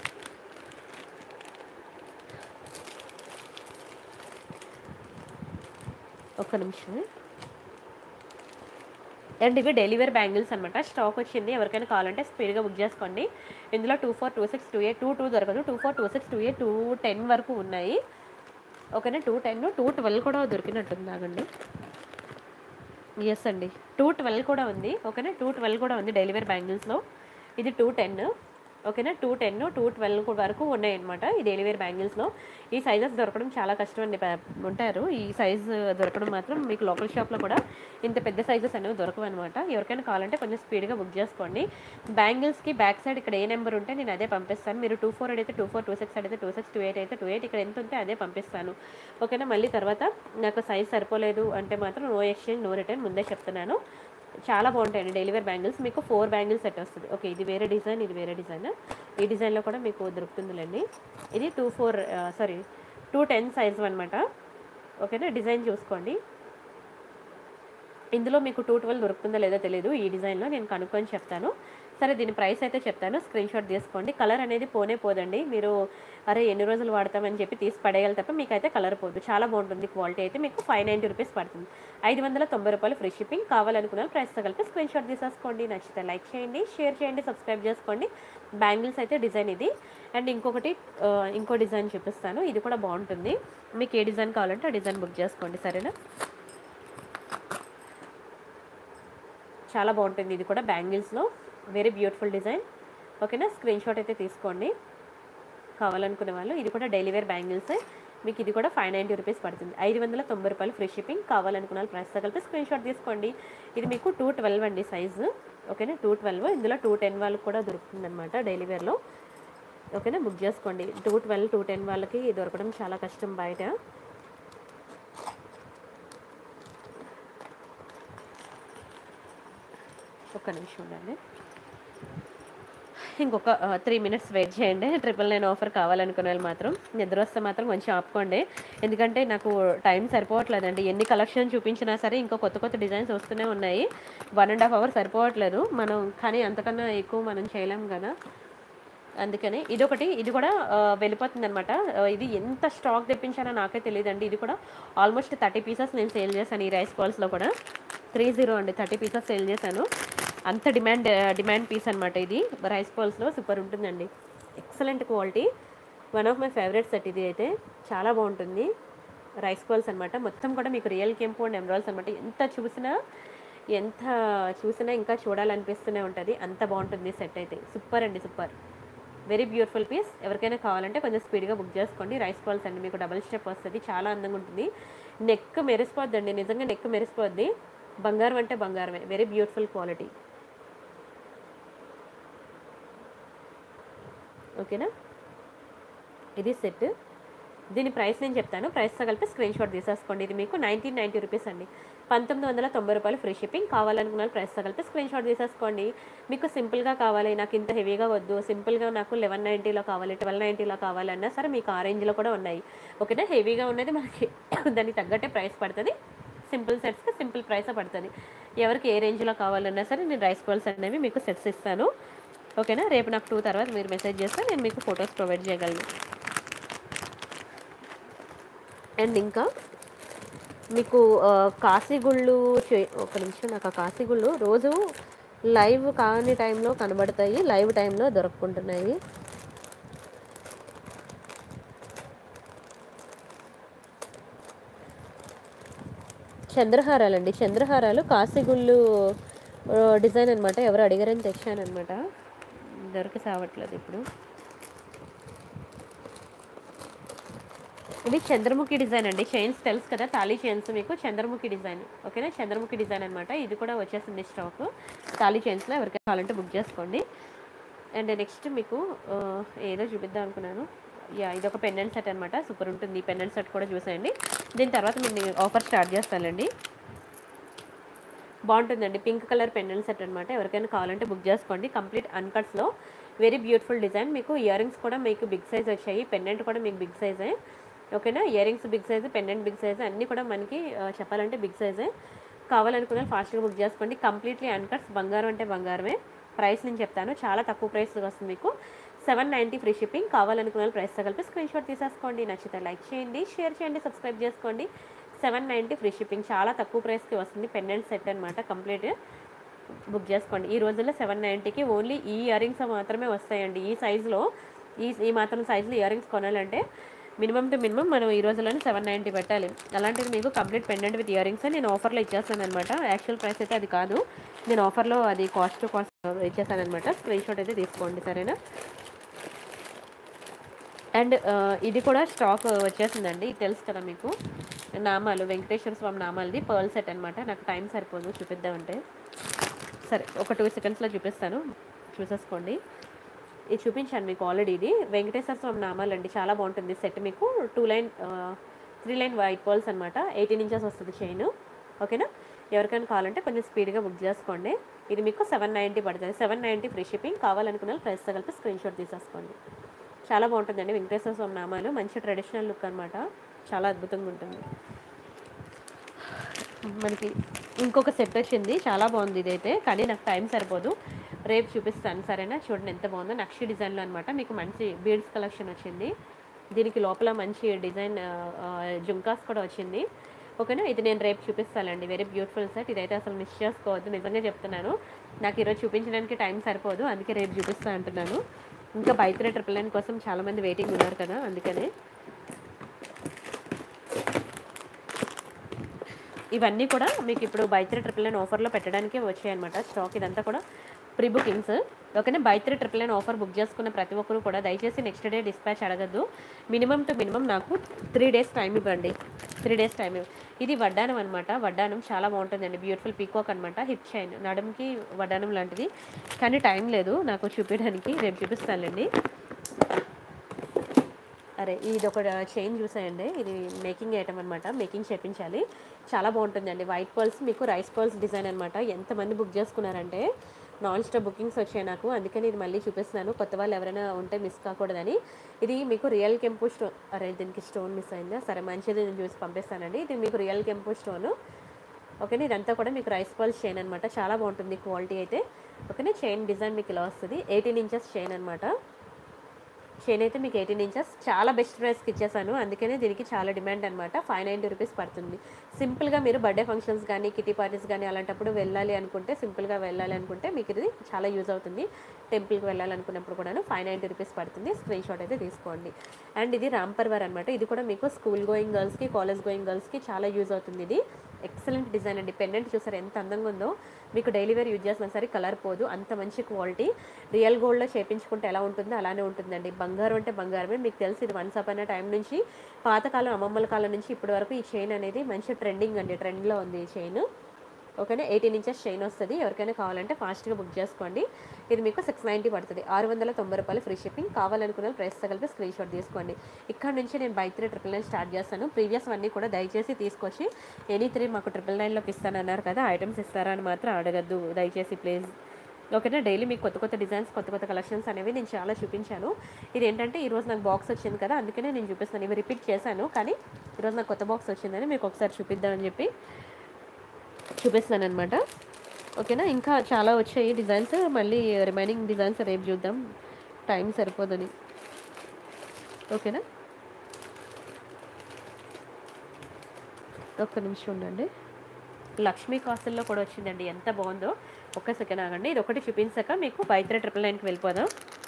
ఒక్క నిమిషం. అండ్ ఇవి డెలివరీ బ్యాంగిల్స్ అనమాట. స్టాక్ వచ్చింది, ఎవరికైనా కావాలంటే స్పీడ్గా బుక్ చేసుకోండి. ఇందులో two four two six two eight two two దొరకదు, two four two six two eight two ten వరకు ఉన్నాయి. ఓకేనా. టూ టెన్ టూ ట్వెల్వ్ కూడా దొరికినట్టుంది, ఆగండి. ఎస్ అండి, టూ ట్వెల్వ్ కూడా ఉంది. ఓకేనా. టూ ట్వెల్వ్ కూడా ఉంది డెలివరీ బ్యాంగిల్స్లో. ఇది టూ టెన్. ఓకేనా. టూ టెన్ టూ ట్వెల్వ్ వరకు ఉన్నాయన్నమాట ఈ డెలివరీ బ్యాంగిల్స్లో. ఈ సైజెస్ దొరకడం చాలా కష్టం అండి, ఉంటారు. ఈ సైజు దొరకడం మాత్రం మీకు లోకల్ షాప్లో కూడా ఇంత పెద్ద సైజెస్ అనేవి దొరకవు అనమాట. ఎవరికైనా కావాలంటే కొంచెం స్పీడ్గా బుక్ చేసుకోండి. బ్యాంగిల్స్కి బ్యాక్ సైడ్ ఇక్కడ ఏ నెంబర్ ఉంటే నేను అదే పంపిస్తాను. మీరు టూ ఫోర్ అయితే టూ ఫోర్ టూ సిక్స్ అయితే టూ సిక్స్ టూ ఎయిట్ అయితే టూ ఎయిట్ ఇక్కడ ఎంత ఉంటే అదే పంపిస్తాను. ఓకేనా. మళ్ళీ తర్వాత నాకు సైజ్ సరిపోలేదు అంటే మాత్రం నో ఎక్స్చేంజ్ నో రిటర్న్, ముందే చెప్తున్నాను. చాలా బాగుంటాయండి డెలివరీ బ్యాంగిల్స్. మీకు ఫోర్ బ్యాంగిల్స్ సెట్ వస్తుంది. ఓకే, ఇది వేరే డిజైన్, ఇది వేరే డిజైన్. ఈ డిజైన్లో కూడా మీకు దొరుకుతుందిలేండి. ఇది two four sorry two ten size అనమాట. ఓకేనా. డిజైన్ చూసుకోండి. ఇందులో మీకు టూ ట్వెల్వ్ దొరుకుతుందో లేదో తెలియదు, ఈ డిజైన్లో నేను కనుక్కొని చెప్తాను. సరే, దీని ప్రైస్ అయితే చెప్తాను, స్క్రీన్ షాట్ తీసుకోండి. కలర్ అనేది పోనే పోదండి. మీరు అరే ఎన్ని రోజులు వాడతామని చెప్పి తీసి పడేయాలి తప్ప మీకైతే కలర్ పోదు. చాలా బాగుంటుంది. క్వాలిటీ అయితే మీకు ఫైవ్ నైంటీ రూపీస్ పడుతుంది, ఐదు వందల తొంభై రూపాయలు ఫ్రీ షిప్పింగ్. కావాలనుకున్న ప్రైస్తో కలిపి స్క్రీన్ షాట్ తీసేసుకోండి. నచ్చితే లైక్ చేయండి, షేర్ చేయండి, సబ్స్క్రైబ్ చేసుకోండి. బ్యాంగిల్స్ అయితే డిజైన్ ఇది. అండ్ ఇంకొకటి ఇంకో డిజైన్ చూపిస్తాను, ఇది కూడా బాగుంటుంది. మీకు ఏ డిజైన్ కావాలంటే ఆ డిజైన్ బుక్ చేసుకోండి, సరేనా. చాలా బాగుంటుంది ఇది కూడా బ్యాంగిల్స్లో, వెరీ బ్యూటిఫుల్ డిజైన్. ఓకేనా. స్క్రీన్ షాట్ అయితే తీసుకోండి కావాలనుకునే వాళ్ళు. ఇది కూడా డెలివరీ బ్యాంగిల్స్, మీకు ఇది కూడా ఫైవ్ నైంటీ రూపీస్ పడుతుంది, ఐదు వందల తొంభై రూపాయలు ఫ్రీ షిప్పింగ్. కావాలనుకున్న వాళ్ళు ప్రైస్తో కలిపి స్క్రీన్ షాట్ తీసుకోండి. ఇది మీకు టూ ట్వెల్వ్ అండి సైజు. ఓకేనా. టూ ట్వెల్వ్ ఇందులో టూ టెన్ వాళ్ళకి కూడా దొరుకుతుంది అనమాట డెలివరీలో. ఓకేనా. బుక్ చేసుకోండి. టూ ట్వెల్వ్ టూ టెన్ వాళ్ళకి దొరకడం చాలా కష్టం బయట. ఒక్క నిమిషం ఉండండి, ఇంకొక త్రీ మినిట్స్ వెయిట్ చేయండి. ట్రిపుల్ నైన్ ఆఫర్ కావాలనుకునే వాళ్ళు మాత్రం నిద్ర వస్తే మాత్రం కొంచెం ఆపుకోండి, ఎందుకంటే నాకు టైం సరిపోవట్లేదండి. ఎన్ని కలెక్షన్ చూపించినా సరే ఇంకా కొత్త కొత్త డిజైన్స్ వస్తూనే ఉన్నాయి. వన్ అండ్ హాఫ్ అవర్ సరిపోవట్లేదు మనం, కానీ అంతకన్నా ఎక్కువ మనం చేయలేం కదా. అందుకని ఇదొకటి, ఇది కూడా వెళ్ళిపోతుంది అనమాట. ఇది ఎంత స్టాక్ తెప్పించానో నాకే తెలియదండి. ఇది కూడా ఆల్మోస్ట్ థర్టీ పీసెస్ నేను సేల్ చేశాను ఈ రైస్ బాల్స్లో కూడా. త్రీ జీరో అండి, థర్టీ పీసెస్ సేల్ చేశాను. అంత డిమాండ్ డిమాండ్ పీస్ అనమాట ఇది. రైస్ బాల్స్లో సూపర్ ఉంటుందండి, excellent quality, one of my favourite set. ఇది అయితే చాలా బాగుంటుంది. రైస్ బాల్స్ అనమాట, మొత్తం కూడా మీకు రియల్ కెంపు అండ్ ఎమరాల్డ్స్ అనమాట. ఎంత చూసినా ఎంత చూసినా ఇంకా చూడాలనిపిస్తూనే ఉంటుంది, అంత బాగుంటుంది సెట్ అయితే. సూపర్ అండి, సూపర్, వెరీ బ్యూటిఫుల్ పీస్. ఎవరికైనా కావాలంటే కొంచెం స్పీడ్గా బుక్ చేసుకోండి. రైస్ బాల్స్ అండి, మీకు డబల్ స్టెప్ వస్తుంది, చాలా అందంగా ఉంటుంది. నెక్ మెరిసిపోద్ది అండి, నిజంగా నెక్ మెరిసిపోద్ది. బంగారం అంటే బంగారమే, వెరీ బ్యూటిఫుల్ క్వాలిటీ. ఓకేనా. ఇది సెట్, దీని ప్రైస్ నేను చెప్తాను, ప్రైస్తో కలిపి స్క్రీన్ షాట్ తీసేసుకోండి. ఇది మీకు నైన్టీన్ నైంటీ రూపీస్ అండి, పంతొమ్మిది వందల తొంభై రూపాయలు ఫ్రీ షిప్పింగ్. కావాలనుకున్న ప్రైస్తో కలిపి స్క్రీన్ షాట్ తీసేసుకోండి. మీకు సింపుల్గా కావాలి, నాకు ఇంత హెవీగా వద్దు, సింపుల్గా నాకు లెవెన్ నైంటీలో కావాలి, ట్వెల్వ్ నైంటీలో కావాలన్నా సరే మీకు ఆ రేంజ్లో కూడా ఉన్నాయి. ఓకేనా. హెవీగా ఉన్నది మనకి దానికి తగ్గట్టే ప్రైస్ పడుతుంది, సింపుల్ సెట్స్కి సింపుల్ ప్రైస్ పడుతుంది. ఎవరికి ఏ రేంజ్లో కావాలన్నా సరే నేను రైస్ బాల్స్ అనేవి మీకు సెట్స్ ఇస్తాను. ఓకేనా. రేపు నాకు టూ తర్వాత మీరు మెసేజ్ చేస్తే నేను మీకు ఫొటోస్ ప్రొవైడ్ చేయగలను. అండ్ ఇంకా మీకు కాశీగుళ్ళు చే ఒక నిమిషం, నాకు ఆ కాశీగుళ్ళు రోజు లైవ్ కాని టైంలో కనబడతాయి, లైవ్ టైంలో దొరుకుంటున్నాయి. చంద్రహారాలండి, చంద్రహారాలు కాశీగుళ్ళు డిజైన్ అనమాట. ఎవరు అడిగారని తెచ్చానమాట, దొరికి సావట్లేదు ఇప్పుడు. ఇది చంద్రముఖి డిజైన్ అండి. చైన్స్ తెలుసు కదా, తాళీ చైన్స్ మీకు చంద్రముఖి డిజైన్. ఓకేనా, చంద్రముఖి డిజైన్ అనమాట. ఇది కూడా వచ్చేసింది స్టాక్ తాళీ చైన్స్లో. ఎవరికైనా కావాలంటే బుక్ చేసుకోండి. అండ్ నెక్స్ట్ మీకు ఏదో చూపిద్దాం అనుకున్నాను. యా, ఇది ఒక పెండెంట్ సెట్ అనమాట. సూపర్ ఉంటుంది. ఈ పెండెంట్ సెట్ కూడా చూసేయండి. దీని తర్వాత నేను ఆఫర్ స్టార్ట్ చేస్తానండి. బాగుంటుందండి. పింక్ కలర్ పెండెంట్ సెట్ అనమాట. ఎవరికైనా కావాలంటే బుక్ చేసుకోండి. కంప్లీట్ అన్కట్స్లో వెరీ బ్యూటిఫుల్ డిజైన్. మీకు ఇయర్ రింగ్స్ కూడా మీకు బిగ్ సైజ్ వచ్చాయి. పెండెంట్ కూడా మీకు బిగ్ సైజే. ఓకేనా, earrings big size, pendant big size, అన్నీ కూడా మనకి చెప్పాలంటే బిగ్ సైజే. కావాలనుకున్న ఫాస్ట్గా బుక్ చేసుకోండి. కంప్లీట్లీ అన్కట్స్. బంగారం అంటే బంగారమే. ప్రైస్ నేను చెప్తాను, చాలా తక్కువ ప్రైస్ వస్తుంది మీకు. Seven ninety free shipping. కావాలనుకున్న ప్రైస్తో కలిపి స్క్రీన్ షాట్ తీసేసుకోండి. నచ్చితే లైక్ చేయండి, షేర్ చేయండి, సబ్స్క్రైబ్ చేసుకోండి. Seven ninety free shipping. చాలా తక్కువ ప్రైస్కి వస్తుంది. పెండెంట్ సెట్ అనమాట. కంప్లీట్ బుక్ చేసుకోండి. ఈ రోజుల్లో సెవెన్ నైంటీకి ఓన్లీ ఈ ఇయర్ రింగ్స్ మాత్రమే వస్తాయండి. ఈ సైజులో ఈ ఈ మాత్రం సైజులో ఇయర్ రింగ్స్ కొనాలంటే మినిమం టు మినిమం మనం ఈ రోజుల్లోనే సెవెన్ నైంటీ పెట్టాలి. అలాంటిది మీకు complete pendant with ear rings నేను ఆఫర్లో ఇచ్చేస్తాను అనమాట. యాక్చువల్ ప్రైస్ అయితే అది కాదు, నేను ఆఫర్లో అది కాస్ట్ టు కాస్ట్ ఇచ్చేస్తాను అనమాట. స్క్రీన్ షాట్ అయితే తీసుకోండి, సరేనా. అండ్ ఇది కూడా స్టాక్ వచ్చేసిందండి. ఇది తెలుసు కదా మీకు, నామాలు వెంకటేశ్వర స్వామి నామాలది పర్ల్ సెట్ అనమాట. నాకు టైం సరిపోదు చూపిద్దామంటే. సరే, ఒక టూ సెకండ్స్లో చూపిస్తాను, చూసేసుకోండి. ఇది చూపించాను మీకు ఆల్రెడీ. ఇది వెంకటేశ్వర స్వామి నామాలండి. చాలా బాగుంటుంది సెట్. మీకు two line three line white pearls అనమాట. ఎయిటీన్ ఇంచెస్ వస్తుంది చైన్. ఓకేనా, ఎవరికైనా కావాలంటే కొంచెం స్పీడ్గా బుక్ చేసుకోండి. ఇది మీకు సెవెన్ నైంటీ పడుతుంది. Seven ninety free shipping. కావాలనుకున్న ప్రైస్తో కలిపి స్క్రీన్ షాట్ తీసేసుకోండి. చాలా బాగుంటుందండి వెంకటేశ్వర స్వామి నామాలు. మంచి ట్రెడిషనల్ లుక్ అనమాట. చాలా అద్భుతంగా ఉంటుంది. మనకి ఇంకొక సెట్ వచ్చింది, చాలా బాగుంది ఇదైతే, కానీ నాకు టైం సరిపోదు, రేపు చూపిస్తాను, సరేనా. చూడండి ఎంత బాగుందో, నక్షి డిజైన్లో అనమాట. మీకు మంచి బీడ్స్ కలెక్షన్ వచ్చింది. దీనికి లోపల మంచి డిజైన్ జుంకాస్ కూడా వచ్చింది. ఓకేనా, ఇది నేను రేపు చూపిస్తానండి. Very beautiful set. ఇదైతే అసలు మిస్ చేసుకోవద్దు, నిజంగా చెప్తున్నాను. నాకు ఈరోజు చూపించడానికి టైం సరిపోదు, అందుకే రేపు చూపిస్తా అంటున్నాను. ఇంకా బైత్రే ట్రిపుల్ నైన్ కోసం చాలామంది వెయిటింగ్ ఉన్నారు కదా, అందుకనే. ఇవన్నీ కూడా మీకు ఇప్పుడు బైత్రే ట్రిపుల్ నైన్ ఆఫర్లో పెట్టడానికి వచ్చాయన్నమాట స్టాక్. ఇదంతా కూడా ప్రీ బుకింగ్స్. ఓకేనా, buy three triple nine offer book చేసుకున్న ప్రతి ఒక్కరు కూడా దయచేసి నెక్స్ట్ డే డిస్పాచ్ అడగద్దు. మినిమం టు మినిమం నాకు త్రీ డేస్ టైం ఇవ్వండి. త్రీ డేస్ టైం ఇవ్వండి. ఇది వడ్డానం అనమాట. వడ్డానం చాలా బాగుంటుందండి. బ్యూటిఫుల్ పీకాక్ అనమాట. హిప్ చైన్, నడుముకి వడ్డానం లాంటిది, కానీ టైం లేదు నాకు చూపించడానికి. రేపు చూపిస్తానండి. అరే, ఇది ఒక చైన్ చూసాయండి. ఇది మేకింగ్ ఐటమ్ అనమాట. మేకింగ్ చేయించాలి. చాలా బాగుంటుందండి. వైట్ పర్ల్స్ మీకు రైస్ పర్ల్స్ డిజైన్ అనమాట. ఎంతమంది బుక్ చేసుకున్నారంటే నాన్ స్టాప్ బుకింగ్స్ వచ్చాయి నాకు, అందుకని ఇది మళ్ళీ చూపిస్తున్నాను. కొత్త వాళ్ళు ఎవరైనా ఉంటే మిస్ కాకూడదని. ఇది మీకు రియల్ కెంపు స్టోన్. అరే, దీనికి స్టోన్ మిస్ అయిందా? సరే, మంచిది, నేను చూసి పంపిస్తానండి. ఇది మీకు రియల్ కెంపు స్టోను. ఓకేనా, ఇదంతా కూడా మీకు రైస్ పర్ల్స్ చైన్ అనమాట. చాలా బాగుంటుంది క్వాలిటీ అయితే. ఓకేనా, చైన్ డిజైన్ మీకు ఇలా వస్తుంది. ఎయిటీన్ ఇంచెస్ చైన్ అనమాట. చైన్ అయితే మీకు ఎయిటీన్ ఇంచెస్. చాలా బెస్ట్ ప్రైస్కి ఇచ్చేసాను, అందుకనే దీనికి చాలా డిమాండ్ అనమాట. ఫైవ్ నైంటీ రూపీస్ పడుతుంది. సింపుల్గా మీరు బర్త్డే ఫంక్షన్స్ కానీ కిటీ పార్టీస్ కానీ అలాంటప్పుడు వెళ్ళాలి అనుకుంటే, సింపుల్గా వెళ్ళాలి అనుకుంటే మీకు ఇది చాలా యూజ్ అవుతుంది. టెంపుల్కి వెళ్ళాలనుకున్నప్పుడు కూడాను ఫైవ్ నైంటీ రూపీస్ పడుతుంది. స్క్రీన్ షాట్ అయితే తీసుకోండి. అండ్ ఇది రాంపర్ వేర్ అనమాట. ఇది కూడా మీకు స్కూల్ గోయింగ్ గర్ల్స్కి, కాలేజ్ గోయింగ్ గర్ల్స్కి చాలా యూజ్ అవుతుంది. ఇది ఎక్సలెంట్ డిజైన్ అండి. పెండెంట్ చూసారు ఎంత అందంగా ఉందో. మీకు డైలీ వేర్ యూజ్ చేసినా సరే కలర్ పోదు, అంత మంచి క్వాలిటీ. రియల్ గోల్డ్లో చేయించుకుంటే ఎలా ఉంటుందో అలానే ఉంటుందండి. బంగారం అంటే బంగారమే. మీకు తెలిసి ఇది వన్స్ అప్ అయిన టైం నుంచి, పాతకాలం అమ్మమ్మల కాలం నుంచి ఇప్పటి వరకు ఈ చైన్ అనేది మంచి ట్రెండింగ్ అండి. ట్రెండ్లో ఉంది ఈ చైన్. ఓకేనా, ఎయిటీన్ ఇంచెస్ చైన్ వస్తుంది. ఎవరికైనా కావాలంటే ఫాస్ట్గా బుక్ చేసుకోండి. ఇది మీకు సిక్స్ నైంటీ పడుతుంది. ఆరు వందల తొంభై రూపాయలు ఫ్రీ షిప్పింగ్. కావాలనుకున్న ప్రైస్తో కలిపి స్క్రీన్ షాట్ తీసుకోండి. ఇక్కడ నుంచి నేను బైత్రే ట్రిపుల్ నైన్ స్టార్ట్ చేస్తాను. ప్రీవియస్ అన్నీ కూడా దయచేసి తీసుకొచ్చి ఎనీ త్రీ మాకు ట్రిపుల్ నైన్లోకి ఇస్తానన్నారు కదా, ఐటమ్స్ ఇస్తారా అని మాత్రం అడగద్దు దయచేసి ప్లీజ్. ఓకేనా, డైలీ మీకు కొత్త కొత్త డిజైన్స్, కొత్త కొత్త కలెక్షన్స్ అనేవి నేను చాలా చూపించాను. ఇది ఏంటంటే ఈరోజు నాకు బాక్స్ వచ్చింది కదా, అందుకనే నేను చూపిస్తాను. ఇవి రిపీట్ చేశాను, కానీ ఈరోజు నాకు కొత్త బాక్స్ వచ్చిందని మీకు ఒకసారి చూపిద్దామని చెప్పి చూపిస్తాను అనమాట. ఓకేనా, ఇంకా చాలా వచ్చాయి డిజైన్స్. మళ్ళీ రిమైనింగ్ డిజైన్స్ రేపు చూద్దాం, టైం సరిపోదని. ఓకేనా, ఒక్క నిమిషం ఉండండి. లక్ష్మీ కాసుల్లో కూడా వచ్చిందండి, ఎంత బాగుందో. ఒక్క సెకండ్ ఆగండి. ఇది ఒకటి చూపించాక మీకు బైత్రే ట్రిపుల్ నైన్కి వెళ్ళిపోదాం.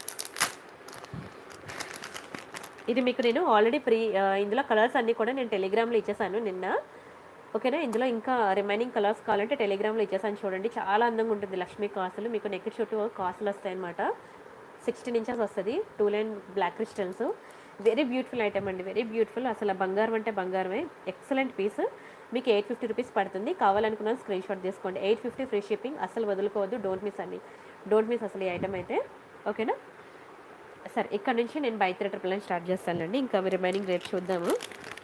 ఇది మీకు నేను ఆల్రెడీ ప్రీ ఇందులో కలర్స్ అన్నీ కూడా నేను టెలిగ్రామ్లో ఇచ్చేసాను నిన్న. ఓకేనా, ఇందులో ఇంకా రిమైనింగ్ కలర్స్ కావాలంటే టెలిగ్రామ్లో ఇచ్చేసాను. చూడండి, చాలా అందంగా ఉంటుంది లక్ష్మీ కాసులు. మీకు నెక్ చుట్టూ కాసులు వస్తాయి అన్నమాట. సిక్స్టీన్ ఇంచెస్ వస్తుంది, two line black crystals. Very beautiful item అండి, వెరీ బ్యూటిఫుల్. అసలు బంగారం అంటే బంగారమే. Excellent piece. మీకు ఎయిట్ ఫిఫ్టీ రూపీస్ పడుతుంది. కావాలనుకున్న స్క్రీన్ షాట్ తీసుకోండి. Eight fifty free shipping. అసలు వదులుకోవద్దు, డోంట్ మిస్ అండి, డోంట్ మిస్ అసలు ఈ ఐటమ్ అయితే. ఓకేనా. సరే, ఇక్కడ నుంచి నేను buy three triple nine start చేస్తానండి. ఇంకా రిమైనింగ్ రేపు చూద్దాము.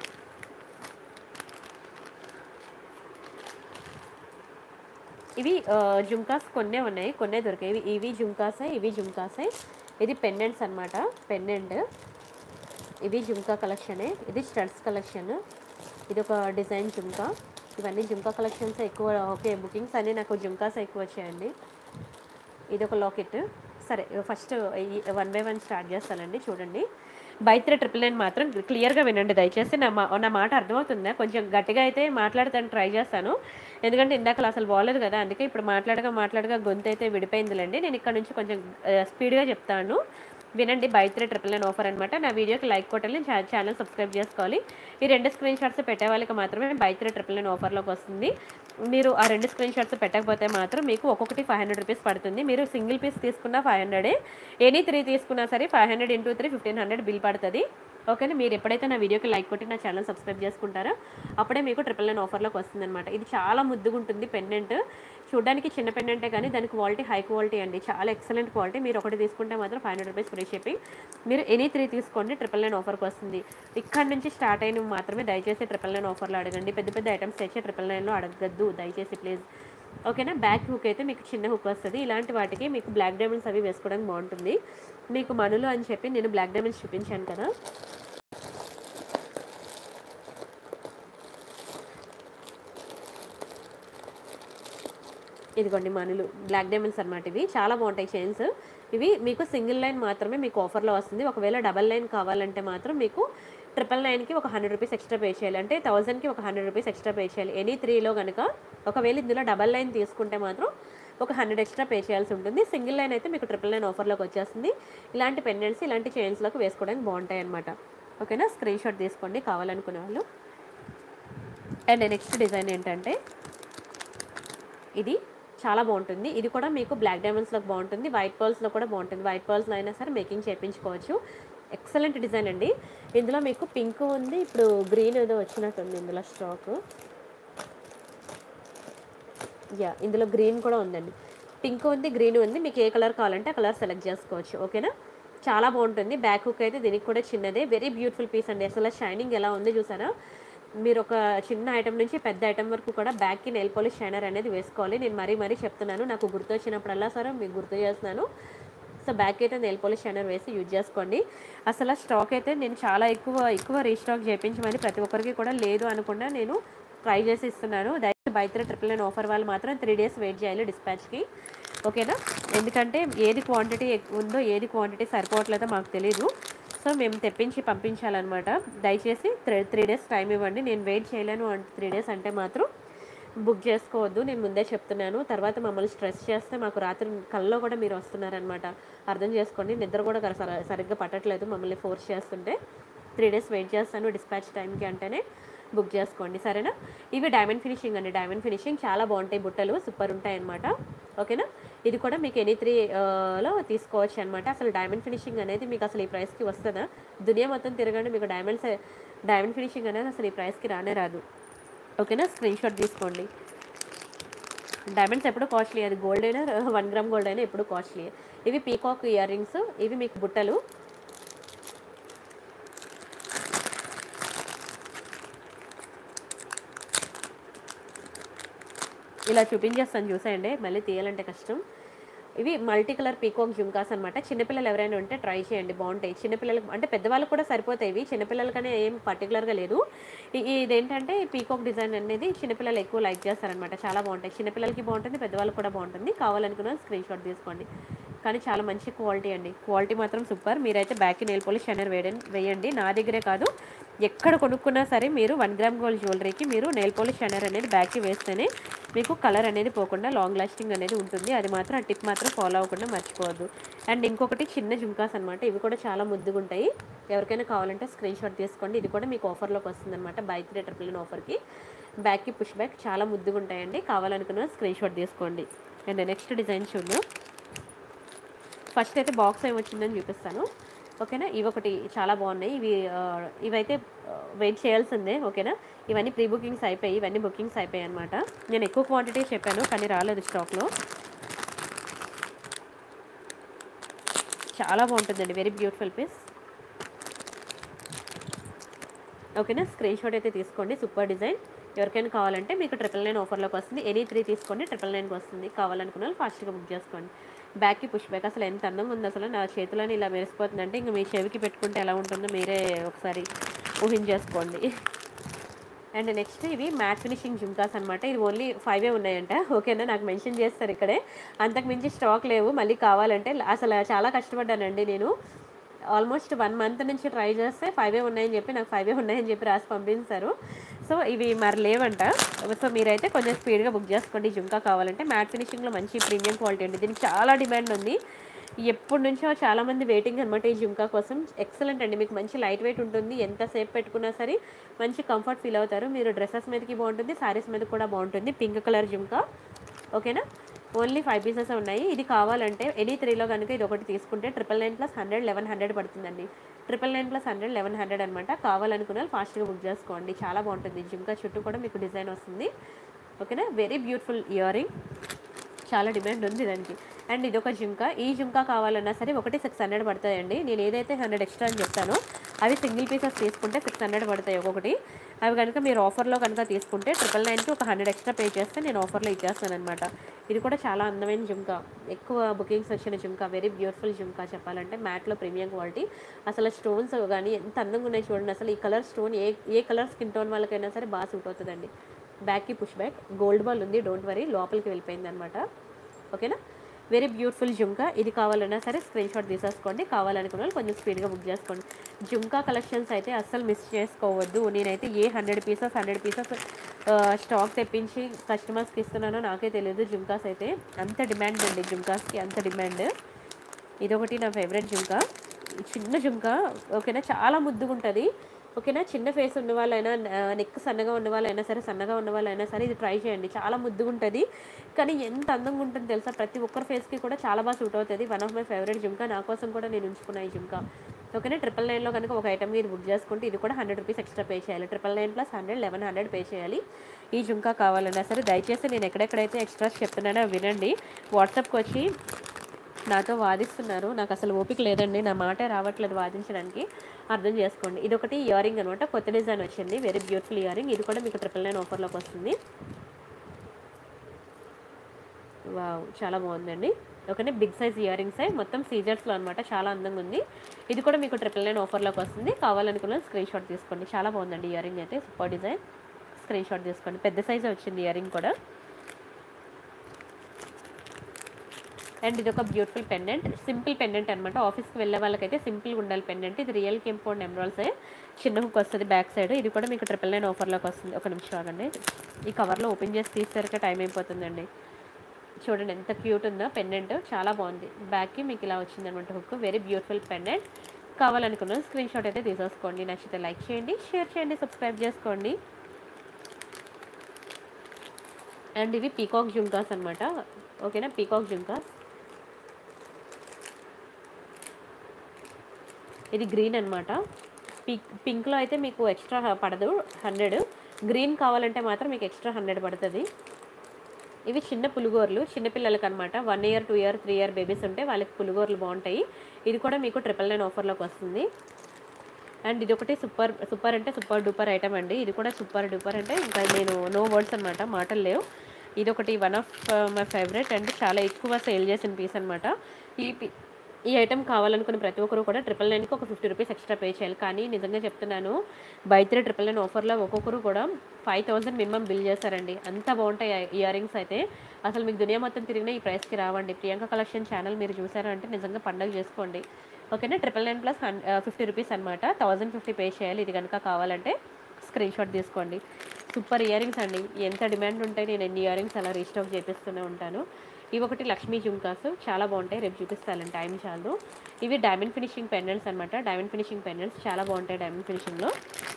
ఇవి జుమ్కాస్ కొన్నే ఉన్నాయి, కొన్నే దొరికాయి. ఇవి ఇవి జుమ్కాసే, ఇవి జుమ్కాసే. ఇది పెండెంట్స్ అనమాట, పెండెంట్. ఇవి జుమ్కా కలెక్షనే. ఇది స్టడ్స్ కలెక్షన్. ఇది ఒక డిజైన్ జుమ్కా. ఇవన్నీ జుమ్కా కలెక్షన్స్ ఎక్కువ. ఓకే, బుకింగ్స్ అన్నీ నాకు జుమ్కాస్ ఎక్కువ వచ్చాయండి. ఇది ఒక లాకెట్. సరే, first one by one start చేస్తానండి. చూడండి, బై త్రీ ట్రిపుల్ నైన్ మాత్రం క్లియర్గా వినండి దయచేసి. నా మా నా మాట అర్థమవుతుందా? కొంచెం గట్టిగా అయితే మాట్లాడతాను, ట్రై చేస్తాను. ఎందుకంటే ఇందాక అసలు బాగలేదు కదా, అందుకే ఇప్పుడు మాట్లాడగా మాట్లాడగా గొంతు అయితే విడిపోయిందిలేండి. నేను ఇక్కడ నుంచి కొంచెం స్పీడ్గా చెప్తాను, వినండి. Buy three triple nine offer అనమాట. నా వీడియోకి లైక్ కొట్టాలి, ఛానల్ సబ్స్క్రైబ్ చేసుకోవాలి. ఈ రెండు స్క్రీన్ షాట్స్ పెట్టే వాళ్ళకి మాత్రమే బై త్రీ ట్రిపుల్ నైన్ ఆఫర్లోకి వస్తుంది. మీరు ఆ రెండు స్క్రీన్ షాట్స్ పెట్టకపోతే మాత్రం మీకు ఒక్కొక్కటి ఫైవ్ హండ్రెడ్ రూపీస్ పడుతుంది. మీరు సింగిల్ పీస్ తీసుకున్న ఫైవ్ హండ్రెడే, ఎనీ త్రీ తీసుకున్నా సరే five hundred into three fifteen hundred bill పడుతుంది. ఓకేనా. మీరు ఎప్పుడైతే నా వీడియోకి లైక్ కొట్టి నా ఛానల్ సబ్స్క్రైబ్ చేసుకుంటారో అప్పుడే మీకు ట్రిపుల్ నైన్ ఆఫర్లోకి వస్తుంది అనమాట. ఇది చాలా ముద్దుగా ఉంటుంది పెండెంట్. చూడడానికి చిన్న పెండెంటే కానీ దాని క్వాలిటీ హై క్వాలిటీ అండి, చాలా ఎక్సలెంట్ క్వాలిటీ. మీరు ఒకటి తీసుకుంటే మాత్రం five hundred rupees free shipping. మీరు ఎనీ త్రీ తీసుకోండి, ట్రిపుల్ నైన్ ఆఫర్కి వస్తుంది. ఇక్కడ నుంచి స్టార్ట్ అయినవి మాత్రమే దయచేసి ట్రిపుల్ నైన్ ఆఫర్లో అడగండి. పెద్ద పెద్ద ఐటమ్స్ తెచ్చే ట్రిపుల్ నైన్లో అడగద్దు దయచేసి ప్లీజ్. ఓకేనా. బ్యాక్ హుక్ అయితే మీకు చిన్న హుక్ వస్తుంది. ఇలాంటి వాటికి మీకు బ్లాక్ డైమండ్స్ అవి వేసుకోవడానికి బాగుంటుంది. మీకు మనులు అని చెప్పి నేను బ్లాక్ డైమండ్స్ చూపించాను కదా, ఇదిగోండి మనులు బ్లాక్ డైమండ్స్ అనమాట. ఇవి చాలా బాగుంటాయి చైన్స్. ఇవి మీకు సింగిల్ లైన్ మాత్రమే మీకు ఆఫర్లో వస్తుంది. ఒకవేళ డబల్ లైన్ కావాలంటే మాత్రం మీకు ట్రిపుల్ నైన్కి ఒక హండ్రెడ్ రూపీస్ ఎక్స్ట్రా పే చేయాలి. అంటే థౌసండ్కి ఒక హండ్రెడ్ రూపీస్ ఎక్స్ట్రా పే చేయాలి. ఎనీ త్రీలో కనుక ఒకవేళ ఇందులో డబల్ లైన్ తీసుకుంటే మాత్రం ఒక హండ్రెడ్ ఎక్స్ట్రా పే చేయాల్సి ఉంటుంది. సింగిల్ లైన్ అయితే మీకు ట్రిపుల్ నైన్ ఆఫర్లోకి వచ్చేస్తుంది. ఇలాంటి పెండెంట్స్ ఇలాంటి చైన్స్లోకి వేసుకోవడానికి బాగుంటాయి అనమాట. ఓకేనా. స్క్రీన్ షాట్ తీసుకోండి కావాలనుకునే వాళ్ళు. అండ్ నెక్స్ట్ డిజైన్ ఏంటంటే ఇది చాలా బాగుంటుంది. ఇది కూడా మీకు బ్లాక్ డైమండ్స్లో బాగుంటుంది, వైట్ పర్ల్స్లో కూడా బాగుంటుంది. వైట్ పర్ల్స్లో అయినా సరే మేకింగ్ చేయించుకోవచ్చు. ఎక్సలెంట్ డిజైన్ అండి. ఇందులో మీకు పింక్ ఉంది, ఇప్పుడు గ్రీన్ ఏదో వచ్చినట్టుంది ఇందులో స్టాక్. యా, ఇందులో గ్రీన్ కూడా ఉందండి. పింక్ ఉంది, గ్రీన్ ఉంది. మీకు ఏ కలర్ కావాలంటే ఆ కలర్ సెలెక్ట్ చేసుకోవచ్చు. ఓకేనా. చాలా బాగుంటుంది. బ్యాక్ హుక్ అయితే దీనికి కూడా చిన్నదే. వెరీ బ్యూటిఫుల్ పీస్ అండి. అసలు షైనింగ్ ఎలా ఉంది చూసారా. మీరు ఒక చిన్న ఐటమ్ నుంచి పెద్ద ఐటమ్ వరకు కూడా బ్యాక్కి నెయిల్ పాలిష్ షైనర్ అనేది వేసుకోవాలి. నేను మరీ మరీ చెప్తున్నాను, నాకు గుర్తు వచ్చినప్పుడల్లా సరే మీకు గుర్తు చేస్తున్నాను. సో బ్యాక్ అయితే నెయిల్ పాలిష్ షైనర్ వేసి యూజ్ చేసుకోండి. అసలు స్టాక్ అయితే నేను చాలా ఎక్కువ ఎక్కువ రీస్టాక్ చేయించమని ప్రతి ఒక్కరికి కూడా లేదు అనకుండా నేను ట్రై చేసి ఇస్తున్నాను. దయచేసి buy three triple nine offer వాళ్ళు మాత్రం త్రీ డేస్ వెయిట్ చేయాలి డిస్పాచ్కి. ఓకేనా. ఎందుకంటే ఏది క్వాంటిటీ ఉందో ఏది క్వాంటిటీ సరిపోవట్లేదో మాకు తెలీదు. సో మేము తెప్పించి పంపించాలన్నమాట. దయచేసి త్రీ త్రీ డేస్ టైం ఇవ్వండి. నేను వెయిట్ చేయలేను అంటే త్రీ డేస్ అంటే మాత్రం బుక్ చేసుకోవద్దు, నేను ముందే చెప్తున్నాను. తర్వాత మమ్మల్ని స్ట్రెస్ చేస్తే మాకు రాత్రి కల్లో కూడా మీరు వస్తున్నారనమాట. అర్థం చేసుకోండి. నిద్ర కూడా సరిగ్గా పట్టట్లేదు మమ్మల్ని ఫోర్స్ చేస్తుంటే. త్రీ డేస్ వెయిట్ చేస్తాను డిస్పాచ్ టైంకి అంటేనే బుక్ చేసుకోండి, సరేనా. ఇవి డైమండ్ ఫినిషింగ్ అండి, డైమండ్ ఫినిషింగ్ చాలా బాగుంటాయి. బుట్టలు సూపర్ ఉంటాయి అనమాట. ఓకేనా. ఇది కూడా మీకు ఎనీ త్రీలో తీసుకోవచ్చు అనమాట. అసలు డైమండ్ ఫినిషింగ్ అనేది మీకు అసలు ఈ ప్రైస్కి వస్తుందా? దునియా మొత్తం తిరగండి, మీకు డైమండ్స్ డైమండ్ ఫినిషింగ్ అనేది అసలు ఈ ప్రైస్కి రానే రాదు. ఓకేనా. స్క్రీన్ షాట్ తీసుకోండి. డైమండ్స్ ఎప్పుడు కాస్ట్లీ, అది గోల్డ్ అయినా వన్ గ్రామ్ గోల్డ్ అయినా ఎప్పుడు కాస్ట్లీ. ఇవి పీకాక్ ఇయర్ రింగ్స్, ఇవి మీకు బుట్టలు. ఇలా చూపించేస్తాను చూసేయండి, మళ్ళీ తీయాలంటే కష్టం. ఇవి మల్టీ కలర్ పీకాక్ జుమ్కాస్ అనమాట. చిన్నపిల్లలు ఎవరైనా ఉంటే ట్రై చేయండి, బాగుంటాయి. చిన్నపిల్లలకు అంటే పెద్దవాళ్ళకి కూడా సరిపోతాయి. ఇవి చిన్నపిల్లలకనే ఏం పర్టికులర్గా లేదు. ఇదేంటంటే పీకాక్ డిజైన్ అనేది చిన్నపిల్లలు ఎక్కువ లైక్ చేస్తారనమాట. చాలా బాగుంటాయి. చిన్నపిల్లలకి బాగుంటుంది, పెద్దవాళ్ళకి కూడా బాగుంటుంది. కావాలనుకున్న స్క్రీన్ షాట్ తీసుకోండి. కానీ చాలా మంచి క్వాలిటీ అండి, క్వాలిటీ మాత్రం సూపర్. మీరైతే బ్యాక్కి నెయిల్ పాలిష్ షైనర్ వేయండి వేయండి నా దగ్గరే కాదు, ఎక్కడ కొనుక్కున్నా సరే మీరు వన్ గ్రామ్ గోల్డ్ జ్యువెలరీకి మీరు నెయిల్ పాలిష్ షైనర్ అనేది బ్యాక్కి వేస్తేనే మీకు కలర్ అనేది పోకుండా లాంగ్ లాస్టింగ్ అనేది ఉంటుంది. అది మాత్రం ఆ టిప్ మాత్రం ఫాలో అవ్వకుండా మర్చిపోవద్దు. అండ్ ఇంకొకటి చిన్న జుమ్కాస్ అనమాట. ఇవి కూడా చాలా ముద్దుగా ఉంటాయి. ఎవరికైనా కావాలంటే స్క్రీన్ షాట్ తీసుకోండి. ఇది కూడా మీకు ఆఫర్లోకి వస్తుంది అనమాట. బై త్రీ ట్రిపుల్ నైన్ ఆఫర్కి బ్యాక్కి పుష్ బ్యాక్ చాలా ముద్దుగా ఉంటాయండి. కావాలనుకున్న స్క్రీన్ షాట్ తీసుకోండి. అండ్ నెక్స్ట్ డిజైన్ చూద్దాం. ఫస్ట్ అయితే బాక్స్ ఏమి వచ్చిందని చూపిస్తాను. ఓకేనా, ఇవి ఒకటి చాలా బాగున్నాయి. ఇవి ఆ, ఇవైతే వెయిట్ చేయాల్సిందే. ఓకేనా, ఇవన్నీ ప్రీ బుకింగ్స్ అయిపోయి ఇవన్నీ బుకింగ్స్ అయిపోయాయి అనమాట. నేను ఎక్కువ క్వాంటిటీ చెప్పాను కానీ రాలేదు స్టాక్లో. చాలా బాగుంటుందండి, వెరీ బ్యూటిఫుల్ పీస్. ఓకేనా, స్క్రీన్ షాట్ అయితే తీసుకోండి. Super design. ఎవరికైనా కావాలంటే మీకు ట్రిపుల్ నైన్ ఆఫర్లోకి వస్తుంది. ఎనీ త్రీ తీసుకోండి, ట్రిపుల్ నైన్కి వస్తుంది. కావాలనుకున్న వాళ్ళు ఫాస్ట్గా బుక్ చేసుకోండి. బ్యాక్కి పుష్ బ్యాక్ అసలు ఎంత అందంగా ఉంది. అసలు నా చేతిలోని ఇలా మెరిసిపోతుందంటే ఇంకా మీ చెవికి పెట్టుకుంటే ఎలా ఉంటుందో మీరే ఒకసారి ఊహించేసుకోండి. అండ్ నెక్స్ట్ ఇవి మ్యాట్ ఫినిషింగ్ జుమ్కాస్ అనమాట. ఇది ఓన్లీ ఫైవే ఉన్నాయంట. ఓకేనా, నాకు మెన్షన్ చేస్తారు ఇక్కడే, అంతకు మించి స్టాక్ లేవు. మళ్ళీ కావాలంటే అసలు చాలా కష్టపడ్డానండి నేను. ఆల్మోస్ట్ వన్ మంత్ నుంచి ట్రై చేస్తే ఫైవే ఉన్నాయని చెప్పి నాకు ఫైవే ఉన్నాయని చెప్పి రాసి పంపించారు. సో ఇవి మరి లేవంట. సో మీరైతే కొంచెం స్పీడ్గా బుక్ చేసుకోండి. జుమ్కా కావాలంటే మ్యాట్ ఫినిషింగ్లో మంచి ప్రీమియం క్వాలిటీ అండి. దీనికి చాలా డిమాండ్ ఉంది. ఎప్పటి నుంచో చాలామంది వెయిటింగ్ అనమాట ఈ జుమ్కా కోసం. ఎక్సలెంట్ అండి, మీకు మంచి లైట్ వెయిట్ ఉంటుంది. ఎంతసేపు పెట్టుకున్నా సరే మంచి కంఫర్ట్ ఫీల్ అవుతారు. మీరు డ్రెస్సెస్ మీదకి బాగుంటుంది, శారీస్ మీద కూడా బాగుంటుంది. Pink colour jhumka. ఓకేనా, ఓన్లీ ఫైవ్ పీసెస్ ఉన్నాయి. ఇది కావాలంటే ఎనీ త్రీలో కనుక ఇది ఒకటి తీసుకుంటే triple nine plus hundred eleven hundred పడుతుందండి. Triple nine plus hundred eleven hundred అనమాట. కావాలనుకున్న ఫాస్ట్గా బుక్ చేసుకోండి. చాలా బాగుంటుంది. జుమ్కా చుట్టూ కూడా మీకు డిజైన్ వస్తుంది. ఓకేనా, వెరీ బ్యూటిఫుల్ ఇయర్ రింగ్. చాలా డిమాండ్ ఉంది దానికి. అండ్ ఇది ఒక జుమ్కా. ఈ జుమ్కా కావాలన్నా సరే ఒకటి సిక్స్ హండ్రెడ్ పడతాయండి. నేను ఏదైతే హండ్రెడ్ ఎక్స్ట్రా అని చెప్తానో అవి సింగిల్ పీసెస్ తీసుకుంటే సిక్స్ హండ్రెడ్ పడతాయి ఒక్కొక్కటి. అవి కనుక మీరు ఆఫర్లో కనుక తీసుకుంటే ట్రిపుల్ నైన్కి ఒక హండ్రెడ్ ఎక్స్ట్రా పే చేస్తే నేను ఆఫర్లో ఇచ్చేస్తాను అనమాట. ఇది కూడా చాలా అందమైన జుమ్కా, ఎక్కువ బుకింగ్స్ వచ్చిన జుమ్కా, వెరీ బ్యూటిఫుల్ జుమ్కా చెప్పాలంటే. మ్యాట్లో ప్రీమియం క్వాలిటీ. అసలు స్టోన్స్ కానీ ఎంత అందంగా ఉన్నాయి చూడండి. అసలు ఈ కలర్ స్టోన్ ఏ ఏ కలర్ స్కిన్ టోన్ వాళ్ళకైనా సరే బాగా సూట్ అవుతుందండి. బ్యాక్కి పుష్ బ్యాక్, గోల్డ్ బాల్ ఉంది, డోంట్ వరీ, లోపలికి వెళ్ళిపోయింది అనమాట. ఓకేనా, వెరీ బ్యూటిఫుల్ జుమ్కా. ఇది కావాలన్నా సరే స్క్రీన్ షాట్ తీసేసుకోండి. కావాలనుకున్న వాళ్ళు కొంచెం స్పీడ్గా బుక్ చేసుకోండి. జుమ్కా కలెక్షన్స్ అయితే అస్సలు మిస్ చేసుకోవద్దు. నేనైతే ఏ hundred pieces hundred pieces stock తెప్పించి కస్టమర్స్కి ఇస్తున్నానో నాకే తెలియదు. జుమ్కాస్ అయితే అంత డిమాండ్ అండి, జుమ్కాస్కి అంత డిమాండ్. ఇదొకటి నా ఫేవరెట్ జుమ్కా, చిన్న జుమ్కా. ఓకేనా, చాలా ముద్దుగా ఉంటుంది. ఓకేనా, చిన్న ఫేస్ ఉన్న వాళ్ళైనా, నెక్ సన్నగా ఉన్న వాళ్ళైనా సరే, సన్నగా ఉన్న వాళ్ళైనా సరే ఇది ట్రై చేయండి. చాలా ముద్దుగా ఉంటుంది కానీ ఎంత అందంగా ఉంటుంది తెలుసా. ప్రతి ఒక్కరి ఫేస్కి కూడా చాలా బాగా సూట్ అవుతుంది. One of my favourite jhumka. నా కోసం కూడా నేను ఉంచుకున్నా ఈ జుమ్కా. ఓకేనా, ట్రిపుల్ నైన్లో కనుక ఒక ఐటమ్ మీరు బుక్ చేసుకుంటే ఇది కూడా హండ్రెడ్ రూపీస్ ఎక్స్ట్రా పే చేయాలి. Triple nine plus hundred eleven hundred pay చేయాలి. ఈ జుమ్కా కావాలన్నా సరే దయచేసి నేను ఎక్కడెక్కడైతే ఎక్స్ట్రాస్ చెప్తున్నానో వినండి. వాట్సాప్కి వచ్చి నాతో వాదిస్తున్నారు, నాకు అసలు ఓపిక లేదండి, నా మాటే రావట్లేదు వాదించడానికి, అర్థం చేసుకోండి. ఇది ఒకటి ఇయర్ రింగ్ అనమాట, కొత్త డిజైన్ వచ్చింది. Very beautiful earring. ఇది కూడా మీకు ట్రిపుల్ నైన్ ఆఫర్లోకి వస్తుంది. వావ్, చాలా బాగుందండి. ఓకేనా, బిగ్ సైజ్ ఇయర్ రింగ్స్ మొత్తం సీజర్స్లో అనమాట. చాలా అందంగా ఉంది. ఇది కూడా మీకు ట్రిపుల్ నైన్ ఆఫర్లోకి వస్తుంది. కావాలనుకున్న స్క్రీన్ షాట్ తీసుకోండి. చాలా బాగుందండి ఇయర్ రింగ్ అయితే, సూపర్ డిజైన్. స్క్రీన్ షాట్ తీసుకోండి. పెద్ద సైజే వచ్చింది ఇయర్ రింగ్ కూడా. అండ్ ఇది ఒక బ్యూటిఫుల్ పెండెంట్, సింపుల్ పెండెంట్ అనమాట. ఆఫీస్కి వెళ్ళే వాళ్ళకైతే సింపుల్గా ఉండాలి పెండెంట్. ఇది రియల్ కెంపౌండ్ ఎమరాల్సే, చిన్న హుక్ వస్తుంది బ్యాక్ సైడ్. ఇది కూడా మీకు ట్రిపుల్ నైన్ ఆఫర్లోకి వస్తుంది. ఒక నిమిషం ఆగండి, ఈ కవర్లో ఓపెన్ చేసి తీసేసరికి టైం అయిపోతుందండి. చూడండి ఎంత క్యూట్ ఉందో పెండెంట్, చాలా బాగుంది. బ్యాక్కి మీకు ఇలా వచ్చింది అనమాట హుక్. Very beautiful pendant. కావాలనుకున్న స్క్రీన్ షాట్ అయితే తీసేసుకోండి. నచ్చితే లైక్ చేయండి, షేర్ చేయండి, సబ్స్క్రైబ్ చేసుకోండి. అండ్ ఇవి పీకాక్ జుమ్కాస్ అనమాట. ఓకేనా, పీకాక్ జుమ్కాస్. ఇది గ్రీన్ అనమాట. పింక్ పింక్లో అయితే మీకు ఎక్స్ట్రా పడదు హండ్రెడ్. గ్రీన్ కావాలంటే మాత్రం మీకు ఎక్స్ట్రా హండ్రెడ్ పడుతుంది. ఇవి చిన్న పులిగోర్లు, చిన్నపిల్లలకి అనమాట. One year two year three year babies ఉంటే వాళ్ళకి పులిగోర్లు బాగుంటాయి. ఇది కూడా మీకు ట్రిపుల్ నైన్ ఆఫర్లోకి వస్తుంది. అండ్ ఇది ఒకటి సూపర్ సూపర్ అంటే సూపర్ డూపర్ ఐటమ్ అండి. ఇది కూడా సూపర్ డూపర్ అంటే ఇంకా నేను నో వర్డ్స్ అనమాట, మాటలు లేవు. ఇది ఒకటి one of my favourite and చాలా ఎక్కువ సేల్ చేసిన పీస్ అనమాట. ఈ ఈ ఐటమ్ కావాలనుకున్న ప్రతి ఒక్కరు కూడా ట్రిపుల్ నైన్కి ఒక ఫిఫ్టీ రూపీస్ ఎక్స్ట్రా పే చేయాలి. కానీ నిజంగా చెప్తున్నాను, బై త్రీ ట్రిపుల్ నైన్ ఆఫర్లో ఒక్కొక్కరు కూడా ఫైవ్ థౌసండ్ మినిమం బిల్ చేస్తారండి. అంత బాగుంటాయి ఇయర్ రింగ్స్ అయితే. అసలు మీకు దునియా మొత్తం తిరిగినా ఈ ప్రైస్కి రావండి. ప్రియాంక కలెక్షన్ ఛానల్ మీరు చూసారు అంటే నిజంగా పండగ చేసుకోండి. ఓకేనా, triple nine plus hundred fifty rupees అనమాట. థౌసండ్ ఫిఫ్టీ పే చేయాలి. ఇది కనుక కావాలంటే స్క్రీన్ షాట్ తీసుకోండి. సూపర్ ఇయర్ రింగ్స్ అండి, ఎంత డిమాండ్ ఉంటాయి. నేను ఎన్ని ఇయర్ రింగ్స్ అలా రీస్టాక్ చేపిస్తూనే ఉంటాను. ఇవి ఒకటి లక్ష్మీ జుమ్కాస్, చాలా బాగుంటాయి. రేపు చూపిస్తాను, టైం చాలు. ఇవి డైమండ్ ఫినిషింగ్ పెండెంట్స్ అనమాట. డైమండ్ ఫినిషింగ్ పెండెంట్స్ చాలా బాగుంటాయి డైమండ్ ఫినిషింగ్లో.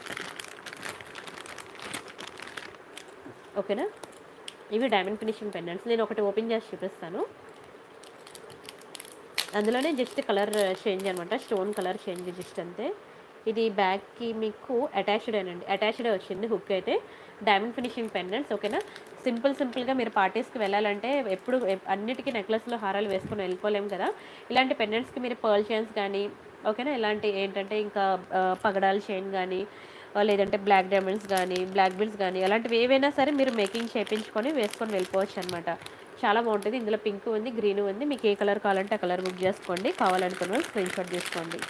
ఓకేనా, ఇవి డైమండ్ ఫినిషింగ్ పెండెంట్స్. నేను ఒకటి ఓపెన్ చేసి చూపిస్తాను. అందులోనే జస్ట్ కలర్ చేంజ్ అనమాట, స్టోన్ కలర్ చేంజ్ జస్ట్ అంతే. ఇది బ్యాగ్కి మీకు అటాచ్డ్ అండి, అటాచ్డే వచ్చింది హుక్ అయితే. డైమండ్ ఫినిషింగ్ పెండెంట్స్ ఓకేనా. సింపుల్ సింపుల్గా మీరు పార్టీస్కి వెళ్ళాలంటే ఎప్పుడు అన్నిటికీ నెక్లెస్లో హారాలు వేసుకొని వెళ్ళిపోలేము కదా. ఇలాంటి పెండెంట్స్కి మీరు పర్ల్ చైన్స్ కానీ ఓకేనా, ఇలాంటి ఏంటంటే ఇంకా పగడాల చైన్ కానీ లేదంటే బ్లాక్ డైమండ్స్ కానీ బ్లాక్ బిల్స్ కానీ అలాంటివి ఏవైనా సరే మీరు మేకింగ్ చేయించుకొని వేసుకొని వెళ్ళిపోవచ్చు అనమాట. చాలా బాగుంటుంది. ఇందులో పింక్ ఉంది, గ్రీన్ ఉంది. మీకు ఏ కలర్ కావాలంటే ఆ కలర్ బుక్ చేసుకోండి. కావాలనుకున్న వాళ్ళు స్క్రీన్ షాట్ తీసుకోండి.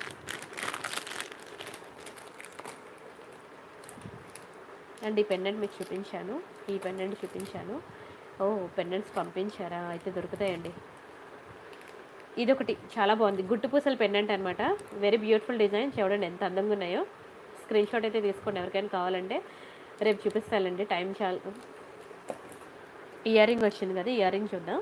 అండ్ ఈ పెండెంట్ మీకు చూపించాను, ఈ పెండెంట్ చూపించాను. ఓ పెండెంట్స్ పంపించారా, అయితే దొరుకుతాయండి. ఇదొకటి చాలా బాగుంది, గుట్టు పూసల పెండెంట్ అనమాట. Very beautiful design. చూడండి ఎంత అందంగా ఉన్నాయో. స్క్రీన్ షాట్ అయితే తీసుకోండి ఎవరికైనా కావాలంటే. రేపు చూపిస్తానండి, టైం చాలా. ఇయర్ రింగ్ వచ్చింది కదా, ఇయర్ రింగ్ చూద్దాం.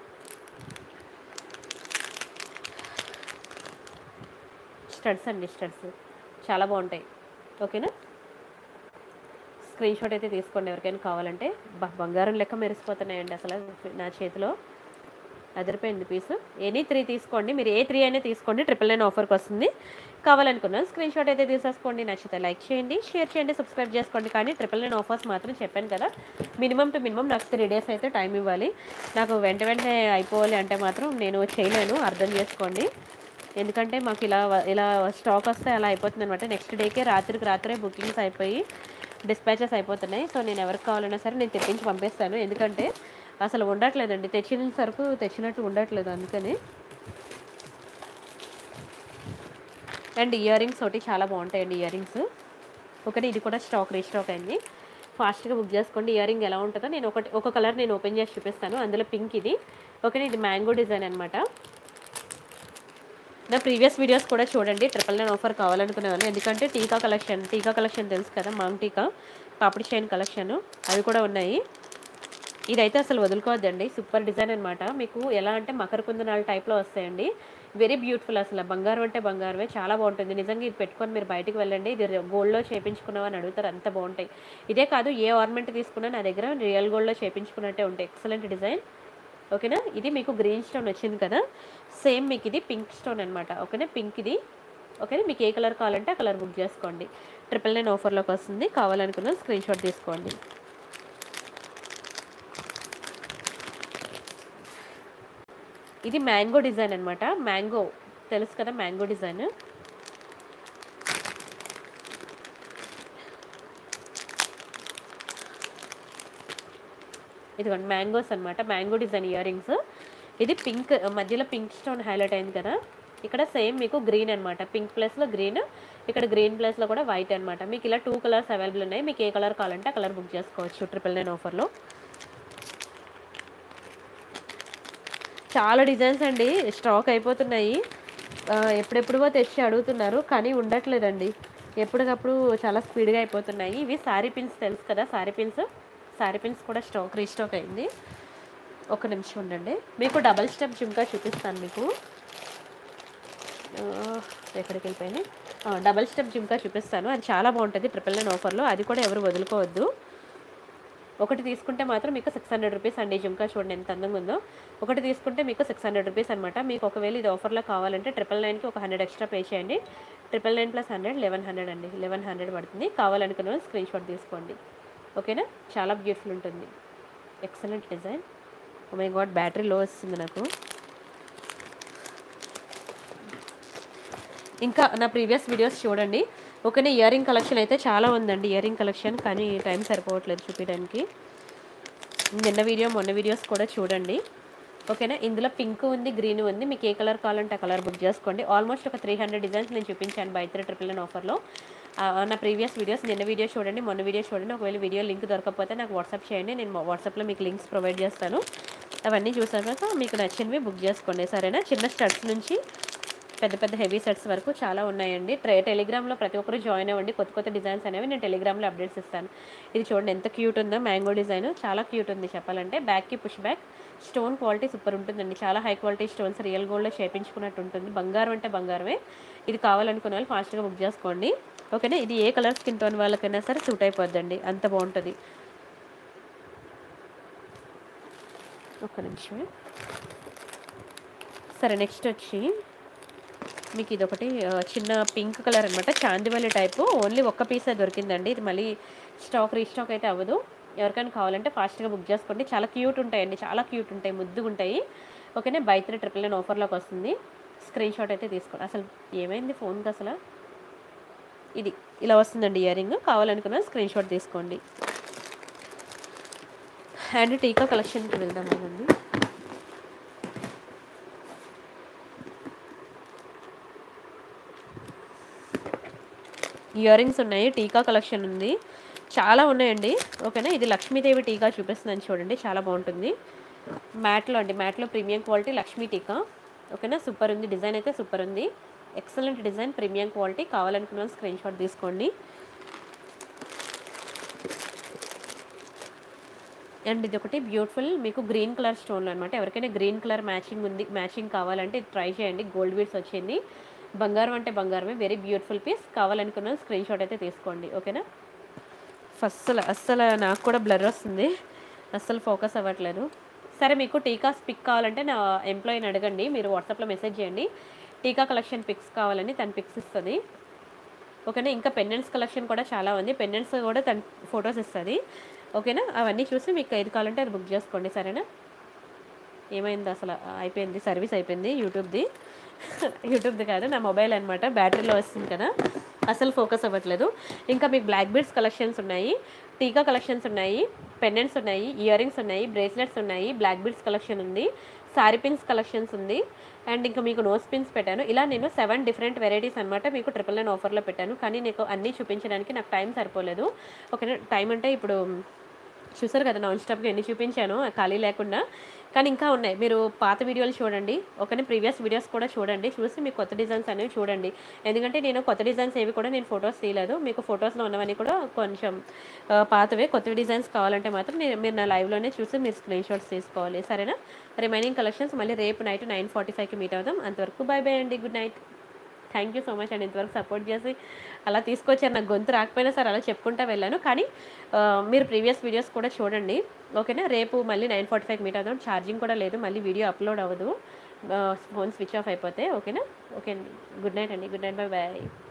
స్టడ్స్ అండి, స్టడ్స్ చాలా బాగుంటాయి ఓకేనా. స్క్రీన్ షాట్ అయితే తీసుకోండి ఎవరికైనా కావాలంటే. బంగారం లెక్క మెరిసిపోతున్నాయండి అసలు నా చేతిలో. అదిరిపోయింది పీస్. ఎనీ త్రీ తీసుకోండి, మీరు ఏ త్రీ అయినా తీసుకోండి, ట్రిపుల్ నైన్ ఆఫర్కి వస్తుంది. కావాలనుకున్నాను స్క్రీన్ షాట్ అయితే తీసేసుకోండి. నచ్చితే లైక్ చేయండి, షేర్ చేయండి, సబ్స్క్రైబ్ చేసుకోండి. కానీ ట్రిపుల్ నైన్ ఆఫర్స్ మాత్రం చెప్పాను కదా, మినిమం టు మినిమం నాకు త్రీ డేస్ అయితే టైం ఇవ్వాలి. నాకు వెంట వెంటనే అయిపోవాలి అంటే మాత్రం నేను చేయలేను, అర్థం చేసుకోండి. ఎందుకంటే మాకు ఇలా ఇలా స్టాక్ వస్తే అలా అయిపోతుంది అనమాట. నెక్స్ట్ డేకే రాత్రికి రాత్రే బుకింగ్స్ అయిపోయి డిస్పాచెస్ అయిపోతున్నాయి. సో నేను ఎవరికి కావాలన్నా సరే నేను తెప్పించి పంపిస్తాను. ఎందుకంటే అసలు ఉండట్లేదండి, తెచ్చిన సరుకు తెచ్చినట్టు ఉండట్లేదు అందుకని. అండ్ ఇయర్ రింగ్స్ ఒకటి చాలా బాగుంటాయండి ఇయర్ రింగ్స్. ఒకటి ఇది కూడా స్టాక్ రీస్టాక్ అయింది, ఫాస్ట్గా బుక్ చేసుకోండి. ఇయర్ రింగ్ ఎలా ఉంటుందో నేను ఒకటి ఒక కలర్ నేను ఓపెన్ చేసి చూపిస్తాను. అందులో పింక్ ఇది ఓకేనా. ఇది మ్యాంగో డిజైన్ అనమాట. నా ప్రీవియస్ వీడియోస్ కూడా చూడండి, ట్రిపుల్ నైన్ ఆఫర్ కావాలనుకునేవాళ్ళు. ఎందుకంటే టీకా కలెక్షన్, టీకా కలెక్షన్ తెలుసు కదా, మాంగ్ టీకా, పాపిడి చైన్ కలెక్షన్ అవి కూడా ఉన్నాయి. ఇదైతే అసలు వదులుకోవద్దండి, సూపర్ డిజైన్ అనమాట. మీకు ఎలా అంటే మకర కుందనాల టైప్లో వస్తాయండి. వెరీ బ్యూటిఫుల్, అసలు బంగారం అంటే బంగారమే, చాలా బాగుంటుంది నిజంగా. ఇది పెట్టుకొని మీరు బయటకు వెళ్ళండి, ఇది గోల్డ్లో చేయించుకున్నామని అడుగుతారు, అంత బాగుంటాయి. ఇదే కాదు ఏ ఆర్నమెంట్ తీసుకున్నా నా దగ్గర రియల్ గోల్డ్లో చేయించుకున్నట్టే ఉంటాయి. ఎక్సలెంట్ డిజైన్ ఓకేనా. ఇది మీకు గ్రీన్ స్టోన్ వచ్చింది కదా, సేమ్ మీకు ఇది పింక్ స్టోన్ అనమాట ఓకేనా. పింక్ ఇది ఓకేనా. మీకు ఏ కలర్ కావాలంటే ఆ కలర్ బుక్ చేసుకోండి. ట్రిపుల్ నైన్ ఆఫర్లోకి వస్తుంది. కావాలనుకున్న స్క్రీన్ షాట్ తీసుకోండి. ఇది మ్యాంగో డిజైన్ అనమాట. మ్యాంగో తెలుసు కదా, మ్యాంగో డిజైన్. ఇదిగోండి మ్యాంగోస్ అనమాట, మ్యాంగో డిజైన్ ఇయర్ రింగ్స్. ఇది పింక్, మధ్యలో పింక్ స్టోన్ హైలైట్ అయింది కదా. ఇక్కడ సేమ్ మీకు గ్రీన్ అనమాట, పింక్ ప్లేస్లో గ్రీన్, ఇక్కడ గ్రీన్ ప్లేస్లో కూడా వైట్ అనమాట. మీకు ఇలా టూ కలర్స్ అవైలబుల్ ఉన్నాయి. మీకు ఏ కలర్ కావాలంటే ఆ కలర్ బుక్ చేసుకోవచ్చు ట్రిపుల్ నైన్ ఆఫర్లో. చాలా డిజైన్స్ అండి, స్టాక్ అయిపోతున్నాయి. ఎప్పుడెప్పుడువో తెచ్చి అడుగుతున్నారు కానీ ఉండట్లేదండి. ఎప్పటికప్పుడు చాలా స్పీడ్గా అయిపోతున్నాయి. ఇవి శారీ పిన్స్ తెలుసు కదా, శారీ పిన్స్, శారీ పిన్స్ కూడా స్టాక్ రీస్టాక్ అయింది. ఒక నిమిషం ఉండండి, మీకు డబల్ స్టెప్ జుంకా చూపిస్తాను. మీకు ఎక్కడికి వెళ్ళిపోయినాయి, డబల్ స్టెప్ జుంకా చూపిస్తాను. అది చాలా బాగుంటుంది ట్రిపుల్ నైన్ ఆఫర్లో, అది కూడా ఎవరు వదులుకోవద్దు. ఒకటి తీసుకుంటే మాత్రం మీకు సిక్స్ హండ్రెడ్ రూపీస్ అండి. జుంకా చూడండి ఎంత అందంగా ఉందో. ఒకటి తీసుకుంటే మీకు సిక్స్ హండ్రెడ్ రూపీస్ అనమాట. మీకు ఒకవేళ ఇది ఆఫర్లో కావాలంటే ట్రిపుల్ నైన్కి ఒక హండ్రెడ్ ఎక్స్ట్రా పే చేయండి. Triple nine plus hundred eleven hundred అండి, లెవెన్ హండ్రెడ్ పడుతుంది. కావాలనుకున్న వాళ్ళు స్క్రీన్ షాట్ తీసుకోండి ఓకేనా. చాలా బ్యూటిఫుల్ ఉంటుంది, excellent design. Oh my god, battery low వస్తుంది నాకు. ఇంకా నా ప్రీవియస్ వీడియోస్ చూడండి ఓకేనా. ఇయర్ రింగ్ కలెక్షన్ అయితే చాలా ఉందండి, ఇయర్ రింగ్ కలెక్షన్, కానీ టైం సరిపోవట్లేదు చూపించడానికి. నిన్న వీడియో మొన్న వీడియోస్ కూడా చూడండి ఓకేనా. ఇందులో పింక్ ఉంది, గ్రీన్ ఉంది. మీకు ఏ కలర్ కావాలంటే ఆ కలర్ బుక్ చేసుకోండి. ఆల్మోస్ట్ ఒక త్రీ హండ్రెడ్ డిజైన్స్ నేను చూపించాను బై త్రీ ట్రిపుల్ నైన్ ఆఫర్లో. నా ప్రీవియస్ వీడియోస్, నిన్న వీడియో చూడండి, మొన్న వీడియో చూడండి. ఒకవేళ వీడియో లింక్ దొరకకపోతే నాకు వాట్సాప్ చేయండి, నేను వాట్సాప్లో మీకు లింక్స్ ప్రొవైడ్ చేస్తాను. అవన్నీ చూసాక మీకు నచ్చినవి బుక్ చేసుకోండి సరేనా. చిన్న స్టడ్స్ నుంచి పెద్ద పెద్ద హెవీ సెట్స్ వరకు చాలా ఉన్నాయండి. ట్రే టెలిగ్రామ్లో ప్రతి ఒక్కరు జాయిన్ అవ్వండి, కొత్త కొత్త డిజైన్స్ అనేవి నేను టెలిగ్రామ్లో అప్డేట్స్ ఇస్తాను. ఇది చూడండి ఎంత క్యూట్ ఉందో, మ్యాంగో డిజైన్ చాలా క్యూట్ ఉంది చెప్పాలంటే. బ్యాక్కి push back, stone quality super ఉంటుందండి, చాలా హై క్వాలిటీ స్టోన్స్, రియల్ గోల్డ్లో చేయించుకున్నట్టు ఉంటుంది. బంగారం అంటే బంగారమే. ఇది కావాలనుకున్న వాళ్ళు ఫాస్ట్గా బుక్ చేసుకోండి ఓకేనా. ఇది ఏ కలర్ స్కిన్ టోన్ వాళ్ళకైనా సరే సూట్ అయిపోద్దండి, అంత బాగుంటుంది. ఒక్క నిమిషమే, సరే నెక్స్ట్ వచ్చి మీకు ఇదొకటి చిన్న పింక్ కలర్ అనమాట, చాందివల్లి టైపు. ఓన్లీ ఒక్క పీసే దొరికిందండి. ఇది మళ్ళీ స్టాక్ రీస్టాక్ అయితే అవ్వదు. ఎవరికైనా కావాలంటే ఫాస్ట్గా బుక్ చేసుకోండి. చాలా క్యూట్ ఉంటాయండి, చాలా క్యూట్ ఉంటాయి, ముద్దుగా ఉంటాయి. ఓకేనా, బై త్రీ ట్రిపుల్ నైన్ ఆఫర్లోకి వస్తుంది. స్క్రీన్ షాట్ అయితే తీసుకోండి. అసలు ఏమైంది ఫోన్కి అసలు? ఇది ఇలా వస్తుందండి ఇయర్ రింగ్. కావాలనుకున్న స్క్రీన్ షాట్ తీసుకోండి. అండ్ టీకా కలెక్షన్కి వెళ్దాం అండి. ఇయర్ రింగ్స్ ఉన్నాయి, టీకా కలెక్షన్ ఉంది, చాలా ఉన్నాయండి. ఓకేనా, ఇది లక్ష్మీదేవి టీకా చూపిస్తుందని చూడండి, చాలా బాగుంటుంది. మ్యాట్లో అండి, మ్యాట్లో ప్రీమియం క్వాలిటీ లక్ష్మీ టీకా. ఓకేనా, సూపర్ ఉంది, డిజైన్ అయితే సూపర్ ఉంది, ఎక్సలెంట్ డిజైన్, ప్రీమియం క్వాలిటీ. కావాలనుకున్న స్క్రీన్ షాట్ తీసుకోండి. అండ్ ఇది ఒకటి బ్యూటిఫుల్ మీకు గ్రీన్ కలర్ స్టోన్లో అనమాట. ఎవరికైనా గ్రీన్ కలర్ మ్యాచింగ్ ఉంది, మ్యాచింగ్ కావాలంటే ఇది ట్రై చేయండి. గోల్డ్ బీడ్స్ వచ్చింది, బంగారం అంటే బంగారమే, వెరీ బ్యూటిఫుల్ పీస్. కావాలనుకున్న స్క్రీన్ షాట్ అయితే తీసుకోండి. ఓకేనా, ఫస్ట్ అస్సలు నాకు కూడా బ్లర్ వస్తుంది, అస్సలు ఫోకస్ అవ్వట్లేదు. సరే, మీకు టీకాస్ పిక్ కావాలంటే నా ఎంప్లాయీని అడగండి, మీరు వాట్సాప్లో మెసేజ్ చేయండి. టీకా కలెక్షన్ పిక్స్ కావాలని తను పిక్స్ ఇస్తుంది. ఓకేనా, ఇంకా పెండెంట్స్ కలెక్షన్ కూడా చాలా ఉంది, పెండెంట్స్ కూడా తను ఫొటోస్ ఇస్తుంది. ఓకేనా, అవన్నీ చూసి మీకు ఏది కావాలంటే అది బుక్ చేసుకోండి. సరేనా, ఏమైంది అసలు? అయిపోయింది, సర్వీస్ అయిపోయింది యూట్యూబ్ది. యూట్యూబ్ది కాదు, నా మొబైల్ అనమాట, బ్యాటరీలో వస్తుంది కదా, అసలు ఫోకస్ అవ్వట్లేదు. ఇంకా మీకు బ్లాక్ బీడ్స్ కలెక్షన్స్ ఉన్నాయి, టీకా కలెక్షన్స్ ఉన్నాయి, పెండెంట్స్ ఉన్నాయి, ఇయర్ రింగ్స్ ఉన్నాయి, బ్రేస్లెట్స్ ఉన్నాయి, బ్లాక్ బీడ్స్ కలెక్షన్ ఉంది, సారీ పిన్స్ కలెక్షన్స్ ఉంది, అండ్ ఇంకా మీకు నోస్ పిన్స్ పెట్టాను. ఇలా నేను సెవెన్ డిఫరెంట్ వెరైటీస్ అనమాట మీకు ట్రిపుల్ నైన్ ఆఫర్లో పెట్టాను. కానీ నీకు అన్నీ చూపించడానికి నాకు టైం సరిపోలేదు. ఓకేనా, టైం అంటే ఇప్పుడు చూసారు కదా నాన్ స్టాప్గా ఎన్ని చూపించాను ఖాళీ లేకుండా. కానీ ఇంకా ఉన్నాయి, మీరు పాత వీడియోలు చూడండి. ఓకేనా, ప్రీవియస్ వీడియోస్ కూడా చూడండి, చూసి మీకు కొత్త డిజైన్స్ అనేవి చూడండి. ఎందుకంటే నేను కొత్త డిజైన్స్ ఏవి కూడా నేను ఫొటోస్ తీయలేదు, మీకు ఫొటోస్లో ఉన్నవన్నీ కూడా కొంచెం పాతవే. కొత్త డిజైన్స్ కావాలంటే మాత్రం నేను మీరు నా లైవ్లోనే చూసి మీరు స్క్రీన్ షాట్స్ తీసుకోవాలి. సరేనా, రిమైనింగ్ కలెక్షన్స్ మళ్ళీ రేపు నైట్ నైన్ ఫార్టీ ఫైవ్కి మీట్ అవుదాం. అంతవరకు బై బై అండి, good night. Thank you so much అండి, ఇంతవరకు సపోర్ట్ చేసి అలా తీసుకొచ్చారు. నాకు గొంతు రాకపోయినా సరే అలా చెప్పుకుంటూ వెళ్ళాను. కానీ మీరు ప్రీవియస్ వీడియోస్ కూడా చూడండి. ఓకేనా, రేపు మళ్ళీ నైన్ ఫార్టీ ఫైవ్ మీట్ అవుదాం. ఛార్జింగ్ కూడా లేదు, మళ్ళీ వీడియో అప్లోడ్ అవ్వదు ఫోన్ స్విచ్ ఆఫ్ అయిపోతే. ఓకేనా, ఓకే అండి, గుడ్ నైట్ అండి, గుడ్ నైట్, బై బాయ్.